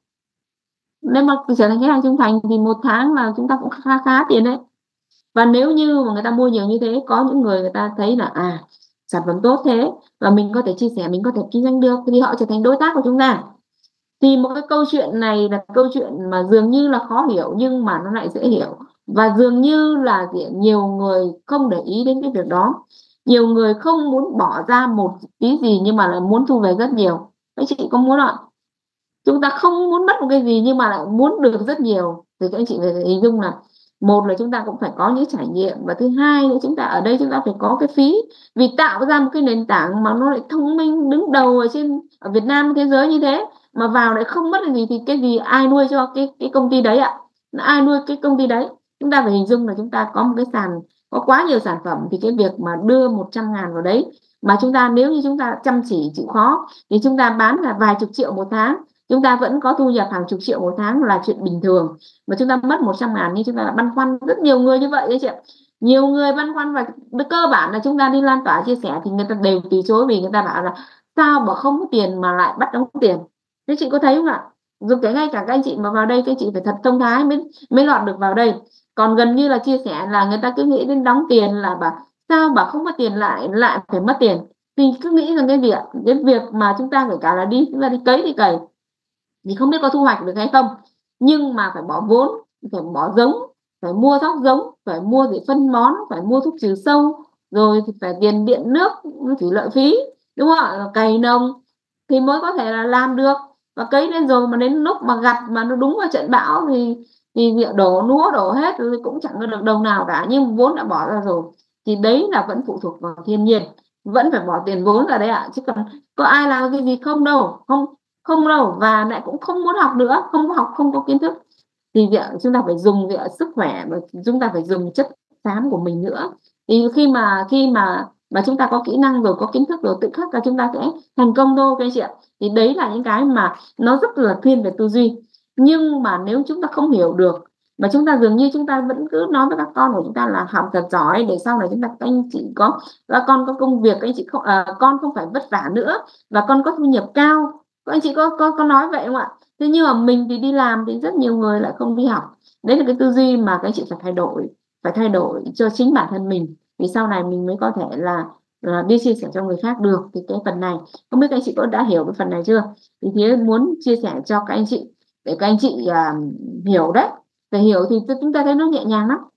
Nếu mà trở thành khách hàng trung thành thì một tháng là chúng ta cũng khá khá tiền đấy. Và nếu như mà người ta mua nhiều như thế, có những người người ta thấy là à, sản phẩm tốt thế và mình có thể chia sẻ, mình có thể kinh doanh được, thì họ trở thành đối tác của chúng ta. Thì một cái câu chuyện này là câu chuyện mà dường như là khó hiểu nhưng mà nó lại dễ hiểu, và dường như là nhiều người không để ý đến cái việc đó. Nhiều người không muốn bỏ ra một tí gì nhưng mà lại muốn thu về rất nhiều. Các chị có muốn không? Chúng ta không muốn mất một cái gì nhưng mà lại muốn được rất nhiều, thì các anh chị phải hình dung là một là chúng ta cũng phải có những trải nghiệm, và thứ hai nữa chúng ta ở đây chúng ta phải có cái phí, vì tạo ra một cái nền tảng mà nó lại thông minh đứng đầu ở trên ở Việt Nam thế giới như thế, mà vào lại không mất cái gì thì cái gì ai nuôi cho cái cái công ty đấy ạ? Ai nuôi cái công ty đấy? Chúng ta phải hình dung là chúng ta có một cái sàn, có quá nhiều sản phẩm, thì cái việc mà đưa một trăm ngàn vào đấy mà chúng ta nếu như chúng ta chăm chỉ chịu khó thì chúng ta bán là vài chục triệu một tháng, chúng ta vẫn có thu nhập hàng chục triệu một tháng là chuyện bình thường. Mà chúng ta mất một trăm ngàn nhưng chúng ta là băn khoăn, rất nhiều người như vậy đấy chị ạ. Nhiều người băn khoăn, và cơ bản là chúng ta đi lan tỏa chia sẻ thì người ta đều từ chối, vì người ta bảo là sao mà không có tiền mà lại bắt đóng tiền. Thế chị có thấy không ạ? Dù cái ngay cả các anh chị mà vào đây, các anh chị phải thật thông thái mới mới lọt được vào đây. Còn gần như là chia sẻ là người ta cứ nghĩ đến đóng tiền là bảo sao mà không có tiền lại lại phải mất tiền. Thì cứ nghĩ rằng cái việc cái việc mà chúng ta phải cả là đi chúng ta đi cấy đi cày thì không biết có thu hoạch được hay không, nhưng mà phải bỏ vốn, phải bỏ giống, phải mua thóc giống, phải mua để phân bón, phải mua thuốc trừ sâu, rồi thì phải tiền điện nước, thủy lợi phí, đúng không ạ? Cày nông thì mới có thể là làm được. Và cấy lên rồi mà đến lúc mà gặt mà nó đúng vào trận bão thì thì việc đổ lúa đổ hết rồi cũng chẳng có được đồng nào cả, nhưng vốn đã bỏ ra rồi. Thì đấy là vẫn phụ thuộc vào thiên nhiên, vẫn phải bỏ tiền vốn ra đấy ạ, chứ còn có ai làm cái gì không đâu, không không đâu, và lại cũng không muốn học nữa, không có học, không có kiến thức. Thì việc chúng ta phải dùng việc sức khỏe, và chúng ta phải dùng chất xám của mình nữa. Thì khi mà khi mà mà chúng ta có kỹ năng rồi, có kiến thức rồi, tự khắc là chúng ta sẽ thành công thôi các anh chị ạ. Thì đấy là những cái mà nó rất là thiên về tư duy. Nhưng mà nếu chúng ta không hiểu được, mà chúng ta dường như chúng ta vẫn cứ nói với các con của chúng ta là học thật giỏi để sau này chúng ta, các anh chị có các con có công việc, các anh chị không à, con không phải vất vả nữa và con có thu nhập cao. Các anh chị có có có nói vậy không ạ? Thế nhưng mà mình thì đi làm thì rất nhiều người lại không đi học. Đấy là cái tư duy mà các anh chị phải thay đổi, phải thay đổi cho chính bản thân mình, vì sau này mình mới có thể là, là đi chia sẻ cho người khác được. Thì cái phần này không biết các anh chị có đã hiểu cái phần này chưa? Thì Thía muốn chia sẻ cho các anh chị để các anh chị à, hiểu đấy. Để hiểu thì chúng ta thấy nó nhẹ nhàng lắm,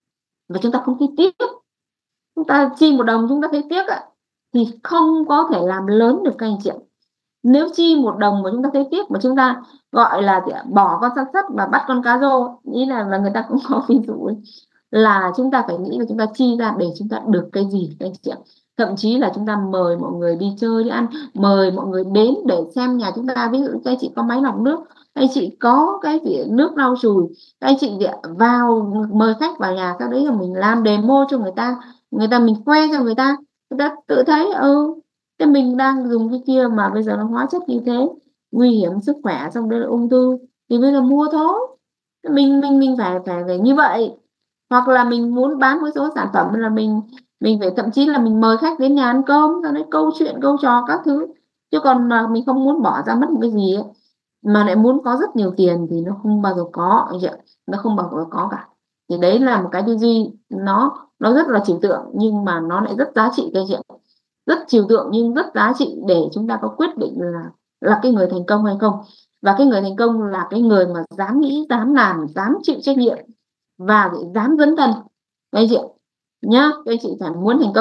và chúng ta không thấy tiếc. Chúng ta chi một đồng chúng ta thấy tiếc ạ, thì không có thể làm lớn được các anh chị ạ. Nếu chi một đồng mà chúng ta thấy tiếc, mà chúng ta gọi là bỏ con sắt sắt và bắt con cá rô, ý là là người ta cũng có ví dụ ấy, là chúng ta phải nghĩ là chúng ta chi ra để chúng ta được cái gì các anh chị ạ. Thậm chí là chúng ta mời mọi người đi chơi đi ăn, mời mọi người đến để xem nhà chúng ta, ví dụ các anh chị có máy lọc nước, các anh chị có cái gì nước lau chùi, các anh chị vào mời khách vào nhà, sau đấy là mình làm demo cho người ta, người ta mình khoe cho người ta, người ta tự thấy ừ thế mình đang dùng cái kia mà bây giờ nó hóa chất như thế, nguy hiểm sức khỏe, xong đây là ung thư, thì bây giờ mua thôi. Mình mình mình phải phải phải như vậy. Hoặc là mình muốn bán một số sản phẩm là mình mình phải thậm chí là mình mời khách đến nhà ăn cơm, sau đấy câu chuyện câu trò các thứ. Chứ còn mà mình không muốn bỏ ra mất một cái gì ấy, mà lại muốn có rất nhiều tiền thì nó không bao giờ có, nó không bao giờ có cả. Thì đấy là một cái tư duy nó nó rất là trừu tượng, nhưng mà nó lại rất giá trị cái chuyện, rất trừu tượng nhưng rất giá trị để chúng ta có quyết định là là cái người thành công hay không. Và cái người thành công là cái người mà dám nghĩ, dám làm, dám chịu trách nhiệm và dám dấn thân. Các anh chị nhá, các anh chị phải muốn thành công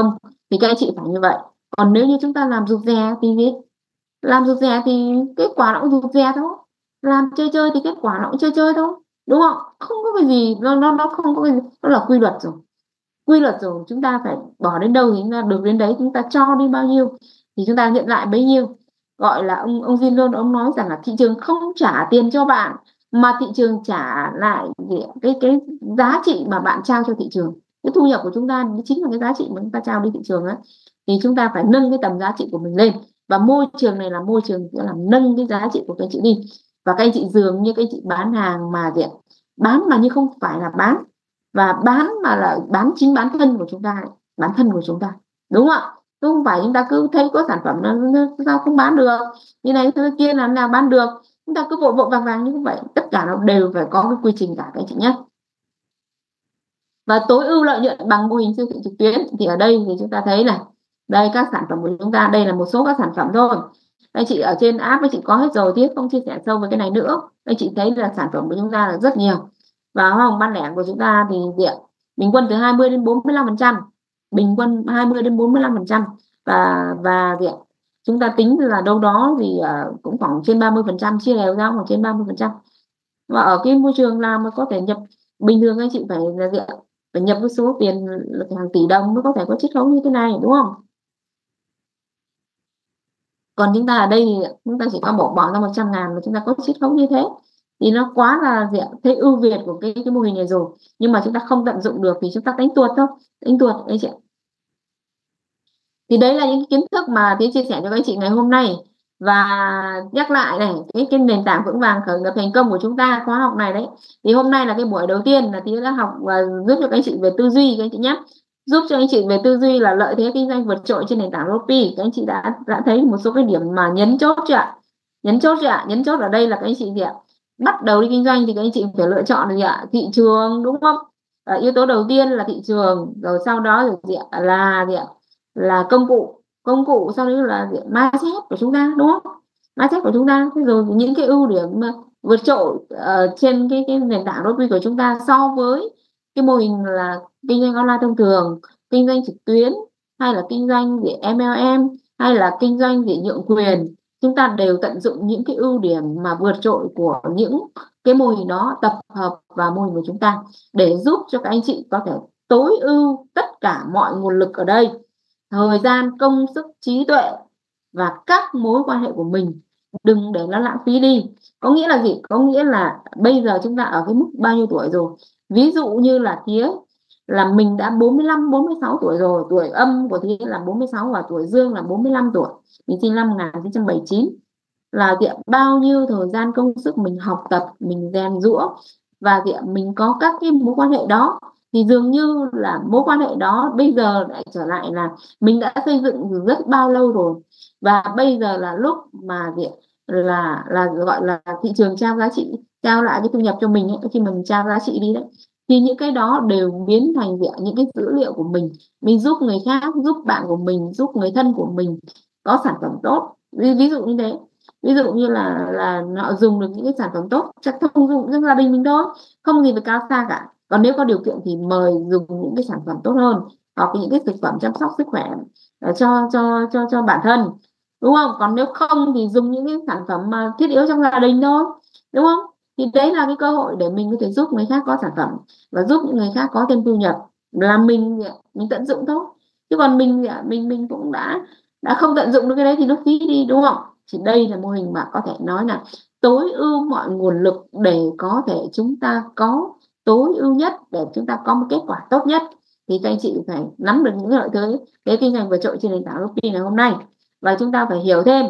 thì các anh chị phải như vậy. Còn nếu như chúng ta làm rụt rè thì gì? Làm rụt rè thì kết quả nó cũng rụt rè thôi. Làm chơi chơi thì kết quả nó cũng chơi chơi thôi, đúng không? Không có cái gì, nó nó nó không có cái gì, nó là quy luật rồi. Quy luật rồi, chúng ta phải bỏ đến đâu thì chúng ta được đến đấy, chúng ta cho đi bao nhiêu thì chúng ta nhận lại bấy nhiêu. Gọi là ông ông Jin luôn, ông nói rằng là thị trường không trả tiền cho bạn, mà thị trường trả lại cái cái giá trị mà bạn trao cho thị trường. Cái thu nhập của chúng ta chính là cái giá trị mà chúng ta trao đi thị trường ấy. Thì chúng ta phải nâng cái tầm giá trị của mình lên, và môi trường này là môi trường sẽ làm nâng cái giá trị của các anh chị đi. Và các anh chị dường như các anh chị bán hàng mà gì, bán mà như không phải là bán, và bán mà là bán chính bản thân của chúng ta, bản thân của chúng ta, đúng không ạ? Không phải chúng ta cứ thấy có sản phẩm là sao không bán được, như này thế kia làm nào bán được, chúng ta cứ vội vội vàng vàng như vậy. Tất cả nó đều phải có cái quy trình cả các anh chị nhé. Và tối ưu lợi nhuận bằng mô hình siêu thị trực tuyến thì ở đây thì chúng ta thấy này, đây các sản phẩm của chúng ta, đây là một số các sản phẩm thôi. Anh chị ở trên app anh chị có hết rồi, tiếp không chia sẻ sâu về cái này nữa. Anh chị thấy là sản phẩm của chúng ta là rất nhiều. Và hoa hồng bán lẻ của chúng ta thì diện bình quân từ hai mươi đến bốn mươi lăm phần trăm, bình quân hai mươi đến bốn mươi lăm phần trăm, và và diện chúng ta tính là đâu đó thì uh, cũng khoảng trên ba mươi phần trăm, chia đều ra khoảng trên ba mươi phần trăm. Và ở cái môi trường nào mà có thể nhập, bình thường anh chị phải là diện phải nhập với số tiền hàng tỷ đồng mới có thể có chiết khấu như thế này, đúng không? Còn chúng ta ở đây thì chúng ta chỉ có bỏ bỏ ra một trăm ngàn mà chúng ta có chiết khấu như thế, thì nó quá là gì ạ, thế ưu việt của cái cái mô hình này rồi, nhưng mà chúng ta không tận dụng được thì chúng ta đánh tuột thôi, đánh tuột đấy chị. Thì đấy là những kiến thức mà Tiến chia sẻ cho các anh chị ngày hôm nay. Và nhắc lại này, cái cái nền tảng vững vàng khởi nghiệp thành công của chúng ta, khóa học này đấy, thì hôm nay là cái buổi đầu tiên là Tiến đã học và giúp cho các anh chị về tư duy các anh chị nhé, giúp cho anh chị về tư duy là lợi thế kinh doanh vượt trội trên nền tảng Shopee. Các anh chị đã đã thấy một số cái điểm mà nhấn chốt chưa ạ? Nhấn chốt chưa ạ? Nhấn chốt ở đây là các anh chị gì ạ? Bắt đầu đi kinh doanh thì các anh chị phải lựa chọn gì ạ? Thị trường, đúng không? À, yếu tố đầu tiên là thị trường, rồi sau đó là gì ạ? Là gì ạ? Là công cụ, công cụ sau đó là mindset của chúng ta, đúng không? Mindset của chúng ta, rồi những cái ưu điểm mà vượt trội uh, trên cái cái nền tảng Shopee của chúng ta so với cái mô hình là kinh doanh online thông thường, kinh doanh trực tuyến, hay là kinh doanh về em lờ em, hay là kinh doanh về nhượng quyền. Chúng ta đều tận dụng những cái ưu điểm mà vượt trội của những cái mô hình đó, tập hợp vào mô hình của chúng ta để giúp cho các anh chị có thể tối ưu tất cả mọi nguồn lực ở đây, thời gian, công sức, trí tuệ và các mối quan hệ của mình, đừng để nó lãng phí đi. Có nghĩa là gì? Có nghĩa là bây giờ chúng ta ở cái mức bao nhiêu tuổi rồi? Ví dụ như là Thía là mình đã bốn mươi lăm, bốn mươi sáu tuổi rồi, tuổi âm của Thía là bốn mươi sáu và tuổi dương là bốn mươi lăm tuổi. Mình sinh năm một nghìn chín trăm bảy mươi chín. Là diện bao nhiêu thời gian công sức mình học tập, mình rèn giũa, và diện mình có các cái mối quan hệ đó, thì dường như là mối quan hệ đó bây giờ lại trở lại là mình đã xây dựng từ rất bao lâu rồi, và bây giờ là lúc mà diện là là gọi là thị trường trao giá trị, trao lại cái thu nhập cho mình ấy, khi mình trao giá trị đi đấy, thì những cái đó đều biến thành diện những cái dữ liệu của mình mình giúp người khác, giúp bạn của mình, giúp người thân của mình có sản phẩm tốt. Ví, ví dụ như thế, ví dụ như là là họ dùng được những cái sản phẩm tốt, chắc thông dụng trong gia đình mình thôi, không gì phải cao xa cả. Còn nếu có điều kiện thì mời dùng những cái sản phẩm tốt hơn, hoặc những cái thực phẩm chăm sóc sức khỏe cho cho cho cho bản thân, đúng không? Còn nếu không thì dùng những cái sản phẩm mà thiết yếu trong gia đình thôi, đúng không? Thì đấy là cái cơ hội để mình có thể giúp người khác có sản phẩm và giúp những người khác có thêm thu nhập, là mình mình tận dụng thôi. Chứ còn mình mình mình cũng đã đã không tận dụng được cái đấy thì nó phí đi, đúng không? Thì đây là mô hình mà có thể nói là tối ưu mọi nguồn lực để có thể chúng ta có tối ưu nhất, để chúng ta có một kết quả tốt nhất. Thì các anh chị phải nắm được những lợi thế cái kinh doanh vượt trội trên nền tảng Shopee ngày hôm nay, và chúng ta phải hiểu thêm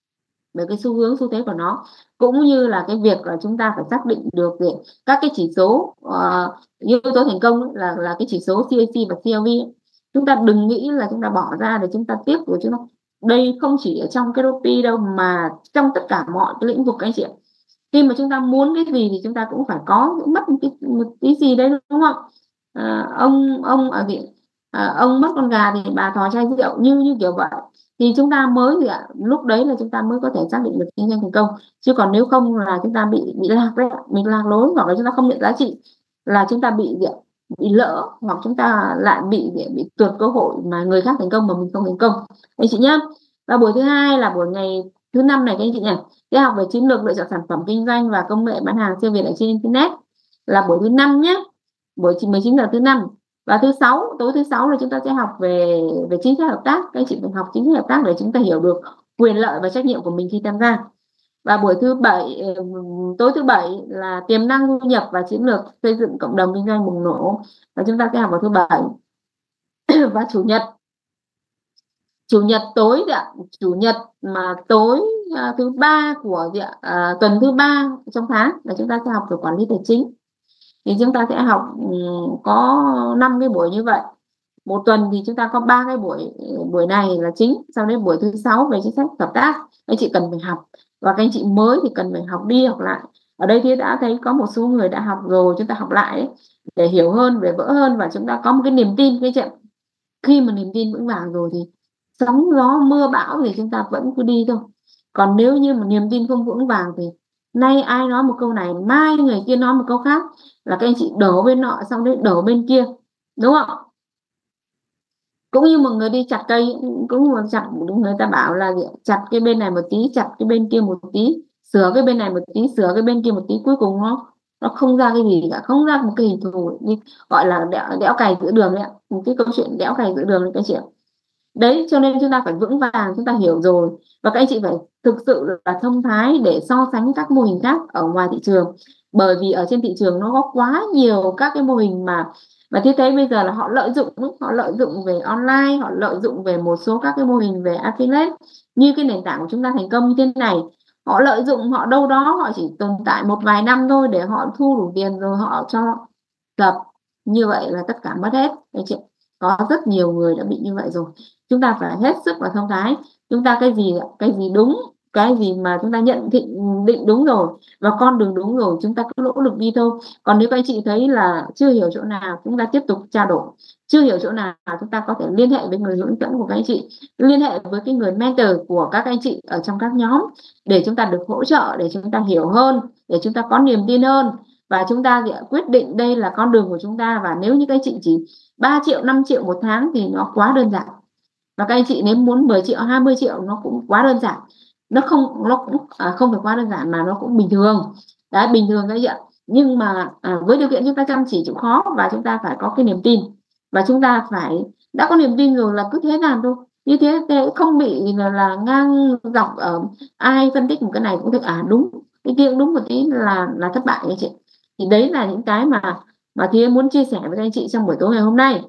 về cái xu hướng, xu thế của nó, cũng như là cái việc là chúng ta phải xác định được các cái chỉ số uh, yếu tố thành công là là cái chỉ số xê a xê và xê lờ vê. Chúng ta đừng nghĩ là chúng ta bỏ ra để chúng ta tiếp của chúng ta. Đây không chỉ ở trong cái Shopee đâu, mà trong tất cả mọi cái lĩnh vực anh chị ạ. Khi mà chúng ta muốn cái gì thì chúng ta cũng phải có mất một, cái, một tí gì đấy, đúng không? À, ông ông ở viện à, ông mất con gà thì bà thò chai rượu, như như kiểu vậy. Thì chúng ta mới gì ạ, lúc đấy là chúng ta mới có thể xác định được kinh doanh thành công. Chứ còn nếu không là chúng ta bị bị lạc đấy, mình lạc lối, hoặc là chúng ta không nhận giá trị, là chúng ta bị gì ạ? bị lỡ, hoặc chúng ta lại bị bị tuột cơ hội mà người khác thành công mà mình không thành công anh chị nhá. Và buổi thứ hai là buổi ngày thứ năm này các anh chị nhỉ, sẽ học về chiến lược lựa chọn sản phẩm kinh doanh và công nghệ bán hàng siêu việt ở trên internet, là buổi thứ năm nhé, buổi mười chín giờ thứ năm. Và thứ sáu, tối thứ sáu là chúng ta sẽ học về về chính sách hợp tác. Các anh chị phải học chính sách hợp tác để chúng ta hiểu được quyền lợi và trách nhiệm của mình khi tham gia. Và buổi thứ bảy, tối thứ bảy là tiềm năng thu nhập và chiến lược xây dựng cộng đồng kinh doanh bùng nổ, và chúng ta sẽ học vào thứ bảy. Và chủ nhật chủ nhật tối đấy ạ, chủ nhật mà tối à, thứ ba của gì ạ? À, tuần thứ ba trong tháng là chúng ta sẽ học về quản lý tài chính. Thì chúng ta sẽ học um, có năm cái buổi như vậy. Một tuần thì chúng ta có ba cái buổi, buổi này là chính, sau đến buổi thứ sáu về chính sách hợp tác anh chị cần phải học, và các anh chị mới thì cần phải học đi học lại. Ở đây thì đã thấy có một số người đã học rồi, chúng ta học lại ấy, để hiểu hơn, để vỡ hơn, và chúng ta có một cái niềm tin. Cái chuyện khi mà niềm tin vững vàng rồi thì sóng gió mưa bão thì chúng ta vẫn cứ đi thôi. Còn nếu như mà niềm tin không vững vàng thì nay ai nói một câu này, mai người kia nói một câu khác, là các anh chị đổ bên nọ xong đấy đổ bên kia, đúng không? Cũng như một người đi chặt cây, cũng như một chặt, người ta bảo là chặt cái bên này một tí, chặt cái bên kia một tí, sửa cái bên này một tí, sửa cái bên kia một tí, cuối cùng nó nó không ra cái gì cả, không ra một cái hình thù, đi gọi là đẽo, đẽo cày giữa đường đấy ạ. Một cái câu chuyện đẽo cày giữa đường đấy các chị ạ. Đấy, cho nên chúng ta phải vững vàng, chúng ta hiểu rồi, và các anh chị phải thực sự là thông thái để so sánh các mô hình khác ở ngoài thị trường. Bởi vì ở trên thị trường nó có quá nhiều các cái mô hình mà mà thế thấy bây giờ là họ lợi dụng, họ lợi dụng về online, họ lợi dụng về một số các cái mô hình về affiliate, như cái nền tảng của chúng ta thành công như thế này. Họ lợi dụng, họ đâu đó họ chỉ tồn tại một vài năm thôi để họ thu đủ tiền rồi họ cho dập, như vậy là tất cả mất hết. Anh chị, có rất nhiều người đã bị như vậy rồi. Chúng ta phải hết sức và thông thái. Chúng ta cái gì cái gì đúng, cái gì mà chúng ta nhận định, định đúng rồi và con đường đúng rồi, chúng ta cứ nỗ lực đi thôi. Còn nếu các anh chị thấy là chưa hiểu chỗ nào, chúng ta tiếp tục trao đổi. Chưa hiểu chỗ nào, chúng ta có thể liên hệ với người hướng dẫn của các anh chị, liên hệ với cái người mentor của các anh chị ở trong các nhóm, để chúng ta được hỗ trợ, để chúng ta hiểu hơn, để chúng ta có niềm tin hơn, và chúng ta quyết định đây là con đường của chúng ta. Và nếu như các anh chị chỉ ba triệu, năm triệu một tháng thì nó quá đơn giản, và các anh chị nếu muốn mười triệu, hai mươi triệu nó cũng quá đơn giản. Nó không nó cũng à, không phải quá đơn giản mà nó cũng bình thường. Đấy, bình thường đấy ạ. Nhưng mà à, với điều kiện chúng ta chăm chỉ chịu khó, và chúng ta phải có cái niềm tin, và chúng ta phải đã có niềm tin rồi là cứ thế làm thôi. Như thế thế không bị là, là ngang dọc ở ai phân tích một cái này cũng được à đúng, cái kia cũng đúng một tí là là thất bại anh chị. Thì đấy là những cái mà mà Thúy muốn chia sẻ với các anh chị trong buổi tối ngày hôm nay.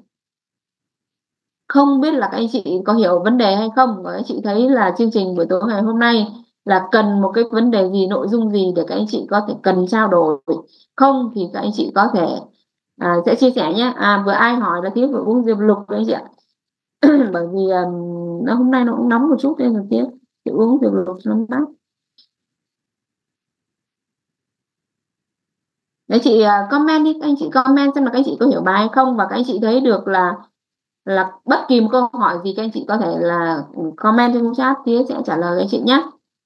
Không biết là các anh chị có hiểu vấn đề hay không, và các anh chị thấy là chương trình buổi tối ngày hôm nay là cần một cái vấn đề gì, nội dung gì để các anh chị có thể cần trao đổi không, thì các anh chị có thể à, sẽ chia sẻ nhé. À, vừa ai hỏi là Thúy vừa uống diệp lục các anh chị ạ. Bởi vì um, nó hôm nay nó cũng nóng một chút nên là Thúy thì uống diệp lục cho nó mát. Đấy chị uh, comment đi, các anh chị comment xem là các anh chị có hiểu bài hay không, và các anh chị thấy được là là bất kỳ một câu hỏi gì các anh chị có thể là comment trên chat, Tía sẽ trả lời các anh chị nhé.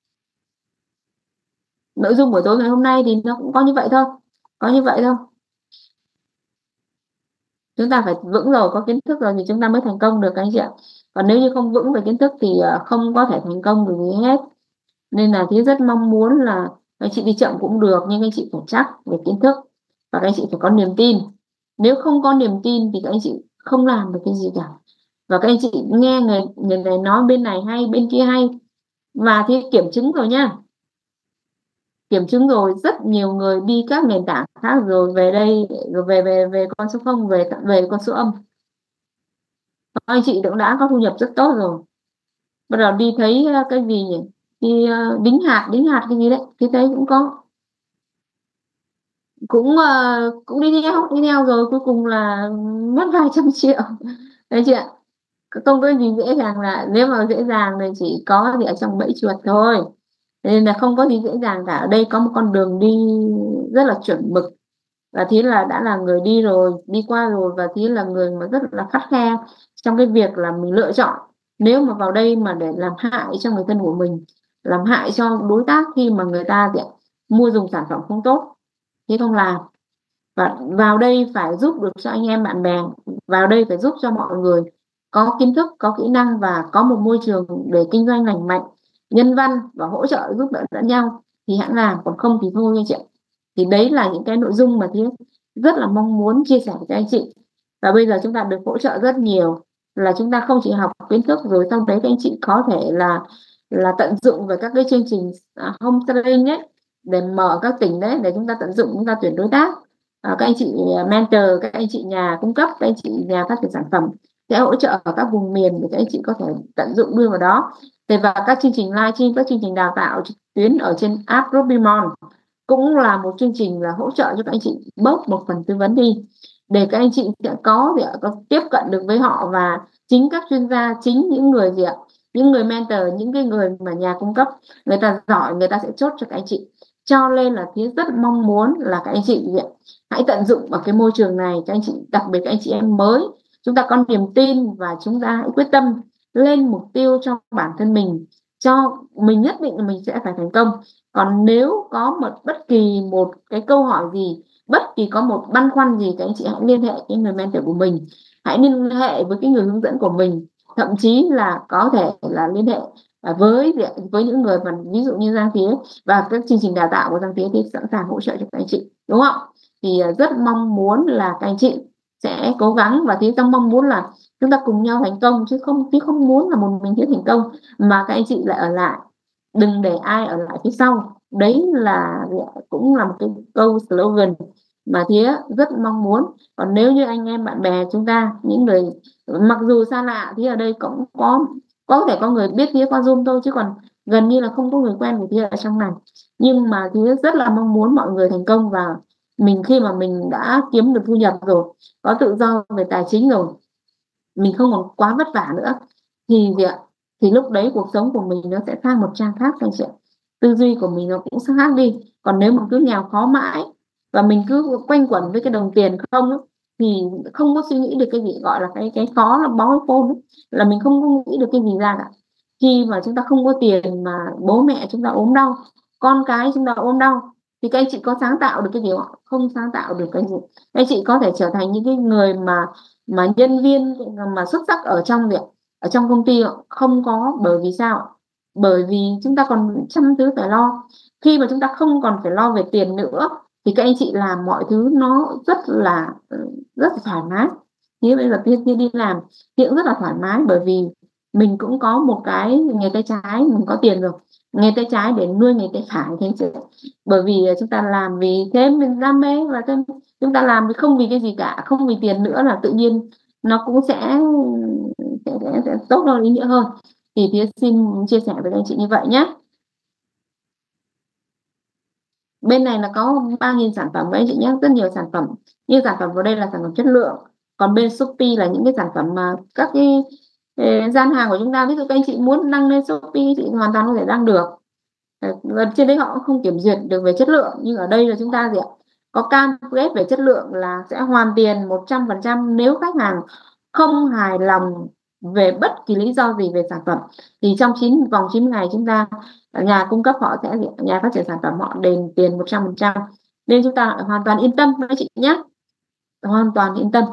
Nội dung buổi tối ngày hôm nay thì nó cũng có như vậy thôi, có như vậy thôi. Chúng ta phải vững rồi, có kiến thức rồi thì chúng ta mới thành công được các anh chị ạ. Còn nếu như không vững về kiến thức thì không có thể thành công được gì hết. Nên là Tía rất mong muốn là các anh chị đi chậm cũng được, nhưng các anh chị phải chắc về kiến thức, và các anh chị phải có niềm tin. Nếu không có niềm tin thì các anh chị không làm được cái gì cả. Và các anh chị nghe người người này nói bên này hay, bên kia hay, và thì kiểm chứng rồi nhá, kiểm chứng rồi, rất nhiều người đi các nền tảng khác rồi về đây, rồi về về về con số không, về về con số âm, các anh chị cũng đã có thu nhập rất tốt rồi. Bắt đầu đi thấy cái gì nhỉ, đi đính hạt đính hạt cái gì đấy, thì thấy cũng có, cũng uh, cũng đi theo đi theo rồi cuối cùng là mất vài trăm triệu. Đấy chị ạ, không có gì dễ dàng, là nếu mà dễ dàng thì chỉ có gì ở trong bẫy chuột thôi. Nên là không có gì dễ dàng cả. Ở đây có một con đường đi rất là chuẩn mực, và Thí là đã là người đi rồi, đi qua rồi, và Thí là người mà rất là khắt khe trong cái việc là mình lựa chọn. Nếu mà vào đây mà để làm hại cho người thân của mình, làm hại cho đối tác khi mà người ta thì mua dùng sản phẩm không tốt, Thí không làm. Và vào đây phải giúp được cho anh em bạn bè, vào đây phải giúp cho mọi người có kiến thức, có kỹ năng và có một môi trường để kinh doanh lành mạnh, nhân văn và hỗ trợ giúp đỡ lẫn nhau thì hãy làm, còn không thì thôi anh chị ạ. Thì đấy là những cái nội dung mà Thía rất là mong muốn chia sẻ với các anh chị. Và bây giờ chúng ta được hỗ trợ rất nhiều, là chúng ta không chỉ học kiến thức rồi sau đấy các anh chị có thể là là tận dụng về các cái chương trình uh, home training ấy, để mở các tỉnh đấy để chúng ta tận dụng, chúng ta tuyển đối tác. À, các anh chị mentor, các anh chị nhà cung cấp, các anh chị nhà phát triển sản phẩm sẽ hỗ trợ ở các vùng miền để các anh chị có thể tận dụng đưa vào đó. Thế và các chương trình livestream, các chương trình đào tạo trực tuyến ở trên app Robimon cũng là một chương trình là hỗ trợ cho các anh chị bớt một phần tư vấn đi, để các anh chị sẽ có để có tiếp cận được với họ, và chính các chuyên gia, chính những người gì ạ, những người mentor, những cái người mà nhà cung cấp người ta giỏi, người ta sẽ chốt cho các anh chị. Cho nên là Thía rất mong muốn là các anh chị hãy tận dụng vào cái môi trường này. Các anh chị, đặc biệt các anh chị em mới, chúng ta có niềm tin và chúng ta hãy quyết tâm lên mục tiêu cho bản thân mình, cho mình nhất định là mình sẽ phải thành công. Còn nếu có một bất kỳ một cái câu hỏi gì, bất kỳ có một băn khoăn gì, các anh chị hãy liên hệ với người mentor của mình, hãy liên hệ với cái người hướng dẫn của mình, thậm chí là có thể là liên hệ với với những người mà ví dụ như Giang Thía và các chương trình đào tạo của Giang Thía thì sẵn sàng hỗ trợ cho các anh chị, đúng không? Thì rất mong muốn là các anh chị sẽ cố gắng, và Thía trong mong muốn là chúng ta cùng nhau thành công, chứ không Thía không muốn là một mình Thía thành công mà các anh chị lại ở lại, đừng để ai ở lại phía sau. Đấy là cũng là một cái câu slogan mà Thía rất mong muốn. Còn nếu như anh em bạn bè chúng ta, những người mặc dù xa lạ thì ở đây cũng có có thể có người biết Thía qua Zoom thôi, chứ còn gần như là không có người quen của Thía ở trong này. Nhưng mà Thía rất là mong muốn mọi người thành công, và mình khi mà mình đã kiếm được thu nhập rồi, có tự do về tài chính rồi, mình không còn quá vất vả nữa, thì gì ạ, thì lúc đấy cuộc sống của mình nó sẽ sang một trang khác anh chị ạ. Tư duy của mình nó cũng sẽ khác đi. Còn nếu mà cứ nghèo khó mãi và mình cứ quanh quẩn với cái đồng tiền không ấy, thì không có suy nghĩ được cái gì gọi là cái cái khó là bó phôn ấy, là mình không có nghĩ được cái gì ra cả. Khi mà chúng ta không có tiền mà bố mẹ chúng ta ốm đau, con cái chúng ta ốm đau, thì các anh chị có sáng tạo được cái gì không? Không sáng tạo được cái gì. Các anh chị có thể trở thành những cái người mà mà nhân viên mà xuất sắc ở trong việc ở trong công ty không có. Bởi vì sao? Bởi vì chúng ta còn trăm thứ phải lo. Khi mà chúng ta không còn phải lo về tiền nữa thì các anh chị làm mọi thứ nó rất là rất là thoải mái. Như bây giờ tiên tiên đi làm thì cũng rất là thoải mái, bởi vì mình cũng có một cái nghề tay trái, mình có tiền rồi, nghề tay trái để nuôi nghề tay phải. Thế chứ bởi vì chúng ta làm vì thêm mình đam mê, và thêm chúng ta làm vì không vì cái gì cả, không vì tiền nữa, là tự nhiên nó cũng sẽ sẽ, sẽ, sẽ tốt hơn, ý nghĩa hơn. Thì Thía xin chia sẻ với anh chị như vậy nhé. Bên này là có ba nghìn sản phẩm với anh chị nhé, rất nhiều sản phẩm. Như sản phẩm vào đây là sản phẩm chất lượng, còn bên Shopee là những cái sản phẩm mà các cái gian hàng của chúng ta, ví dụ các anh chị muốn đăng lên Shopee chị hoàn toàn có thể đăng được. Và trên đấy họ cũng không kiểm duyệt được về chất lượng, nhưng ở đây là chúng ta gì ạ, có cam kết về chất lượng là sẽ hoàn tiền một trăm phần trăm nếu khách hàng không hài lòng về bất kỳ lý do gì về sản phẩm. Thì trong chín vòng chín mươi ngày chúng ta, nhà cung cấp họ sẽ, nhà phát triển sản phẩm họ đền tiền một trăm phần trăm, nên chúng ta hoàn toàn yên tâm với chị nhé, hoàn toàn yên tâm.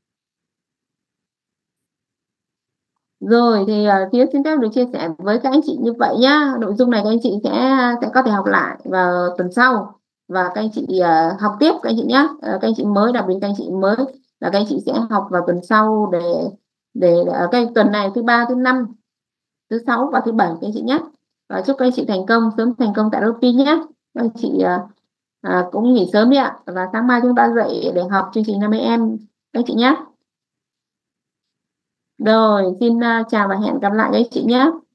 Rồi thì uh, Thía xin phép được chia sẻ với các anh chị như vậy nhá. Nội dung này các anh chị sẽ sẽ có thể học lại vào tuần sau, và các anh chị uh, học tiếp các anh chị nhé. Uh, các anh chị mới, đặc biệt các anh chị mới là các anh chị sẽ học vào tuần sau, để để uh, cái tuần này thứ ba, thứ năm, thứ sáu và thứ bảy các anh chị nhé. Và chúc các anh chị thành công, sớm thành công tại Ropi nhé. Các anh chị uh, uh, cũng nghỉ sớm đi ạ, và sáng mai chúng ta dậy để học chương trình năm em các anh chị nhé. Rồi, xin uh, chào và hẹn gặp lại các chị nhé.